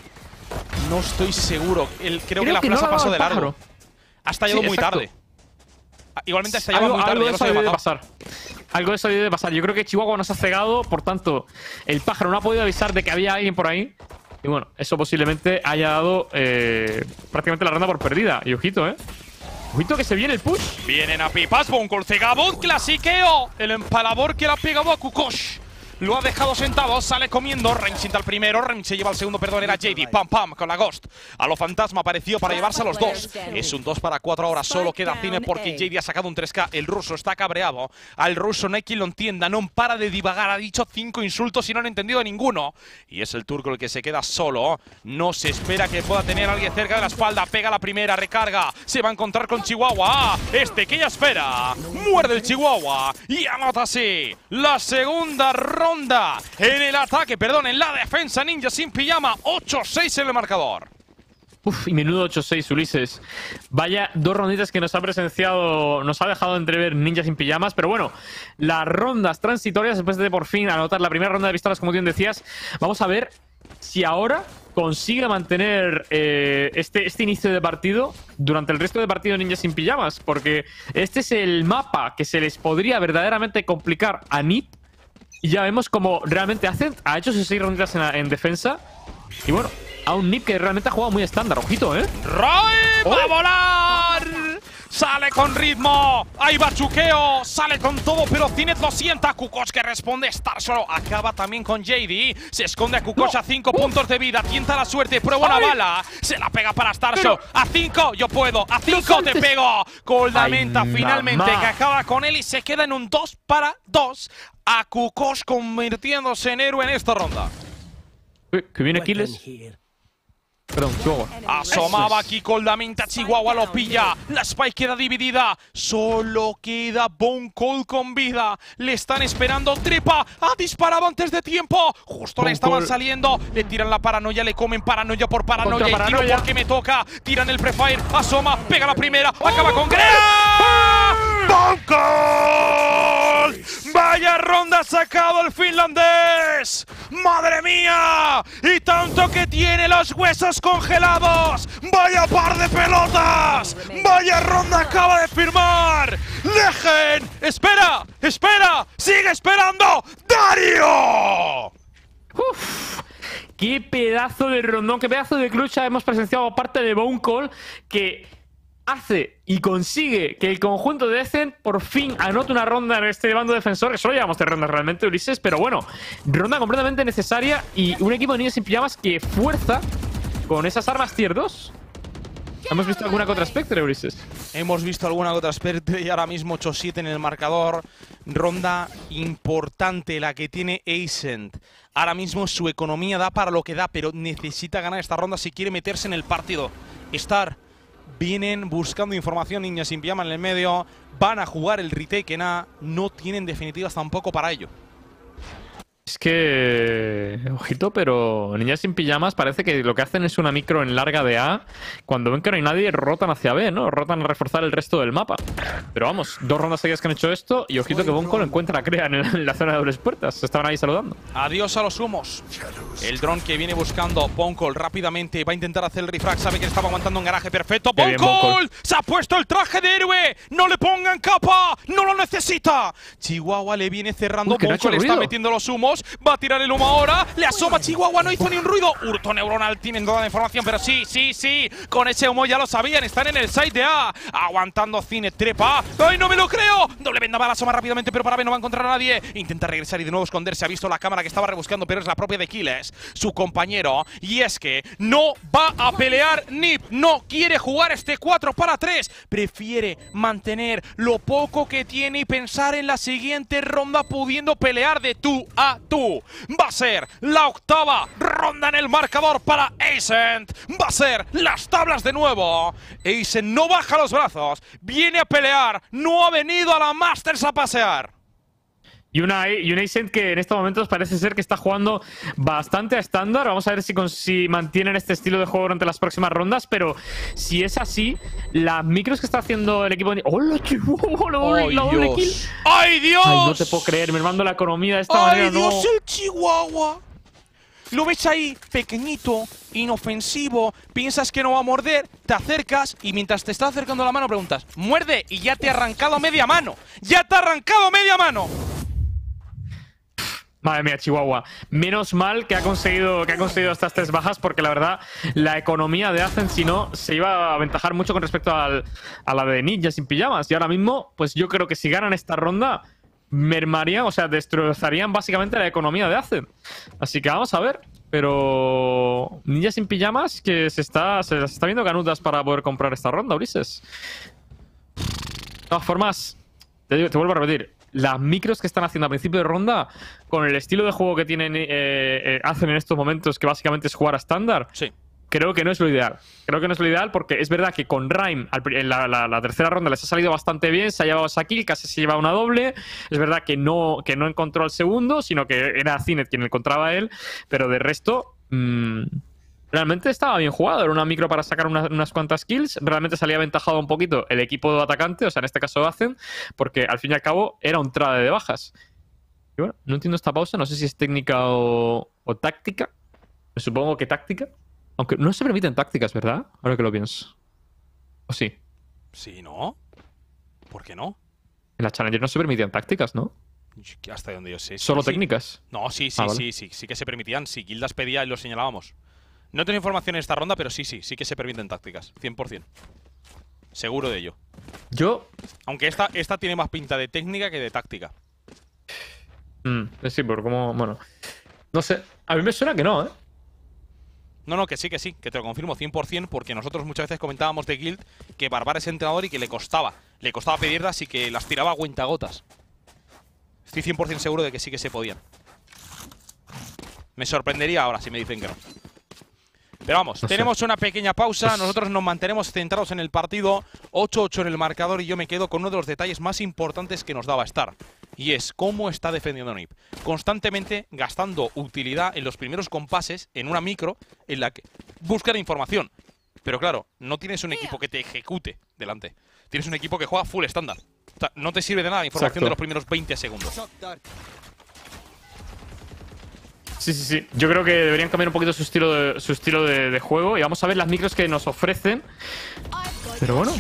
No estoy seguro. El, creo, Creo que la que no plaza le ha dado pasó el de largo. pájaro. Ha estallado Sí, muy exacto. tarde. Igualmente ha estallado Algo, muy tarde. algo ya de lo eso sé de debe de pasar. pasar. Algo de eso debe de pasar. Yo creo que Chihuahua nos ha cegado. Por tanto, el pájaro no ha podido avisar de que había alguien por ahí. Y bueno, eso posiblemente haya dado eh, prácticamente la ronda por perdida. Y ojito, ¿eh? Ojito que se viene el push. Vienen a pipas, Bonko, Cegabot, clasiqueo. El empalador que le ha pegado a Kukosh. Lo ha dejado sentado, sale comiendo. Rhyme sienta el primero, Rhyme se lleva el segundo, perdón, era J D. Pam, pam, con la Ghost. A lo fantasma apareció para llevarse a los dos. Es un dos para cuatro ahora, solo queda Cine porque J D ha sacado un tres K. El ruso está cabreado. Al ruso no hay quien lo entienda, no para de divagar. Ha dicho cinco insultos y no han entendido ninguno. Y es el turco el que se queda solo. No se espera que pueda tener a alguien cerca de la espalda. Pega la primera, recarga. Se va a encontrar con Chihuahua. Ah, este que ya espera. Muerde el Chihuahua. Y anota así la segunda ronda. En el ataque, perdón, en la defensa, Ninja sin pijama. ocho seis en el marcador. Uf, y menudo ocho seis, Ulises. Vaya dos ronditas que nos ha presenciado, nos ha dejado entrever Ninja sin pijamas. Pero bueno, las rondas transitorias, después de por fin anotar la primera ronda de pistolas, como tú bien decías, vamos a ver si ahora consigue mantener eh, este, este inicio de partido durante el resto de partido Ninja sin pijamas. Porque este es el mapa que se les podría verdaderamente complicar a Nip. Y ya vemos como realmente hacen, ha hecho sus seis ronditas en, en defensa. Y bueno, a un Nip que realmente ha jugado muy estándar. Ojito, ¿eh? ¡Rhyme ¡Oh! a volar! Sale con ritmo. Ahí va Chuqueo. Sale con todo, pero Cinet lo sienta. Kukoc que responde. Star solo acaba también con J D. Se esconde a Kukoc no. a cinco puntos de vida. Tienta la suerte. Prueba una bala. Se la pega para Starshow. A cinco yo puedo. A cinco te pego. Coldamenta finalmente mamá. que acaba con él y se queda en un dos para dos. A Kukoc convirtiéndose en héroe en esta ronda. Uy, que viene Aquiles. Perdón, Chihuahua. Asomaba aquí Coldamenta, Chihuahua lo pilla. La Spike queda dividida. Solo queda Bone Cold con vida. Le están esperando. Trepa. Ha disparado antes de tiempo. Justo Bone le estaban Cold. saliendo. Le tiran la paranoia. Le comen paranoia por paranoia. Y paranoia. tiro porque me toca. Tiran el prefire. Asoma. Pega la primera. Acaba con Grea. Bone Cold. Vaya ronda sacado el finlandés. ¡Madre mía! Y tanto que tiene los huesos congelados. ¡Vaya par de pelotas! ¡Vaya ronda acaba de firmar! ¡Dejen! ¡Espera! ¡Espera! ¡Sigue esperando! ¡Dario! Uf, ¡qué pedazo de rondón! ¡Qué pedazo de lucha hemos presenciado parte de Bone Cold! Que hace y consigue que el conjunto de Decent por fin anote una ronda en este bando defensor, que solo llevamos tres rondas realmente, Ulises, pero bueno, ronda completamente necesaria y un equipo de niños sin pijamas que fuerza con esas armas tier dos. ¿Hemos visto alguna que otra Spectre, Ulises? Hemos visto alguna que otra Spectre y ahora mismo ocho siete en el marcador. Ronda importante la que tiene Ascent. Ahora mismo su economía da para lo que da, pero necesita ganar esta ronda si quiere meterse en el partido. Star vienen buscando información, niñas sin pijama en el medio. Van a jugar el retake en A. No tienen definitivas tampoco para ello. Es que... Ojito, pero niñas sin pijamas parece que lo que hacen es una micro en larga de A. Cuando ven que no hay nadie, rotan hacia B, ¿no? Rotan a reforzar el resto del mapa. Pero vamos, dos rondas seguidas que han hecho esto. Y ojito que Bonko lo encuentra a Crea en, el, en la zona de dobles puertas. Se estaban ahí saludando. Adiós a los humos. El dron que viene buscando Bonko rápidamente. Va a intentar hacer el refrag. Sabe que le estaba aguantando un garaje perfecto. ¡Bonko! ¡Se ha puesto el traje de héroe! ¡No le pongan capa! ¡No lo necesita! Chihuahua le viene cerrando. Bonko le está metiendo los humos. Va a tirar el humo ahora. Le asoma Chihuahua. No hizo ni un ruido. Hurto neuronal. Tienen toda la información. Pero sí, sí, sí. Con ese humo ya lo sabían. Están en el side de A. Aguantando Cine. Trepa. ¡Ay, no me lo creo! Doble vendaval. Asoma rápidamente. Pero para B no va a encontrar a nadie. Intenta regresar y de nuevo esconderse. Ha visto la cámara que estaba rebuscando. Pero es la propia de Kiles. Su compañero. Y es que no va a pelear Nip. No quiere jugar este cuatro para tres. Prefiere mantener lo poco que tiene y pensar en la siguiente ronda pudiendo pelear de tú a tú. Va a ser la octava ronda en el marcador para Ascent. Va a ser las tablas de nuevo. Ascent no baja los brazos. Viene a pelear. No ha venido a la Masters a pasear. Y una, y una Ascent que en estos momentos parece ser que está jugando bastante a estándar. Vamos a ver si, si mantienen este estilo de juego durante las próximas rondas. Pero si es así, las micros que está haciendo el equipo... ¡Hola, Chihuahua! ¡La doble, la doble kill! ¡Ay, Dios! Ay, no te puedo creer, mermando la economía de esta ¡Ay, manera. Dios, no. el Chihuahua! Lo ves ahí, pequeñito, inofensivo, piensas que no va a morder, te acercas y mientras te está acercando la mano preguntas, ¡muerde! Y ya te ha arrancado media mano. ¡Ya te ha arrancado media mano! Madre mía, Chihuahua. Menos mal que ha conseguido que ha conseguido estas tres bajas, porque la verdad, la economía de Ascent, si no, se iba a aventajar mucho con respecto al, a la de Ninja sin pijamas. Y ahora mismo, pues yo creo que si ganan esta ronda, mermarían, o sea, destrozarían básicamente la economía de Ascent. Así que vamos a ver. Pero Ninja sin pijamas, que se está, se está viendo canutas para poder comprar esta ronda, Ulises. De todas formas, te, digo, te vuelvo a repetir. Las micros que están haciendo a principio de ronda, con el estilo de juego que tienen eh, eh, hacen en estos momentos, que básicamente es jugar a estándar, sí. Creo que no es lo ideal. Creo que no es lo ideal porque es verdad que con Rhyme en la, la, la tercera ronda les ha salido bastante bien, se ha llevado esa kill, casi se lleva una doble. Es verdad que no, que no encontró al segundo, sino que era Cinet quien encontraba a él, pero de resto... Mmm, realmente estaba bien jugado, era una micro para sacar unas, unas cuantas kills. Realmente salía aventajado un poquito el equipo de atacante, o sea, en este caso Ascent, porque al fin y al cabo era un trade de bajas. Y bueno, no entiendo esta pausa, no sé si es técnica o, o táctica. Me supongo que táctica. Aunque no se permiten tácticas, ¿verdad? Ahora que lo pienso. ¿O sí? Sí, ¿no? ¿Por qué no? En la Challenger no se permitían tácticas, ¿no? Hasta donde yo sé. ¿Solo sí. técnicas? No, sí, sí, ah, vale. sí, sí, sí que se permitían. Si Gildas pedía y lo señalábamos. No tengo información en esta ronda, pero sí, sí, sí que se permiten tácticas. cien por cien. Seguro de ello. Yo. Aunque esta, esta tiene más pinta de técnica que de táctica. Mm, sí, por cómo. Bueno. No sé. A mí me suena que no, ¿eh? No, no, que sí, que sí, que te lo confirmo cien por cien, porque nosotros muchas veces comentábamos de Guild que Barbar es entrenador y que le costaba. Le costaba pedirlas y que las tiraba a cuentagotas. Estoy cien por cien seguro de que sí que se podían. Me sorprendería ahora si me dicen que no. Pero vamos, No sé. tenemos una pequeña pausa. Pues- Nosotros nos mantenemos centrados en el partido. ocho ocho en el marcador y yo me quedo con uno de los detalles más importantes que nos daba Star. Y es cómo está defendiendo Nip. Constantemente gastando utilidad en los primeros compases en una micro en la que busca la información. Pero claro, no tienes un equipo que te ejecute delante. Tienes un equipo que juega full estándar. O sea, no te sirve de nada la información Exacto. de los primeros veinte segundos. Sí, sí, sí. Yo creo que deberían cambiar un poquito su estilo de, su estilo de, de juego. Y vamos a ver las micros que nos ofrecen. Pero bueno.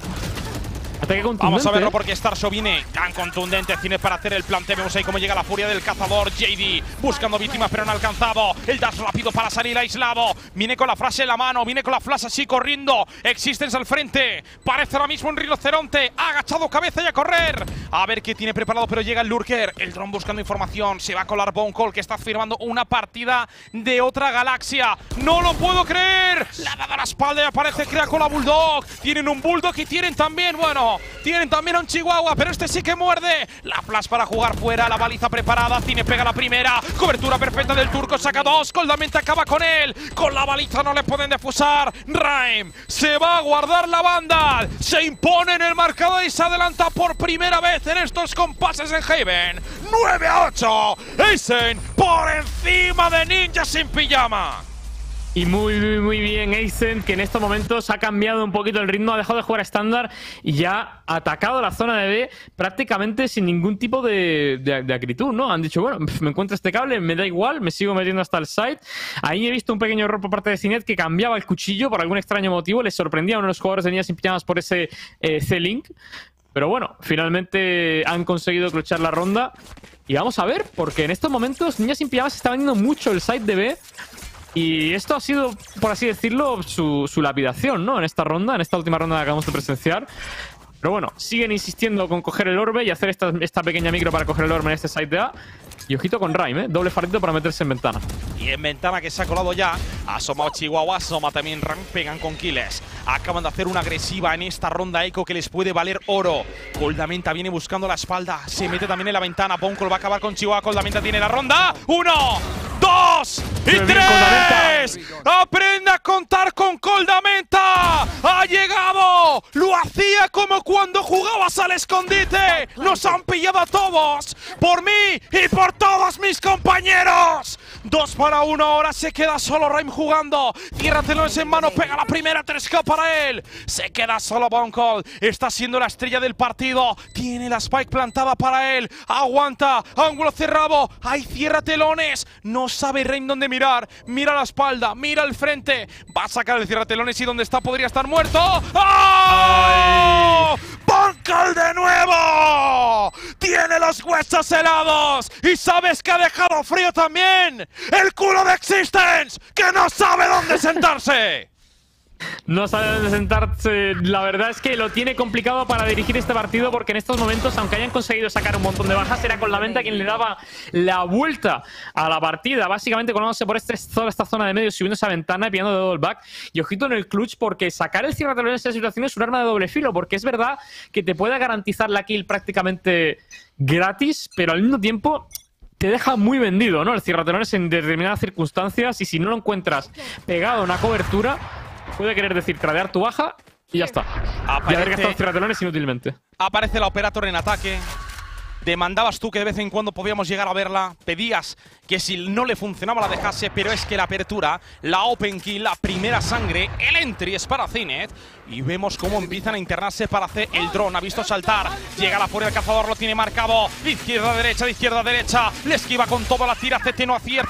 Ataque contundente. Vamos a verlo ¿eh? porque Starso viene tan contundente. Tiene para hacer el planteo. Vemos ahí cómo llega la furia del cazador. J D buscando víctimas pero no alcanzado. El dash rápido para salir aislado. Viene con la frase en la mano. Viene con la flash así corriendo. Existence al frente. Parece ahora mismo un rinoceronte. Ha agachado cabeza y a correr. A ver qué tiene preparado, pero llega el Lurker. El dron buscando información. Se va a colar Bone Call, que está firmando una partida de otra galaxia. ¡No lo puedo creer! La da a la espalda y aparece Crea con la Bulldog. Tienen un Bulldog y tienen también, bueno, tienen también a un Chihuahua, pero este sí que muerde. La flash para jugar fuera, la baliza preparada. Cine pega la primera. Cobertura perfecta del turco, saca dos. Coldamente acaba con él. Con la baliza no le pueden defusar. Rhyme se va a guardar la banda. Se impone en el marcador y se adelanta por primera vez en estos compases en Haven. nueve a ocho. Aizen por encima de Ninja sin pijama. Y muy, muy, muy bien Aizen, que en estos momentos ha cambiado un poquito el ritmo, ha dejado de jugar estándar y ya ha atacado la zona de B prácticamente sin ningún tipo de, de, de acritud, ¿no? Han dicho, bueno, me encuentro este cable, me da igual, me sigo metiendo hasta el site. Ahí he visto un pequeño error por parte de Cinet que cambiaba el cuchillo por algún extraño motivo, les sorprendía a uno de los jugadores de Niñas sin Pijamas por ese eh, C-Link. Pero bueno, finalmente han conseguido clutchar la ronda. Y vamos a ver, porque en estos momentos Niñas sin Pijamas está vendiendo mucho el site de B. Y esto ha sido, por así decirlo, su, su lapidación, ¿no? En esta ronda, en esta última ronda que acabamos de presenciar. Pero bueno, siguen insistiendo con coger el orbe y hacer esta, esta pequeña micro para coger el orbe en este site de A. Y ojito con Rhyme, ¿eh? Doble farito para meterse en ventana. Y en ventana que se ha colado ya. Ha asomado Chihuahua, asoma también Rhyme, pegan con kills. Acaban de hacer una agresiva en esta ronda eco que les puede valer oro. Coldamenta viene buscando la espalda. Se mete también en la ventana. Boncol va a acabar con Chihuahua. Coldamenta tiene la ronda. ¡Uno! ¡Dos! ¡Y Muy bien, tres! ¡Aprende a contar con Coldamenta! ¡Ha llegado! ¡Lo hacía como cuando jugabas al escondite! ¡Nos han pillado a todos! ¡Por mí y por todos mis compañeros! Dos para uno, ahora se queda solo Rhyme jugando. Cierra telones en mano, pega la primera, tres K para él. Se queda solo Boncol. Está siendo la estrella del partido. Tiene la spike plantada para él. Aguanta, ángulo cerrado. Ahí cierra telones. No sabe Rhyme dónde mirar. Mira la espalda, mira el frente. Va a sacar el cierra telones y donde está podría estar muerto. ¡Oh! ¡Boncol de nuevo! Tiene los huesos helados. Y sabes que ha dejado frío también el culo de Existence, que no sabe dónde sentarse. No sabe dónde sentarse. La verdad es que lo tiene complicado para dirigir este partido porque en estos momentos, aunque hayan conseguido sacar un montón de bajas, era Coldamenta quien le daba la vuelta a la partida. Básicamente colándose por este, toda esta zona de medio, subiendo esa ventana y pillando de double back. Y ojito en el clutch porque sacar el cierre en esta situación es un arma de doble filo, porque es verdad que te puede garantizar la kill prácticamente gratis, pero al mismo tiempo te deja muy vendido, ¿no? El cierratelones en determinadas circunstancias y si no lo encuentras pegado a una cobertura, puede querer decir cradear tu baja y ya está. Aparece, y haber gastado cierratelones inútilmente. Aparece la Operator en ataque. Demandabas tú que de vez en cuando podíamos llegar a verla. Pedías que si no le funcionaba la dejase, pero es que la apertura, la open kill, la primera sangre, el entry es para Cinet. Y vemos cómo empiezan a internarse para hacer el dron. Ha visto saltar. Llega la furia del cazador, lo tiene marcado. De izquierda a derecha, de izquierda a derecha. Le esquiva con toda la tira. C T no acierta.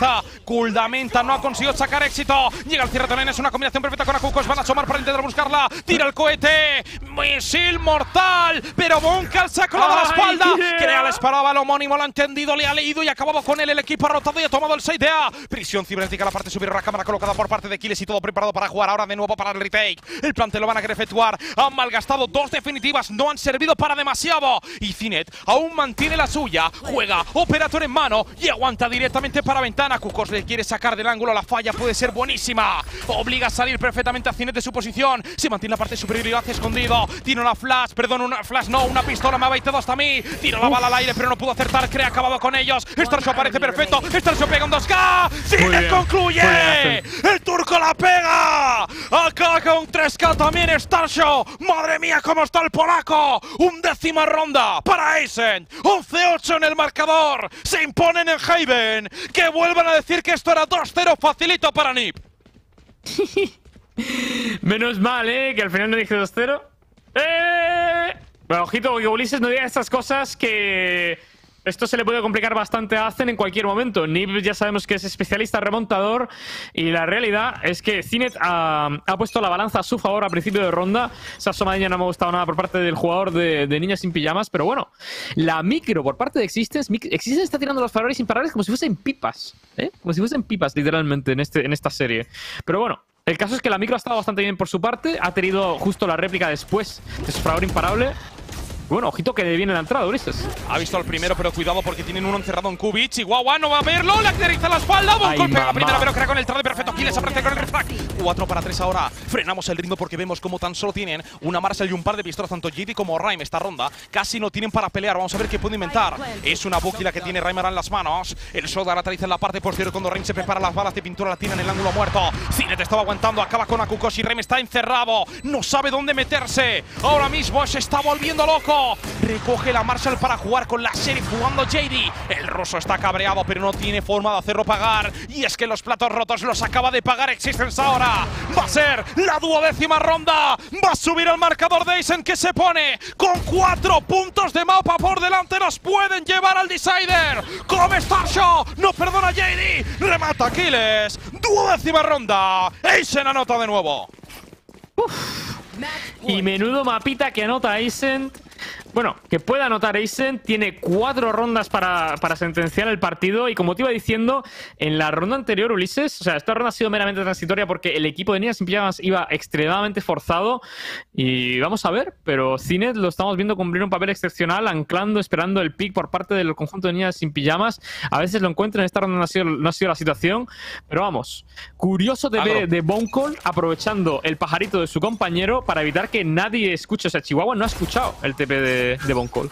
Kuldamenta no ha conseguido sacar éxito. Llega el cierre también, es una combinación perfecta con Akukos. Van a asomar para intentar buscarla. Tira el cohete. Misil mortal. Pero Bonkal se ha colado a la espalda. Yeah. Crea, le esperaba el homónimo, lo ha entendido, le ha leído y ha acabado con él. El equipo ha rotado y ha tomado el seis de A. Prisión cibernética, la parte superior, la cámara colocada por parte de Kiles y todo preparado para jugar. Ahora de nuevo para el retake. El plante lo van a querer efectuar. Han malgastado dos definitivas, no han servido para demasiado. Y Cinet aún mantiene la suya. Juega, operator en mano y aguanta directamente para ventana. Kukos le quiere sacar del ángulo, la falla puede ser buenísima. Obliga a salir perfectamente a Cinet de su posición. Se mantiene la parte superior y lo hace escondido. Tiene una flash, perdón, una flash no, una pistola, me ha baitado hasta mí. Tira la bala al aire, pero no pudo acertar. Crea, ha acabado con ellos. Starshow aparece perfecto. Starshow pega un dos K. Cinet concluye. El turco la pega. Acaba con tres K también Starshow. Madre mía, cómo está el polaco. Undécima ronda para Ascent. once ocho en el marcador. Se imponen en Haven. Que vuelvan a decir que esto era dos cero facilito para Nip. Menos mal, ¿eh? Que al final no dije dos cero. ¡Eh! Bueno, ojito, que Ulises no diga estas cosas, que esto se le puede complicar bastante a Azen en cualquier momento. Nip ya sabemos que es especialista remontador y la realidad es que Cinet ha, ha puesto la balanza a su favor a principio de ronda. Esa asomadilla no me ha gustado nada por parte del jugador de, de Niñas sin Pijamas, pero bueno, la micro por parte de Existence, Existence está tirando los favores imparables como si fuesen pipas, ¿eh? Como si fuesen pipas literalmente en, este, en esta serie. Pero bueno, el caso es que la micro ha estado bastante bien por su parte, ha tenido justo la réplica después de su favor imparable. Bueno, ojito que viene la entrada, Ulises. Ha visto al primero, pero cuidado porque tienen uno encerrado en Kubik. Chihuahua no va a verlo, le aterriza la espalda. Bonkol pega la primera, pero crea con el trade perfecto. Aquí les aparece con el refrag. cuatro para tres ahora. Frenamos el ritmo porque vemos como tan solo tienen una Marshall y un par de pistolas, tanto J D como Raim esta ronda. Casi no tienen para pelear. Vamos a ver qué puede inventar. Es una Buki la que tiene Raim ahora en las manos. El Soda aterriza en la parte posterior cuando Raim se prepara las balas de pintura, la tira en el ángulo muerto. Cinet estaba aguantando, acaba con Akukos y Raim está encerrado. No sabe dónde meterse. Ahora mismo se está volviendo loco. Recoge la Marshall para jugar con la Sheriff jugando J D. El ruso está cabreado, pero no tiene forma de hacerlo pagar. Y es que los platos rotos los acaba de pagar Existence ahora. Va a ser la duodécima ronda. Va a subir el marcador de Ascent, que se pone con cuatro puntos de mapa por delante. Nos pueden llevar al Decider. Come Starshow. No perdona J D. Remata Kiles. Duodécima ronda. Ascent anota de nuevo. Uf. Y menudo mapita que anota Ascent. Bueno, que pueda anotar Ascent, tiene cuatro rondas para, para sentenciar el partido y como te iba diciendo, en la ronda anterior, Ulises, o sea, esta ronda ha sido meramente transitoria porque el equipo de Niñas sin Pijamas iba extremadamente forzado y vamos a ver, pero Cinet lo estamos viendo cumplir un papel excepcional, anclando, esperando el pick por parte del conjunto de Niñas sin Pijamas. A veces lo encuentran, en esta ronda no ha sido, no ha sido la situación, pero vamos, curioso de ver de Bonkol aprovechando el pajarito de su compañero para evitar que nadie escuche, o sea, Chihuahua no ha escuchado el T P de de Bonkol.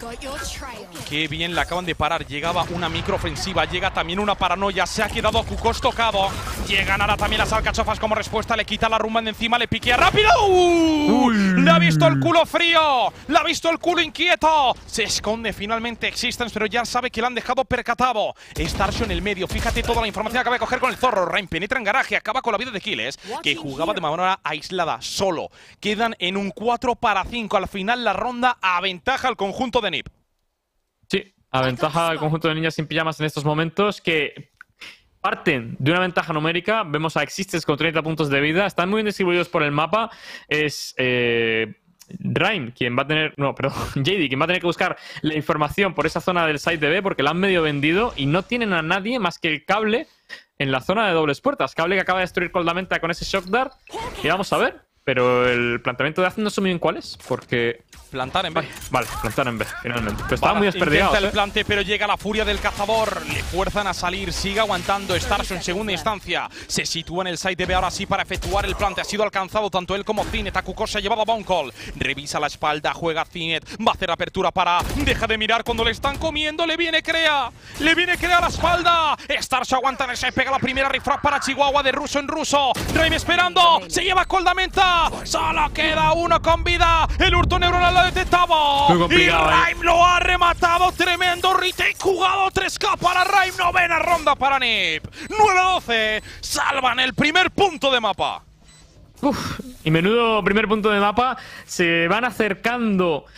Qué bien la acaban de parar. Llegaba una microofensiva, llega también una paranoia. Se ha quedado Kukos tocado. Llegan ahora también las alcachofas como respuesta. Le quita la rumba de encima, le piquea rápido. ¡Uh! Le ha visto el culo frío. Le ha visto el culo inquieto. Se esconde finalmente Existence, pero ya sabe que le han dejado percatado. Starshow en el medio. Fíjate toda la información que acaba de coger con el zorro. Raim penetra en garaje. Acaba con la vida de Kiles, que jugaba de manera aislada, solo. Quedan en un cuatro para cinco. Al final la ronda aventaja al conjunto de Nip. Sí, aventaja al conjunto de Niñas sin Pijamas en estos momentos, que parten de una ventaja numérica. Vemos a Existence con treinta puntos de vida. Están muy bien distribuidos por el mapa. Es eh, Raim quien va a tener... No, perdón, J D quien va a tener que buscar la información por esa zona del site de B porque la han medio vendido y no tienen a nadie más que el cable en la zona de dobles puertas. Cable que acaba de destruir Coldamenta con ese Shock Dart. Y vamos a ver. Pero el planteamiento de Azen no sé muy bien cuál es, porque... Plantar en B. Vale, plantar en B, finalmente. Pero estaba Vale, muy desperdigado. Intenta el ¿eh? plante, pero llega la furia del cazador. Le fuerzan a salir, sigue aguantando Starshow en segunda instancia. Se sitúa en el site de B ahora sí para efectuar el plante. Ha sido alcanzado tanto él como Cinet. Akukos se ha llevado a Bonkol. Revisa la espalda, juega Cinet. Va a hacer apertura para... Deja de mirar cuando le están comiendo. Le viene Crea. Le viene Crea a la espalda. Starshow aguanta, se pega la primera refrag para Chihuahua de ruso en ruso. Raim esperando. Se lleva Coldamenta. Solo queda uno con vida. El hurto neuronal lo detectaba. Y Raim eh. lo ha rematado. Tremendo retake jugado. tres K para Raim. Novena ronda para Nip. nueve doce. Salvan el primer punto de mapa. Uf, y menudo primer punto de mapa. Se van acercando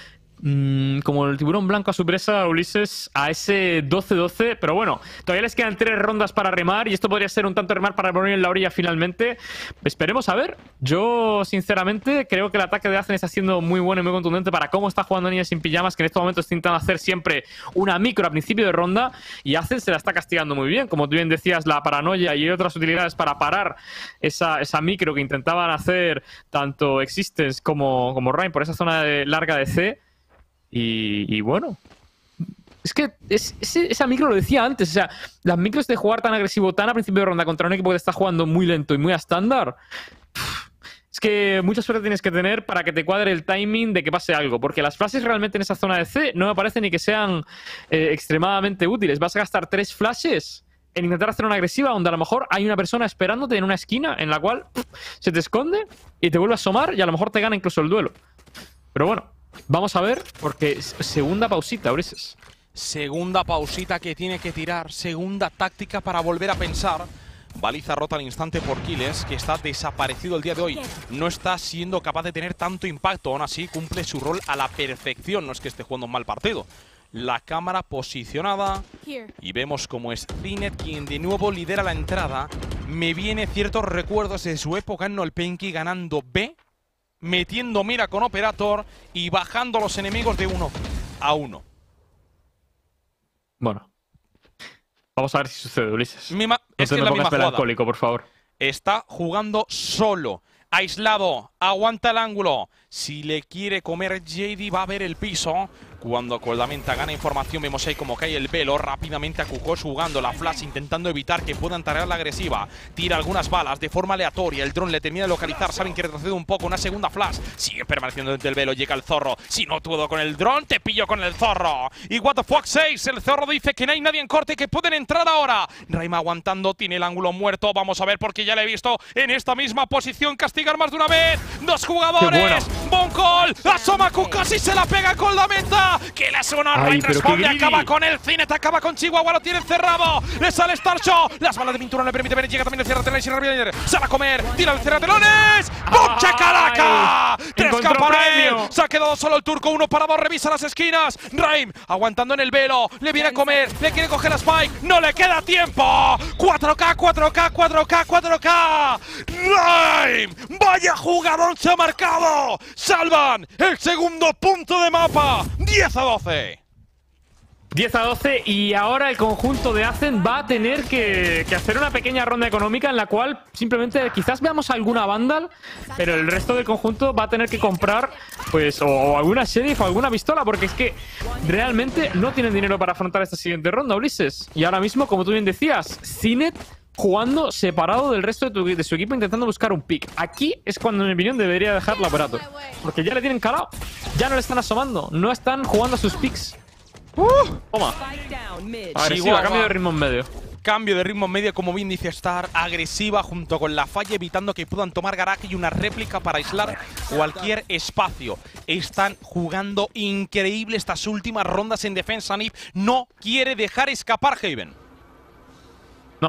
mmm, como el tiburón blanco a su presa, Ulises, a ese doce doce. Pero bueno, todavía les quedan tres rondas para remar y esto podría ser un tanto remar para poner en la orilla finalmente. Esperemos a ver. Yo, sinceramente, creo que el ataque de Azen está siendo muy bueno y muy contundente para cómo está jugando Niña sin Pijamas, que en este momento está intentando hacer siempre una micro a principio de ronda y Azen se la está castigando muy bien. Como tú bien decías, la paranoia y otras utilidades para parar esa, esa micro que intentaban hacer tanto Existence como, como Rain por esa zona de, larga de C. Y, y bueno, es que es, es, esa micro lo decía antes, o sea, las micros de jugar tan agresivo, tan a principio de ronda contra un equipo que está jugando muy lento y muy a estándar, es que mucha suerte tienes que tener para que te cuadre el timing de que pase algo, porque las flashes realmente en esa zona de C no me parece ni que sean eh, extremadamente útiles. Vas a gastar tres flashes en intentar hacer una agresiva donde a lo mejor hay una persona esperándote en una esquina en la cual pff, se te esconde y te vuelve a asomar y a lo mejor te gana incluso el duelo. Pero bueno, vamos a ver, porque segunda pausita, Ulises. Segunda pausita que tiene que tirar, segunda táctica para volver a pensar. Baliza rota al instante por Kiles, que está desaparecido el día de hoy. No está siendo capaz de tener tanto impacto, aún así cumple su rol a la perfección. No es que esté jugando un mal partido. La cámara posicionada y vemos cómo es Cinet quien de nuevo lidera la entrada. Me viene ciertos recuerdos de su época en Nolpenki ganando B, metiendo mira con Operator y bajando a los enemigos de uno a uno. Bueno, vamos a ver si sucede, Ulises. Mima, no es te que me la pongas misma jugada. melancólico, por favor. Está jugando solo, aislado, aguanta el ángulo. Si le quiere comer J D va a ver el piso. Cuando Coldamenta gana información, vemos ahí como cae el velo. Rápidamente a Kukos jugando la flash, intentando evitar que puedan tarear la agresiva. Tira algunas balas de forma aleatoria. El dron le termina de localizar. Saben que retrocede un poco. Una segunda flash. Sigue permaneciendo dentro del velo. Llega el zorro. Si no puedo con el dron, te pillo con el zorro. Y what the fuck seis. El zorro dice que no hay nadie en corte, que pueden entrar ahora. Raima aguantando. Tiene el ángulo muerto. Vamos a ver porque ya le he visto en esta misma posición castigar más de una vez. Dos jugadores. Boncol. Asoma Kukos y se la pega con la meta. Que le hace una Rain responde, acaba con el Cinet, acaba con Chihuahua, lo tiene cerrado. Le sale Starshow, las balas de pintura no le permite ver, llega también el cierratelones y rápido se va a comer, tira el cierratelones. ¡Bum, chacalaca! Tres campanes, se ha quedado solo el turco, uno para dos, revisa las esquinas. Raim aguantando en el velo, le viene a comer, le quiere coger a Spike, no le queda tiempo. cuatro K, cuatro K, cuatro K, cuatro K. Raim, vaya jugador se ha marcado. Salvan el segundo punto de mapa. diez a doce. diez a doce y ahora el conjunto de Azen va a tener que, que hacer una pequeña ronda económica en la cual simplemente quizás veamos alguna Vandal, pero el resto del conjunto va a tener que comprar pues o, o alguna Sheriff o alguna pistola, porque es que realmente no tienen dinero para afrontar esta siguiente ronda, Ulises. Y ahora mismo, como tú bien decías, Cinet jugando separado del resto de, tu, de su equipo intentando buscar un pick. Aquí es cuando, en mi opinión, debería dejar la Operator, porque ya le tienen calado, ya no le están asomando, no están jugando a sus picks. Uh, toma. Agresiva, cambio de ritmo en medio. Cambio de ritmo en medio, como bien dice Star. Agresiva junto con la falla, evitando que puedan tomar garaje y una réplica para aislar cualquier espacio. Están jugando increíble estas últimas rondas en defensa. Nif no quiere dejar escapar Haven. No.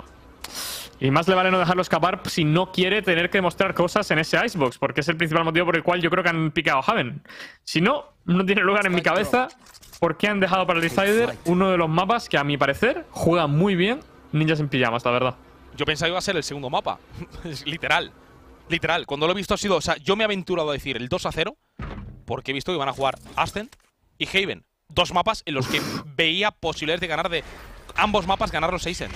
Y más le vale no dejarlo escapar si no quiere tener que demostrar cosas en ese Icebox, porque es el principal motivo por el cual yo creo que han picado Haven. Si no, no tiene lugar en mi cabeza por qué han dejado para el Decider uno de los mapas que, a mi parecer, juega muy bien Ninjas en Pijamas, la verdad. Yo pensaba que iba a ser el segundo mapa. Literal. Literal. Cuando lo he visto ha sido... O sea, yo me he aventurado a decir el dos a cero porque he visto que iban a jugar Ascent y Haven. Dos mapas en los que veía posibilidades de ganar de... Ambos mapas ganar los Ascent.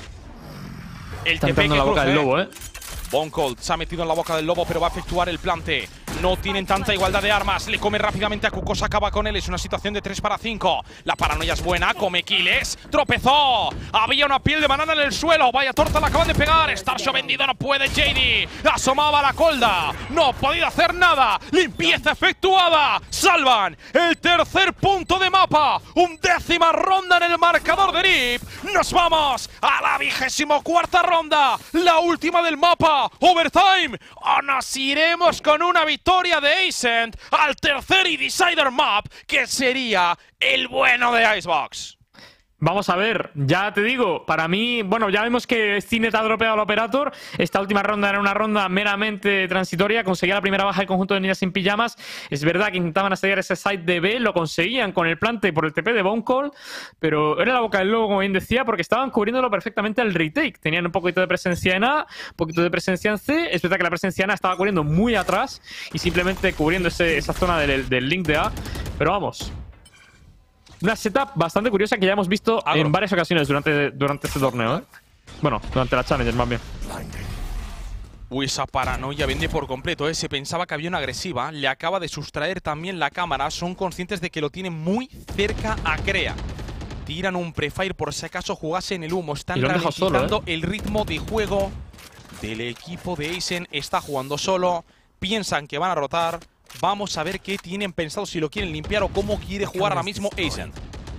El Está T P entrando que en la boca cruce. del lobo, ¿eh? Boncold se ha metido en la boca del lobo, pero va a efectuar el plante. No tienen tanta igualdad de armas. Le come rápidamente a Kukos, acaba con él. Es una situación de tres para cinco. La paranoia es buena. Come Kiles. Tropezó. Había una piel de banana en el suelo. Vaya torta, la acaban de pegar. Starshow vendido, no puede J D. Asomaba la colda. No ha podido hacer nada. Limpieza efectuada. Salvan el tercer punto de mapa. Undécima ronda en el marcador de Nip. Nos vamos a la vigésimo cuarta ronda. La última del mapa. Overtime. O nos iremos con una victoria de Ascent al tercer y Decider Map, que sería el bueno de Icebox. Vamos a ver, ya te digo, para mí, bueno, ya vemos que Cinet ha dropeado al Operator. Esta última ronda era una ronda meramente transitoria. Conseguía la primera baja el conjunto de Ninjas sin Pijamas. Es verdad que intentaban asediar ese side de B, lo conseguían con el plante por el T P de Bone Call, pero era la boca del lobo, como bien decía, porque estaban cubriéndolo perfectamente al retake. Tenían un poquito de presencia en A, un poquito de presencia en C. Es verdad que la presencia en A estaba cubriendo muy atrás y simplemente cubriendo ese, esa zona del, del link de A. Pero vamos, una setup bastante curiosa que ya hemos visto Agro. en varias ocasiones durante, durante este torneo, ¿eh? Bueno, durante la Challenger más bien. Uy, esa paranoia vende por completo, ¿eh? Se pensaba que había una agresiva, le acaba de sustraer también la cámara. Son conscientes de que lo tienen muy cerca a Crea. Tiran un prefire por si acaso jugase en el humo. Están Y lo han dejado ralentizando solo, ¿eh? el ritmo de juego del equipo de Aizen. Está jugando solo, piensan que van a rotar. Vamos a ver qué tienen pensado, si lo quieren limpiar o cómo quiere jugar ahora mismo Aizen.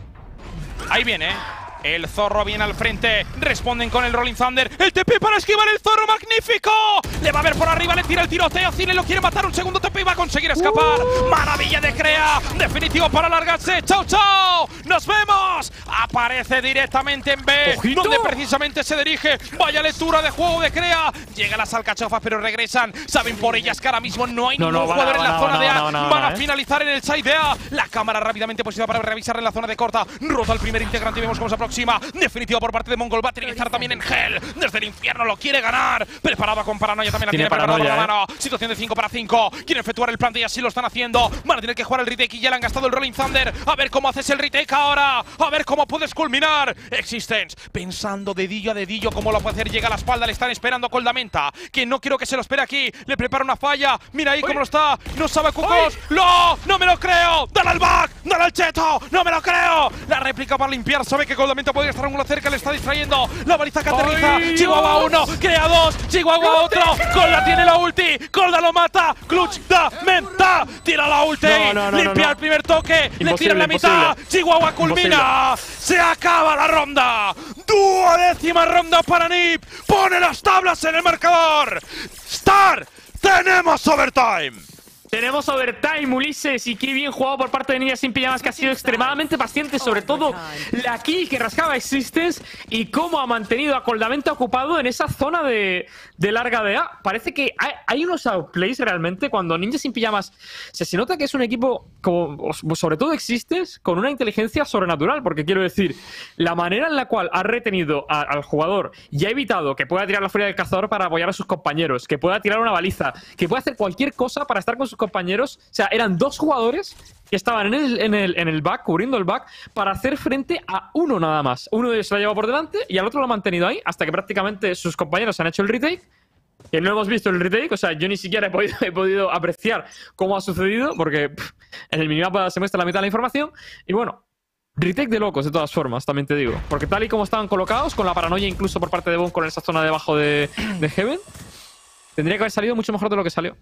Ahí viene, ¿eh? El zorro viene al frente. Responden con el Rolling Thunder. El T P para esquivar el zorro. ¡Magnífico! Le va a ver por arriba, le tira el tiroteo. Cine lo quiere matar. Un segundo T P y va a conseguir escapar. Uh. ¡Maravilla de Crea! Definitivo para alargarse. ¡Chao, chao! ¡Nos vemos! Aparece directamente en B, ¡Ojito! donde precisamente se dirige. Vaya lectura de juego de Crea. Llegan las alcachofas, pero regresan. Saben por ellas que ahora mismo no hay no, ningún no, jugador van, en la van, zona van, de A. van, van, Van a eh. finalizar en el side de A. La cámara rápidamente posicionada para revisar en la zona de corta. Rota el primer integrante y vemos cómo se aproxima. Definitivo por parte de Mongol. Va a utilizar también en Hell. Desde el infierno lo quiere ganar. Preparado con paranoia también la tiene, tiene preparado la mano. ¿eh? Situación de cinco para cinco. Quieren efectuar el plante y así lo están haciendo. Van a tener que jugar el retake y ya le han gastado el Rolling Thunder. A ver cómo haces el retake ahora. A ver cómo puedes culminar. Existence pensando dedillo a dedillo cómo lo puede hacer. Llega a la espalda. Le están esperando a Coldamenta, que no quiero que se lo espere aquí. Le prepara una falla. Mira ahí Uy. cómo lo está. No sabe Cucos. ¡No! ¡No me lo creo! ¡Dale al back! ¡Dale al cheto! ¡No me lo creo! La réplica para limpiar. Sabe que Coldamenta podría estar uno cerca. Le está distrayendo. La baliza que aterriza. ¡Ay, Chihuahua uno. Crea dos. Chihuahua otro. Colda tiene la ulti. Colda lo mata. Clutch da menta. Tira la ulti. No, no, no, Limpia no, no. el primer toque. Imposible, le tira en la mitad. imposible. Chihuahua culmina. Imposible. Se acaba la ronda. Duodécima ronda para Nip. Pone las tablas en el marcador. Star. Tenemos overtime. Tenemos overtime, Ulises, y qué bien jugado por parte de Ninjas sin Pijamas, que ha sido extremadamente paciente, sobre todo la kill que rascaba Existence y cómo ha mantenido a Coldamenta ocupado en esa zona de, de larga de A. Parece que hay, hay unos outplays realmente cuando Ninjas sin Pijamas se, se nota que es un equipo, como, sobre todo Existence, con una inteligencia sobrenatural, porque quiero decir, la manera en la cual ha retenido a, al jugador y ha evitado que pueda tirar la furia del cazador para apoyar a sus compañeros, que pueda tirar una baliza, que pueda hacer cualquier cosa para estar con sus compañeros. O sea, eran dos jugadores que estaban en el, en el, en el back, cubriendo el back, para hacer frente a uno nada más. Uno de ellos se lo ha llevado por delante y al otro lo ha mantenido ahí hasta que prácticamente sus compañeros han hecho el retake. Que no hemos visto el retake, o sea, yo ni siquiera he podido, he podido apreciar cómo ha sucedido, porque pff, en el minimapa se muestra la mitad de la información. Y bueno, retake de locos, de todas formas, también te digo. Porque tal y como estaban colocados, con la paranoia incluso por parte de Bone con esa zona debajo de, de Heaven, tendría que haber salido mucho mejor de lo que salió.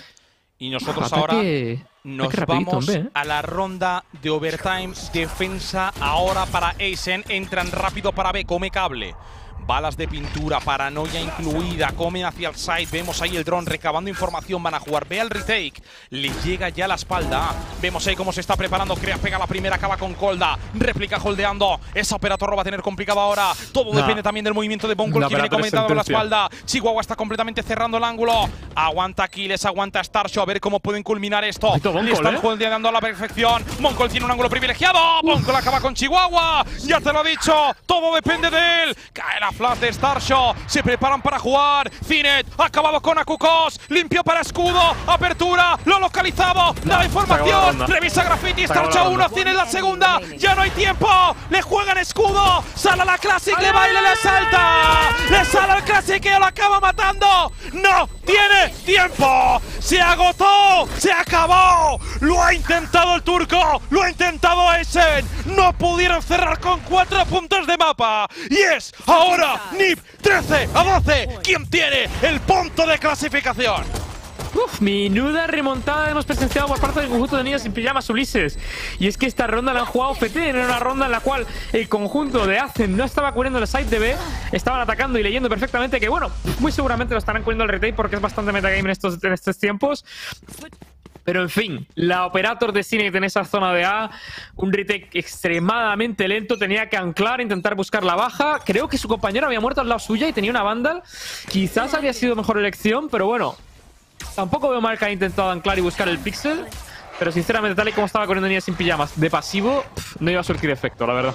Y nosotros Ataque, ahora nos vamos ¿eh? a la ronda de overtime. Defensa ahora para Aizen. Entran rápido para B, come cable. Balas de pintura, paranoia incluida, comen hacia el side, vemos ahí el dron recabando información, van a jugar, ve al retake, le llega ya a la espalda, vemos ahí cómo se está preparando, Crea pega la primera, acaba con Colda, réplica holdeando, esa Operator lo va a tener complicado ahora, todo nah. depende también del movimiento de Bone Call, que viene comentado en la espalda, Chihuahua está completamente cerrando el ángulo, aguanta Aquiles, aguanta Starshow, a ver cómo pueden culminar esto, le están ¿eh? holdeando a la perfección, Bone Call tiene un ángulo privilegiado, Bone Call acaba con Chihuahua, ya te lo he dicho, todo depende de él, cae la flash de Starshow, se preparan para jugar, Cinet, acabado con Akukos, limpio para escudo, apertura, lo ha localizado, da la información, revisa Graffiti, Starshow uno, Cinet la segunda, ya no hay tiempo, le juegan escudo, sale a la Classic, le baila, le salta, le sale al Classic y lo acaba matando, no tiene tiempo, se agotó, se acabó, lo ha intentado el turco, lo ha intentado Aizen, no pudieron cerrar con cuatro puntos de mapa, y es ahora Nip trece a doce, ¿quién tiene el punto de clasificación? Uf, menuda remontada hemos presenciado por parte del conjunto de Ninjas sin Pijamas, Ulises. Y es que esta ronda la han jugado F T, era una ronda en la cual el conjunto de Aizen no estaba cubriendo el side de B, estaban atacando y leyendo perfectamente que, bueno, muy seguramente lo estarán cubriendo el retake porque es bastante metagame en estos, en estos tiempos. Pero en fin, la Operator de Cynic en esa zona de A, un retake extremadamente lento, tenía que anclar, intentar buscar la baja. Creo que su compañero había muerto al lado suya y tenía una Vandal. Quizás habría sido mejor elección, pero bueno, tampoco veo mal que haya intentado anclar y buscar el pixel. Pero sinceramente, tal y como estaba corriendo Nia sin pijamas de pasivo, pff, no iba a surtir efecto, la verdad.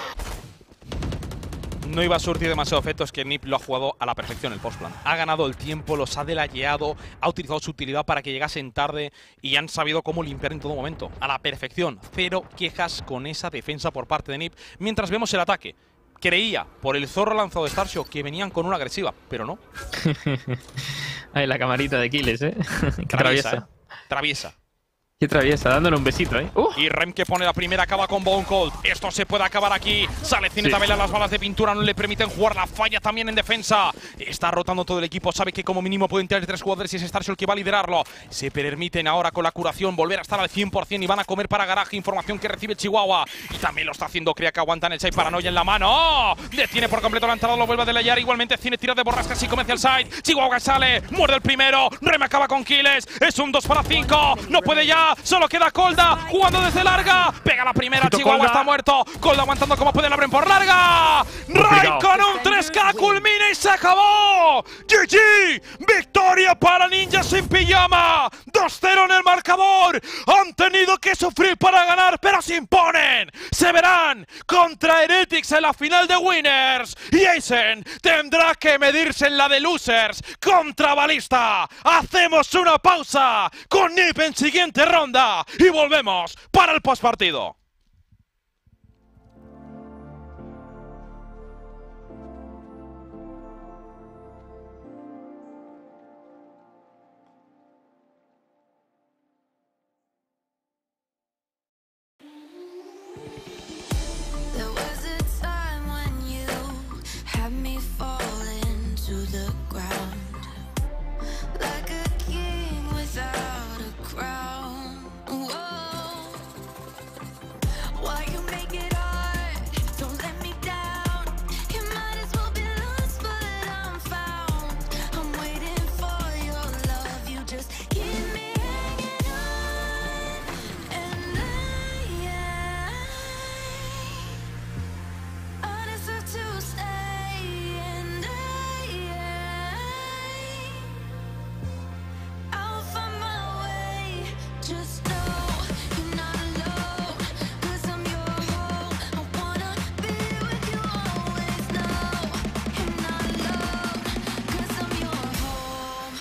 No iba a surtir demasiado efecto, es que Nip lo ha jugado a la perfección el postplan. Ha ganado el tiempo, los ha delayeado, ha utilizado su utilidad para que llegasen tarde y han sabido cómo limpiar en todo momento. A la perfección. Cero quejas con esa defensa por parte de Nip. Mientras vemos el ataque. Creía, por el zorro lanzado de Starshow, que venían con una agresiva, pero no. Ahí la camarita de Kiles, ¿eh? Qué Traviesa. traviesa. ¿eh? Traviesa. Qué traviesa, dándole un besito, ¿eh? Uh. Y Rem que pone la primera, acaba con Bone Cold. Esto se puede acabar aquí. Sale Cine Sí. Tabela, las balas de pintura no le permiten jugar. La falla también en defensa. Está rotando todo el equipo. Sabe que como mínimo pueden tener tres jugadores y es Starshow el que va a liderarlo. Se permiten ahora con la curación volver a estar al cien por cien y van a comer para garaje. Información que recibe Chihuahua. Y también lo está haciendo Crea que aguantan el side. Paranoia en la mano. ¡Oh! Detiene por completo la entrada, lo vuelve a delayar. Igualmente Cine tira de borrascas y comienza el side. Chihuahua sale. Muerde el primero. Rem acaba con kills. Es un dos para cinco. No puede ya. Solo queda Colda jugando desde larga. Pega la primera. Quito Chihuahua Colda. está muerto. Colda aguantando como puede. La abren por larga. Ray con un tres K culmina y se acabó. G G. Victoria para Ninja sin pijama. dos cero en el marcador. Han tenido que sufrir para ganar, pero se imponen. Se verán contra Heretics en la final de Winners. Y Aizen tendrá que medirse en la de Losers contra Balista. Hacemos una pausa con Nip en siguiente ronda y volvemos para el postpartido. There was a time when you had me falling to the ground, like a king without a crown. Whoa. Why you make it hard? Don't let me down. You might as well be lost, but I'm found. I'm waiting for your love. You just keep me hanging on, and I, I deserve to stay, and I, I'll find my way. Just know you're not alone, 'cause I'm your home. I wanna be with you always. Know you're not alone, 'cause I'm your home.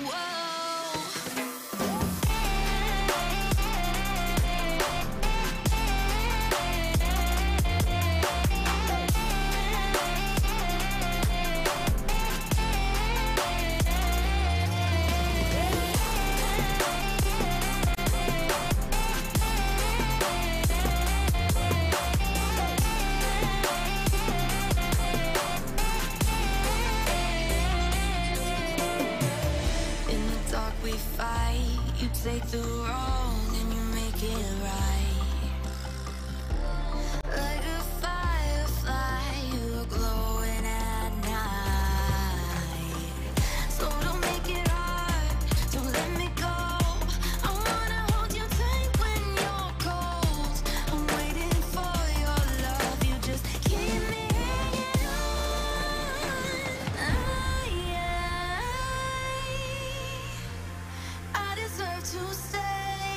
In the dark we fight, you take the wrong and you make it right. Like a firefly, you're glowing at night. So don't make it hard, don't let me go. I wanna hold you tight when you're cold. I'm waiting for your love, you just keep me hanging on. I, I deserve to stay,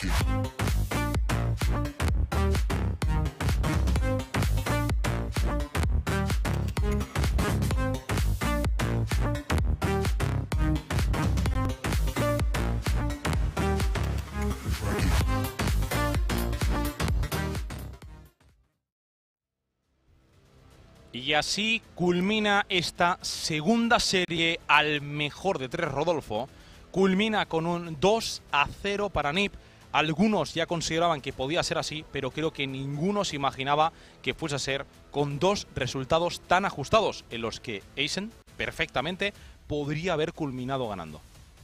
Y así culmina esta segunda serie al mejor de tres, Rodolfo. Culmina con un dos a cero para N I P. Algunos ya consideraban que podía ser así, pero creo que ninguno se imaginaba que fuese a ser con dos resultados tan ajustados, en los que Aizen perfectamente podría haber culminado ganando.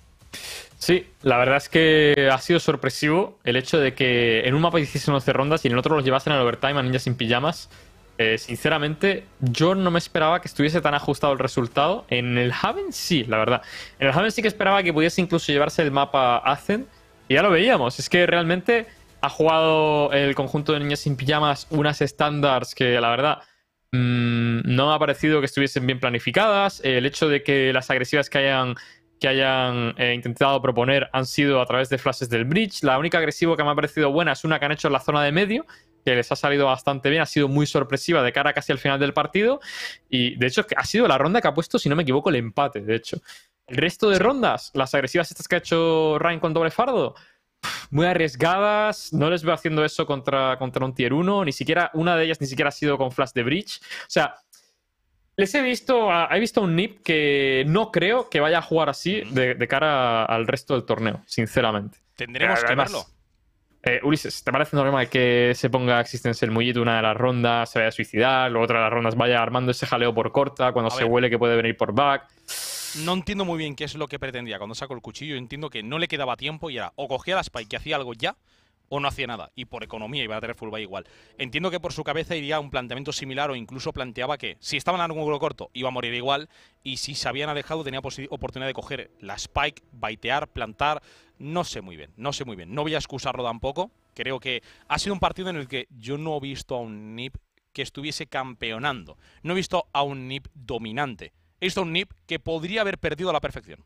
Sí, la verdad es que ha sido sorpresivo el hecho de que en un mapa hiciesen once rondas y en el otro los llevasen al overtime a Ninjas sin Pijamas. Eh, sinceramente, yo no me esperaba que estuviese tan ajustado el resultado. En el Haven sí, la verdad. En el Haven sí que esperaba que pudiese incluso llevarse el mapa Azen. Y ya lo veíamos. Es que realmente ha jugado el conjunto de Niñas sin Pijamas unas estándares que, la verdad, mmm, no me ha parecido que estuviesen bien planificadas. El hecho de que las agresivas que hayan, que hayan eh, intentado proponer han sido a través de flashes del bridge. La única agresiva que me ha parecido buena es una que han hecho en la zona de medio, que les ha salido bastante bien, ha sido muy sorpresiva de cara casi al final del partido. Y de hecho ha sido la ronda que ha puesto, si no me equivoco, el empate, de hecho. El resto de rondas, las agresivas estas que ha hecho Ryan con doble fardo, muy arriesgadas, no les veo haciendo eso contra, contra un tier uno, ni siquiera, una de ellas ni siquiera ha sido con flash de bridge. O sea, les he visto, he visto a un N I P que no creo que vaya a jugar así de, de cara al resto del torneo, sinceramente. Tendremos que Además, verlo. Eh, Ulises, ¿te parece normal que se ponga Existence el mullito una de las rondas, se vaya a suicidar, luego otra de las rondas vaya armando ese jaleo por corta, cuando A se ver. huele que puede venir por back? No entiendo muy bien qué es lo que pretendía cuando sacó el cuchillo. Entiendo que no le quedaba tiempo y era o cogía la Spike y hacía algo ya, o no hacía nada. Y por economía iba a tener full buy igual. Entiendo que por su cabeza iría un planteamiento similar, o incluso planteaba que si estaban en ángulo corto iba a morir igual, y si se habían alejado tenía oportunidad de coger la Spike, baitear, plantar. No sé muy bien, no sé muy bien. No voy a excusarlo tampoco. Creo que ha sido un partido en el que yo no he visto a un N I P que estuviese campeonando. No he visto a un N I P dominante. He visto a un N I P que podría haber perdido a la perfección.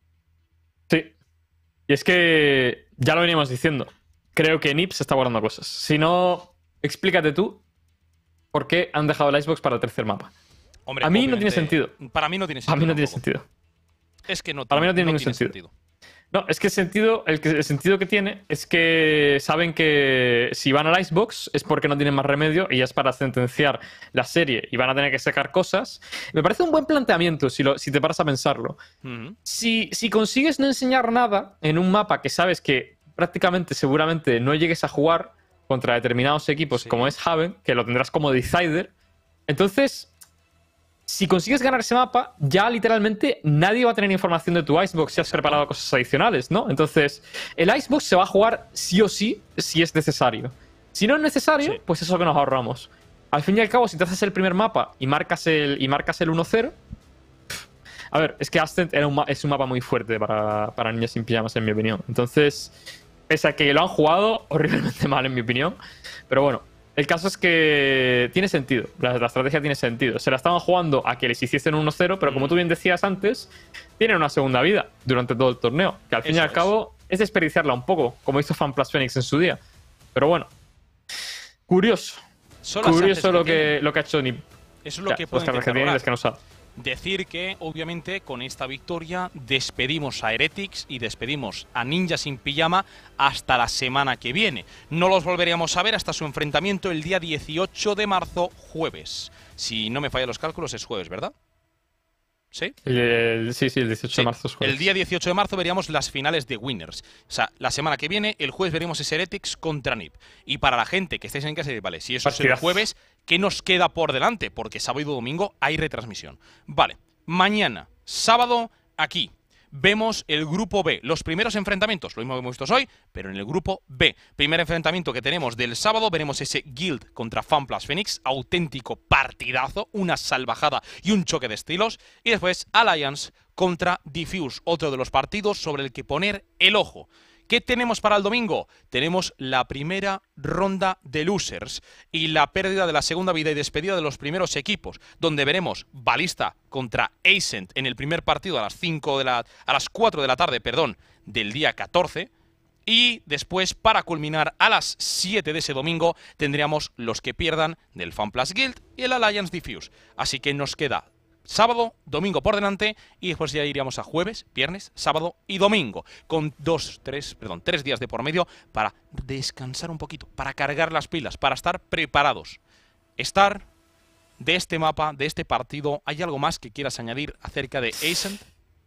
Sí. Y es que ya lo veníamos diciendo. Creo que N I P se está guardando cosas. Si no, explícate tú por qué han dejado el Icebox para el tercer mapa. Hombre, a mí no obviamente, tiene sentido. Para mí no tiene sentido. A mí no tiene tampoco. sentido. Es que no Para tiene, mí no tiene no ningún tiene sentido. No, es que el sentido, el, que, el sentido que tiene es que saben que si van al Icebox es porque no tienen más remedio y ya es para sentenciar la serie y van a tener que sacar cosas. Me parece un buen planteamiento si, lo, si te paras a pensarlo. Uh-huh. Si, si consigues no enseñar nada en un mapa que sabes que prácticamente seguramente no llegues a jugar contra determinados equipos, Sí. como es Haven, que lo tendrás como decider, entonces si consigues ganar ese mapa, ya literalmente nadie va a tener información de tu Icebox si has preparado cosas adicionales, ¿no? Entonces, el Icebox se va a jugar sí o sí si es necesario. Si no es necesario, Sí. pues eso que nos ahorramos. Al fin y al cabo, si te haces el primer mapa y marcas el, y marcas el uno cero... A ver, es que Ascent era un ma- es un mapa muy fuerte para, para Niñas sin Pijamas, en mi opinión. Entonces, pese a que lo han jugado horriblemente mal, en mi opinión. Pero bueno, el caso es que tiene sentido. La, la estrategia tiene sentido. Se la estaban jugando a que les hiciesen uno cero, pero como tú bien decías antes, tienen una segunda vida durante todo el torneo. Que al fin y Eso al es. cabo es desperdiciarla un poco, como hizo FanPlus Phoenix en su día. Pero bueno, curioso. Son las Curioso artes lo que que, tienen. lo que ha hecho Nip. Eso es lo Ya, que las pueden cartas que intentar tiene y lograr. las que no sabe. Decir que, obviamente, con esta victoria despedimos a Heretics y despedimos a Ninja sin Pijama hasta la semana que viene. No los volveríamos a ver hasta su enfrentamiento el día dieciocho de marzo, jueves. Si no me fallan los cálculos, es jueves, ¿verdad? ¿Sí? El- el- sí, sí, el dieciocho Sí, de marzo es jueves. el día dieciocho de marzo veríamos las finales de Winners. O sea, la semana que viene, el jueves, veremos ese Heretics contra N I P. Y para la gente que estáis en casa, vale, si eso es el Partidazo. jueves, ¿qué nos queda por delante? Porque sábado y domingo hay retransmisión. Vale, mañana, sábado, aquí, vemos el grupo B. Los primeros enfrentamientos, lo mismo que hemos visto hoy, pero en el grupo B. Primer enfrentamiento que tenemos del sábado, veremos ese Guild contra FanPlus Phoenix, auténtico partidazo, una salvajada y un choque de estilos. Y después Alliance contra Diffuse, otro de los partidos sobre el que poner el ojo. ¿Qué tenemos para el domingo? Tenemos la primera ronda de losers y la pérdida de la segunda vida y despedida de los primeros equipos, donde veremos Balista contra Ascent en el primer partido a las cinco de la a las cuatro de la tarde, perdón, del día catorce, Y después, para culminar, a las siete de ese domingo, tendríamos los que pierdan del FunPlus Guild y el Alliance Diffuse. Así que nos queda sábado, domingo por delante y después ya iríamos a jueves, viernes, sábado y domingo, con dos, tres, perdón, tres días de por medio para descansar un poquito, para cargar las pilas, para estar preparados. Estar de este mapa, de este partido, ¿hay algo más que quieras añadir acerca de Ascent?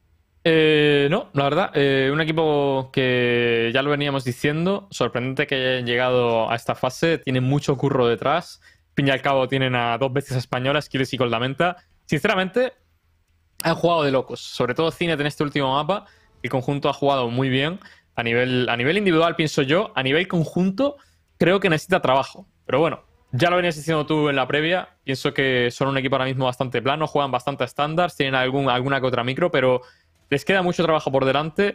Eh, no, la verdad, eh, un equipo que ya lo veníamos diciendo, sorprendente que hayan llegado a esta fase, tiene mucho curro detrás, al fin y al cabo tienen a dos bestias españolas, Skillz y Coldamenta. Sinceramente, han jugado de locos, sobre todo Cinet en este último mapa, el conjunto ha jugado muy bien, a nivel, a nivel individual pienso yo, a nivel conjunto creo que necesita trabajo, pero bueno, ya lo venías diciendo tú en la previa, pienso que son un equipo ahora mismo bastante plano, juegan bastante estándar, tienen algún, alguna que otra micro, pero les queda mucho trabajo por delante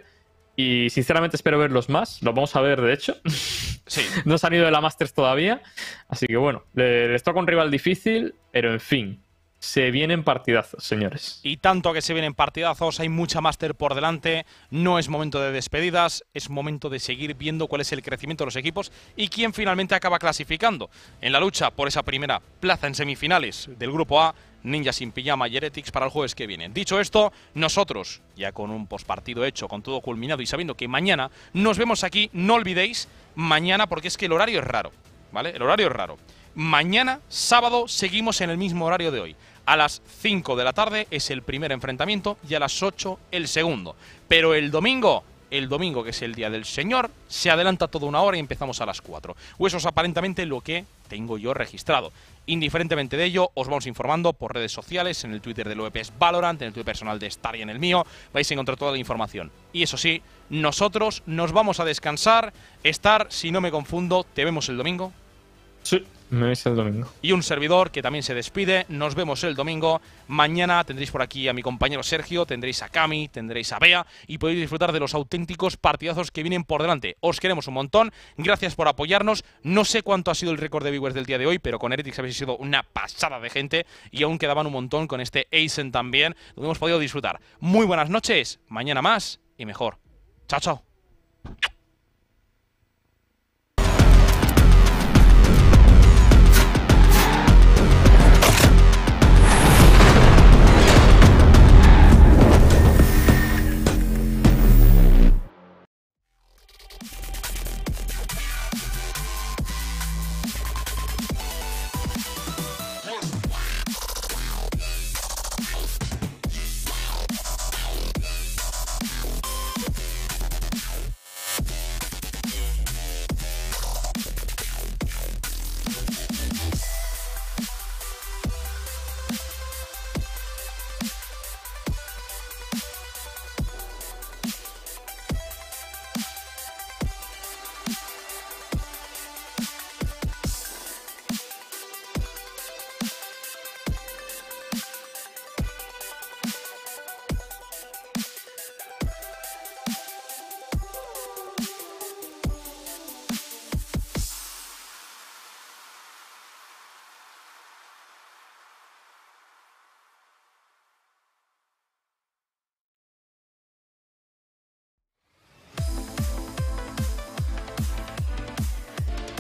y sinceramente espero verlos más. Los vamos a ver, de hecho. Sí. No se han ido de la Masters todavía. Así que bueno, les toca un rival difícil, pero en fin, se vienen partidazos, señores. Y tanto que se vienen partidazos, hay mucha Master por delante, no es momento de despedidas, es momento de seguir viendo cuál es el crecimiento de los equipos y quién finalmente acaba clasificando en la lucha por esa primera plaza en semifinales del Grupo A, Ninja Sin Pijama y Heretics para el jueves que viene. Dicho esto, nosotros, ya con un postpartido hecho, con todo culminado y sabiendo que mañana nos vemos aquí, no olvidéis, mañana, porque es que el horario es raro, ¿vale? El horario es raro. Mañana, sábado, seguimos en el mismo horario de hoy. A las cinco de la tarde es el primer enfrentamiento y a las ocho el segundo. Pero el domingo, el domingo que es el Día del Señor, se adelanta toda una hora y empezamos a las cuatro. O eso es aparentemente lo que tengo yo registrado. Indiferentemente de ello, os vamos informando por redes sociales, en el Twitter del O E P S Valorant, en el Twitter personal de Star y en el mío, vais a encontrar toda la información. Y eso sí, nosotros nos vamos a descansar. Star, si no me confundo, te vemos el domingo. Sí, me veis el domingo. Y un servidor que también se despide. Nos vemos el domingo. Mañana tendréis por aquí a mi compañero Sergio, tendréis a Cami, tendréis a Bea y podéis disfrutar de los auténticos partidazos que vienen por delante. Os queremos un montón. Gracias por apoyarnos. No sé cuánto ha sido el récord de viewers del día de hoy, pero con Heretics habéis sido una pasada de gente y aún quedaban un montón con este Ascent también, donde hemos podido disfrutar. Muy buenas noches. Mañana más y mejor. Chao, chao.